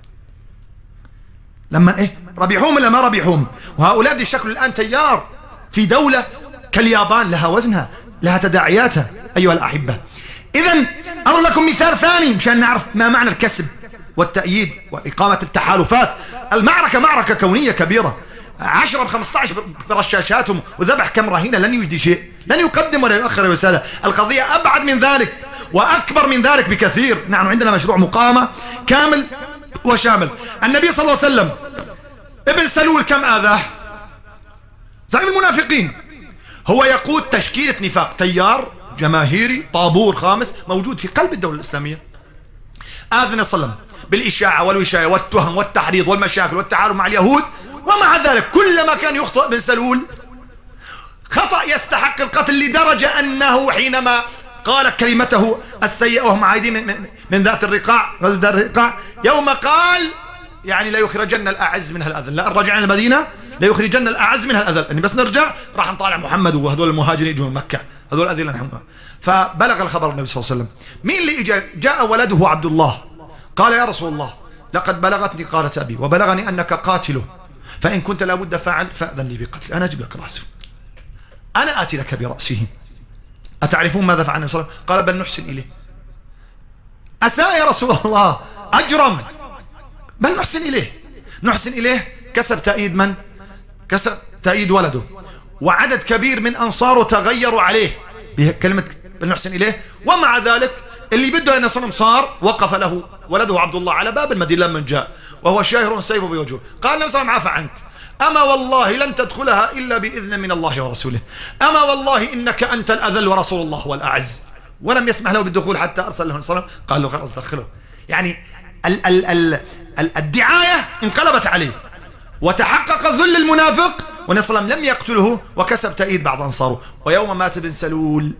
لما إيه؟ ربيحوهم ولا ما ربيحوهم؟ وهؤلاء دي شكلوا الآن تيار في دولة كاليابان، لها وزنها، لها تداعياتها أيها الأحبة. إذن أضرب لكم مثال ثاني مشان نعرف ما معنى الكسب والتأييد وإقامة التحالفات. المعركة معركة كونية كبيرة، عشرة بخمسة عشر برشاشاتهم وذبح كم رهينة، لن يجدي شيء، لن يقدم ولا يؤخر يا سادة. القضية أبعد من ذلك وأكبر من ذلك بكثير. نحن عندنا مشروع مقاومة كامل وشامل. النبي صلى الله عليه وسلم ابن سلول كم آذاه؟ زعيم المنافقين، هو يقود تشكيلة نفاق، تيار جماهيري طابور خامس موجود في قلب الدولة الإسلامية. آذن صلى الله عليه وسلم بالإشاعة والوشاية والتهم والتحريض والمشاكل والتعاون مع اليهود، ومع ذلك كلما كان يخطئ بن سلول خطأ يستحق القتل، لدرجة أنه حينما قال كلمته السيئة وهم عايدين من, من, من ذات الرقاع ذات الرقاع يوم قال يعني لا يخرجن الأعز منها الأذل، لا رجعنا المدينة لا يخرجن الأعز منها الأذل، يعني بس نرجع راح نطالع محمد وهذول المهاجرين يجون من مكة، هذول أذل نحن. فبلغ الخبر النبي صلى الله عليه وسلم. مين اللي إجا؟ جاء ولده عبد الله قال يا رسول الله لقد بلغتني قالة أبي وبلغني أنك قاتله، فإن كنت لابد فعل فأذن لي بقتل، أنا أجيب لك رأسه، أنا آتي لك برأسه. أتعرفون ماذا فعل النبي صلى الله عليه وسلم؟ قال بل نحسن إليه. أساء يا رسول الله، أجرم، بل نحسن إليه. نحسن إليه كسب تأييد من؟ كسب تأييد ولده، وعدد كبير من أنصاره تغيروا عليه بكلمة بل نحسن إليه. ومع ذلك اللي بده أن صنم صار وقف له ولده عبد الله على باب المدينة لما جاء وهو شاهر سيفه بوجهه، قال النبي صلى الله عليه وسلم عفى عنك، أما والله لن تدخلها إلا بإذن من الله ورسوله، أما والله إنك أنت الأذل ورسول الله هو الأعز. ولم يسمح له بالدخول حتى أرسل له صلى الله عليه وسلم قال له خلاص دخله. يعني ال ال ال ال الدعاية انقلبت عليه وتحقق ذل المنافق، والنبي صلى الله عليه وسلم لم يقتله وكسب تأييد بعض أنصاره. ويوم مات بن سلول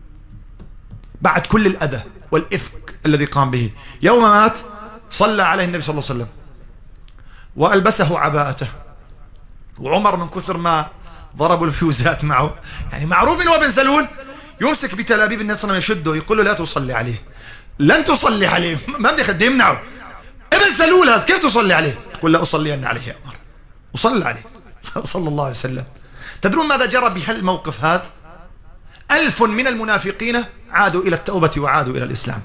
بعد كل الأذى والإفك الذي قام به، يوم مات صلى عليه النبي صلى الله عليه وسلم وألبسه عباءته، وعمر من كثر ما ضربوا الفيوزات معه، يعني معروف انه ابن سلول يمسك بتلابيب النبي صلى الله عليه وسلم يشده يقول له لا تصلي عليه، لن تصلي عليه، ما بدي خد يمنعه. ابن سلول هذا كيف تصلي عليه؟ يقول لا أصلين عليه يا عمر، وصلى عليه صلى الله عليه وسلم. تدرون ماذا جرى بهالموقف هذا؟ ألف من المنافقين عادوا إلى التوبة وعادوا إلى الإسلام.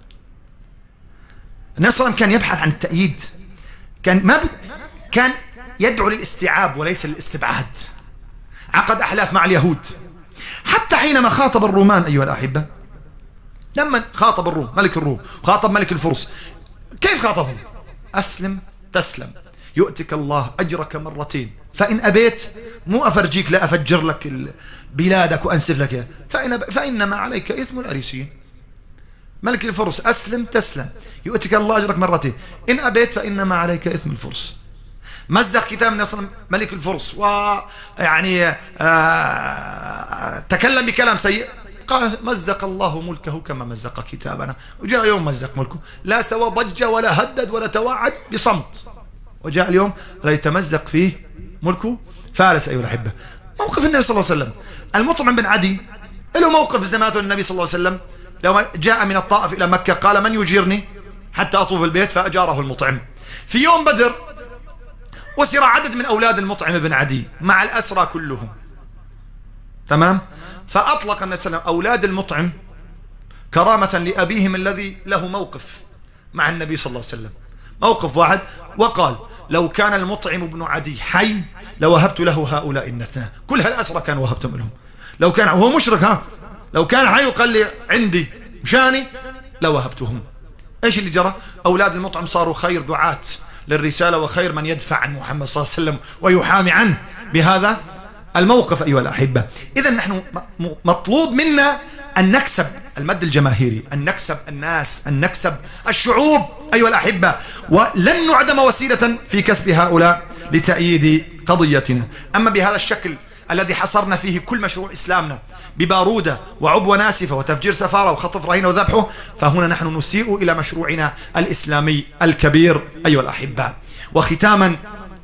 النبي صلى الله عليه وسلم كان يبحث عن التأييد، كان ما بد... كان يدعو للاستيعاب وليس للاستبعاد. عقد أحلاف مع اليهود، حتى حينما خاطب الرومان أيها الأحبة، لما خاطب الروم ملك الروم خاطب ملك الفرس، كيف خاطبهم؟ أسلم تسلم يؤتك الله أجرك مرتين، فإن أبيت مو أفرجيك لا أفجر لك بلادك وأنسف لك، فإن فإنما عليك إثم الأريسيين. ملك الفرس أسلم تسلم يؤتك الله أجرك مرتين، إن أبيت فإنما عليك إثم الفرس. مزق كتاب نصر ملك الفرس ويعني آه تكلم بكلام سيء، قال مزق الله ملكه كما مزق كتابنا، وجاء يوم مزق ملكه، لا سوى ضج ولا هدد ولا توعد، بصمت. وجاء اليوم لا يتمزق فيه ملكه. فارس أيها الأحبة، موقف النبي صلى الله عليه وسلم. المطعم بن عدي له موقف في زمانه النبي صلى الله عليه وسلم، لما جاء من الطائف إلى مكة قال من يجيرني حتى أطوف البيت، فأجاره المطعم. في يوم بدر وسر عدد من أولاد المطعم بن عدي مع الأسرى كلهم، تمام؟ فأطلق النبي صلى الله عليه وسلم أولاد المطعم كرامة لأبيهم الذي له موقف مع النبي صلى الله عليه وسلم، موقف واحد، وقال لو كان المطعم بن عدي حي لوهبت له هؤلاء النثنى، كل هالأسرى كان وهبتهم لهم. لو كان هو مشرك، ها لو كان حي وقال لي عندي مشاني لوهبتهم. ايش اللي جرى؟ أولاد المطعم صاروا خير دعاة للرسالة وخير من يدفع عن محمد صلى الله عليه وسلم ويحامي عنه بهذا الموقف أيها الأحبة. إذا نحن مطلوب منا أن نكسب المد الجماهيري، أن نكسب الناس، أن نكسب الشعوب أيها الأحبة، ولن نعدم وسيلة في كسب هؤلاء لتأييد قضيتنا. أما بهذا الشكل الذي حصرنا فيه كل مشروع إسلامنا ببارودة وعبوة ناسفة وتفجير سفارة وخطف رهينة وذبحه، فهنا نحن نسيء إلى مشروعنا الإسلامي الكبير أيها الأحبة. وختاما،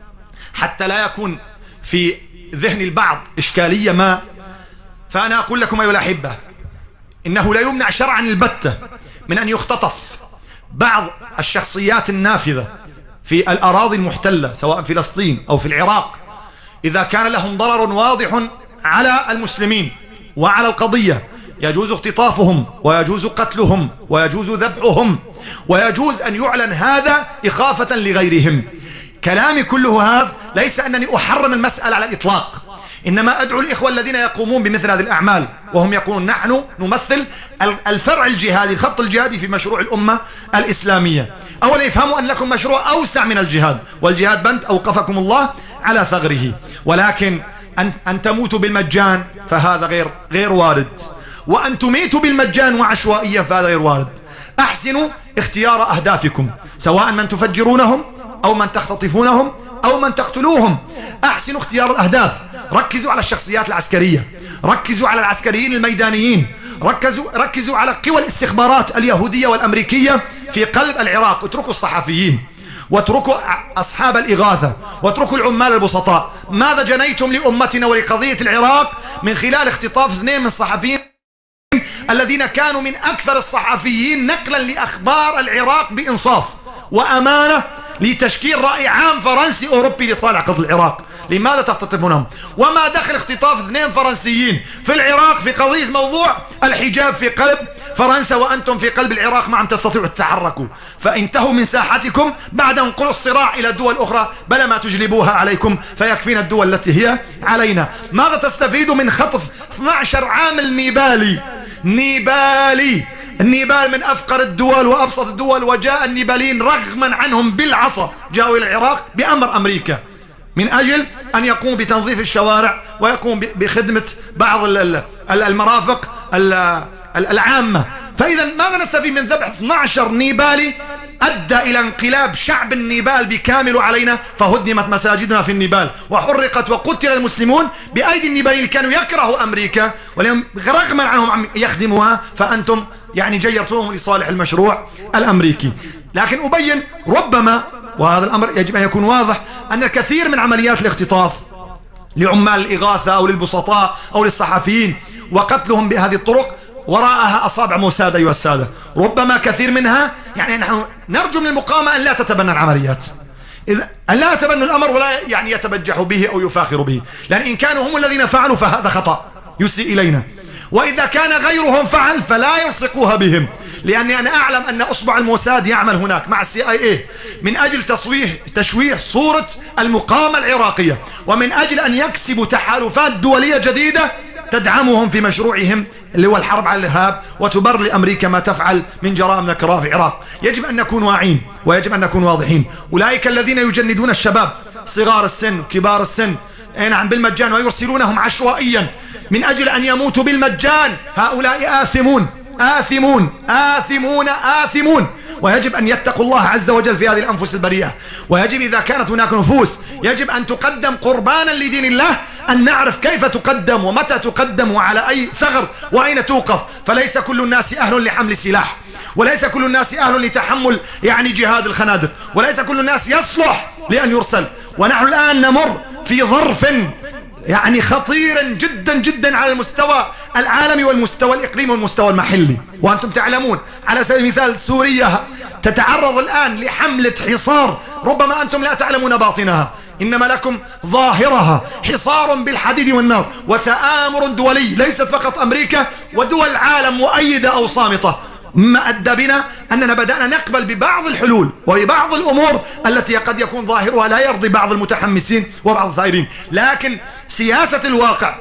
حتى لا يكون في ذهن البعض إشكالية ما، فأنا أقول لكم أيها الأحبة إنه لا يمنع شرعا البتة من أن يختطف بعض الشخصيات النافذة في الأراضي المحتلة سواء في فلسطين أو في العراق، إذا كان لهم ضرر واضح على المسلمين وعلى القضية، يجوز اختطافهم ويجوز قتلهم ويجوز ذبحهم، ويجوز أن يعلن هذا إخافة لغيرهم. كلامي كله هذا ليس أنني أحرم المسألة على الإطلاق، إنما أدعو الإخوة الذين يقومون بمثل هذه الأعمال وهم يقولون نحن نمثل الفرع الجهادي، الخط الجهادي في مشروع الأمة الإسلامية، أولا يفهموا أن لكم مشروع أوسع من الجهاد، والجهاد بند أوقفكم الله على ثغره، ولكن أن, أن تموتوا بالمجان فهذا غير غير وارد، وأن تميتوا بالمجان وعشوائيا فهذا غير وارد. أحسنوا اختيار أهدافكم، سواء من تفجرونهم أو من تختطفونهم أو من تقتلوهم. أحسنوا اختيار الأهداف، ركزوا على الشخصيات العسكرية، ركزوا على العسكريين الميدانيين، ركزوا ركزوا على قوى الاستخبارات اليهودية والأمريكية في قلب العراق، اتركوا الصحفيين واتركوا أصحاب الإغاثة واتركوا العمال البسطاء. ماذا جنيتم لأمتنا ولقضية العراق من خلال اختطاف اثنين من الصحفيين الذين كانوا من أكثر الصحفيين نقلا لأخبار العراق بإنصاف وأمانة لتشكيل رأي عام فرنسي أوروبي لصالح قضية العراق؟ لماذا تختطفونهم؟ وما دخل اختطاف اثنين فرنسيين في العراق في قضية موضوع الحجاب في قلب فرنسا وأنتم في قلب العراق ما عم تستطيعوا تتحركوا؟ فانتهوا من ساحتكم بعد انقلوا الصراع إلى الدول الأخرى، بل ما تجلبوها عليكم فيكفينا الدول التي هي علينا. ماذا تستفيدوا من خطف اثني عشر عامل نيبالي؟ نيبالي النيبال من أفقر الدول وأبسط الدول، وجاء النيباليين رغما عنهم بالعصا جاءوا إلى العراق بأمر أمريكا من أجل أن يقوم بتنظيف الشوارع ويقوم بخدمة بعض المرافق العامة. فإذا ماذا نستفيد من ذبح اثني عشر نيبالي أدى إلى انقلاب شعب النيبال بكامل علينا، فهدمت مساجدنا في النيبال وحرقت وقتل المسلمون بأيدي النيباليين اللي كانوا يكرهوا أمريكا واليوم رغما عنهم عم يخدموها، فأنتم يعني جيرتوهم لصالح المشروع الأمريكي. لكن أبين ربما، وهذا الأمر يجب أن يكون واضح، أن الكثير من عمليات الاختطاف لعمال الإغاثة أو للبسطاء أو للصحفيين وقتلهم بهذه الطرق وراءها أصابع موساد أيها السادة. ربما كثير منها يعني نحن نرجو من المقاومة أن لا تتبنى العمليات، إذا أن لا يتبنوا الأمر ولا يعني يتبجحوا به أو يفاخروا به، لأن إن كانوا هم الذين فعلوا فهذا خطأ يسيء إلينا، وإذا كان غيرهم فعل فلا يلصقوها بهم، لأني أنا أعلم أن أصبع الموساد يعمل هناك مع السي آي إيه من أجل تصويه تشويه صورة المقاومة العراقية، ومن أجل أن يكسبوا تحالفات دولية جديدة تدعمهم في مشروعهم اللي هو الحرب على الإرهاب، وتبرر لأمريكا ما تفعل من جرائم نكراء في العراق. يجب أن نكون واعين ويجب أن نكون واضحين. أولئك الذين يجندون الشباب صغار السن وكبار السن نعم بالمجان ويرسلونهم عشوائيا من أجل أن يموتوا بالمجان، هؤلاء آثمون آثمون آثمون آثمون، ويجب أن يتقوا الله عز وجل في هذه الأنفس البريئة. ويجب إذا كانت هناك نفوس يجب أن تقدم قربانا لدين الله أن نعرف كيف تقدم ومتى تقدم وعلى أي ثغر وأين توقف. فليس كل الناس أهل لحمل سلاح، وليس كل الناس أهل لتحمل يعني جهاد الخنادق، وليس كل الناس يصلح لأن يرسل. ونحن الآن نمر في ظرف يعني خطير جدا جدا على المستوى العالمي والمستوى الإقليمي والمستوى المحلي. وأنتم تعلمون على سبيل المثال سوريا تتعرض الآن لحملة حصار ربما أنتم لا تعلمون باطنها، إنما لكم ظاهرها، حصار بالحديد والنار وتآمر دولي، ليست فقط أمريكا ودول العالم مؤيدة أو صامتة، مما أدى بنا أننا بدأنا نقبل ببعض الحلول وببعض الأمور التي قد يكون ظاهرها لا يرضي بعض المتحمسين وبعض الثائرين. لكن سياسة الواقع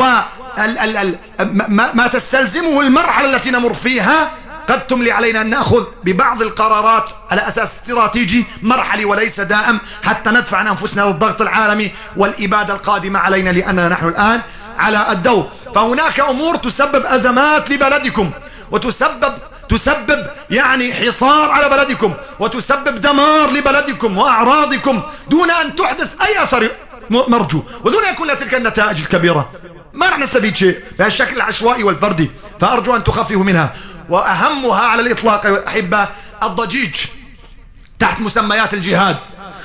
وما تستلزمه المرحلة التي نمر فيها قد تملي علينا أن نأخذ ببعض القرارات على أساس استراتيجي مرحلي وليس دائم، حتى ندفع عن أنفسنا للضغط العالمي والإبادة القادمة علينا، لأننا نحن الآن على الدور. فهناك أمور تسبب أزمات لبلدكم وتسبب تسبب يعني حصار على بلدكم وتسبب دمار لبلدكم وأعراضكم دون أن تحدث أي أثر مرجو ودون أن يكون لها تلك النتائج الكبيرة. ما راح نستفيد شيء بهالشكل العشوائي والفردي، فأرجو أن تخففوا منها. وأهمها على الإطلاق يا أحبة الضجيج تحت مسميات الجهاد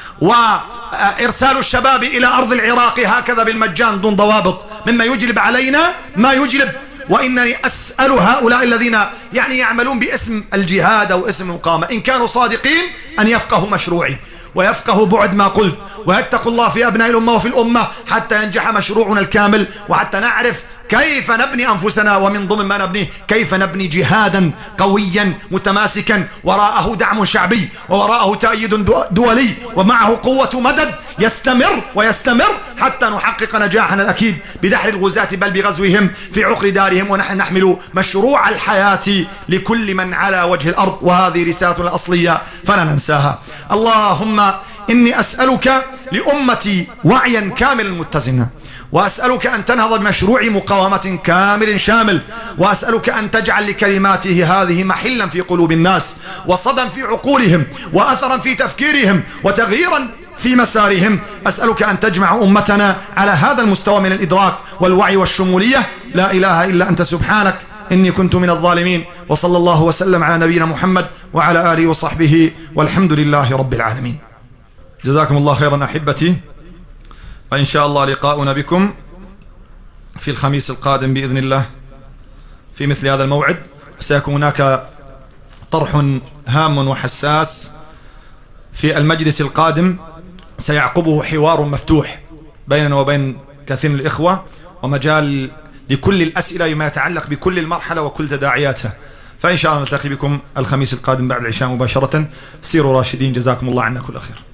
وإرسال الشباب إلى أرض العراق هكذا بالمجان دون ضوابط، مما يجلب علينا ما يجلب. وإنني أسأل هؤلاء الذين يعني يعملون باسم الجهاد أو اسم المقاومة إن كانوا صادقين أن يفقهوا مشروعي ويفقهوا بعد ما قلت ويتقوا الله في أبناء الأمة وفي الأمة حتى ينجح مشروعنا الكامل، وحتى نعرف كيف نبني أنفسنا، ومن ضمن ما نبنيه كيف نبني جهادا قويا متماسكا وراءه دعم شعبي ووراءه تأييد دولي ومعه قوة مدد يستمر ويستمر حتى نحقق نجاحنا الأكيد بدحر الغزاة بل بغزوهم في عقر دارهم، ونحن نحمل مشروع الحياة لكل من على وجه الأرض، وهذه رسالتنا الأصلية فلا ننساها. اللهم إني أسألك لأمتي وعيا كاملا متزنا، وأسألك أن تنهض بمشروع مقاومة كامل شامل، وأسألك أن تجعل لكلماته هذه محلا في قلوب الناس وصدا في عقولهم وأثرا في تفكيرهم وتغييرا في مسارهم. أسألك أن تجمع أمتنا على هذا المستوى من الإدراك والوعي والشمولية. لا إله إلا أنت سبحانك إني كنت من الظالمين. وصلى الله وسلم على نبينا محمد وعلى آله وصحبه والحمد لله رب العالمين. جزاكم الله خيرا أحبتي، وإن شاء الله لقاؤنا بكم في الخميس القادم بإذن الله في مثل هذا الموعد. سيكون هناك طرح هام وحساس في المجلس القادم سيعقبه حوار مفتوح بيننا وبين كثير من الإخوة ومجال لكل الأسئلة بما يتعلق بكل المرحلة وكل تداعياتها. فإن شاء الله نلتقي بكم الخميس القادم بعد العشاء مباشرة. سيروا راشدين، جزاكم الله عنا كل خير.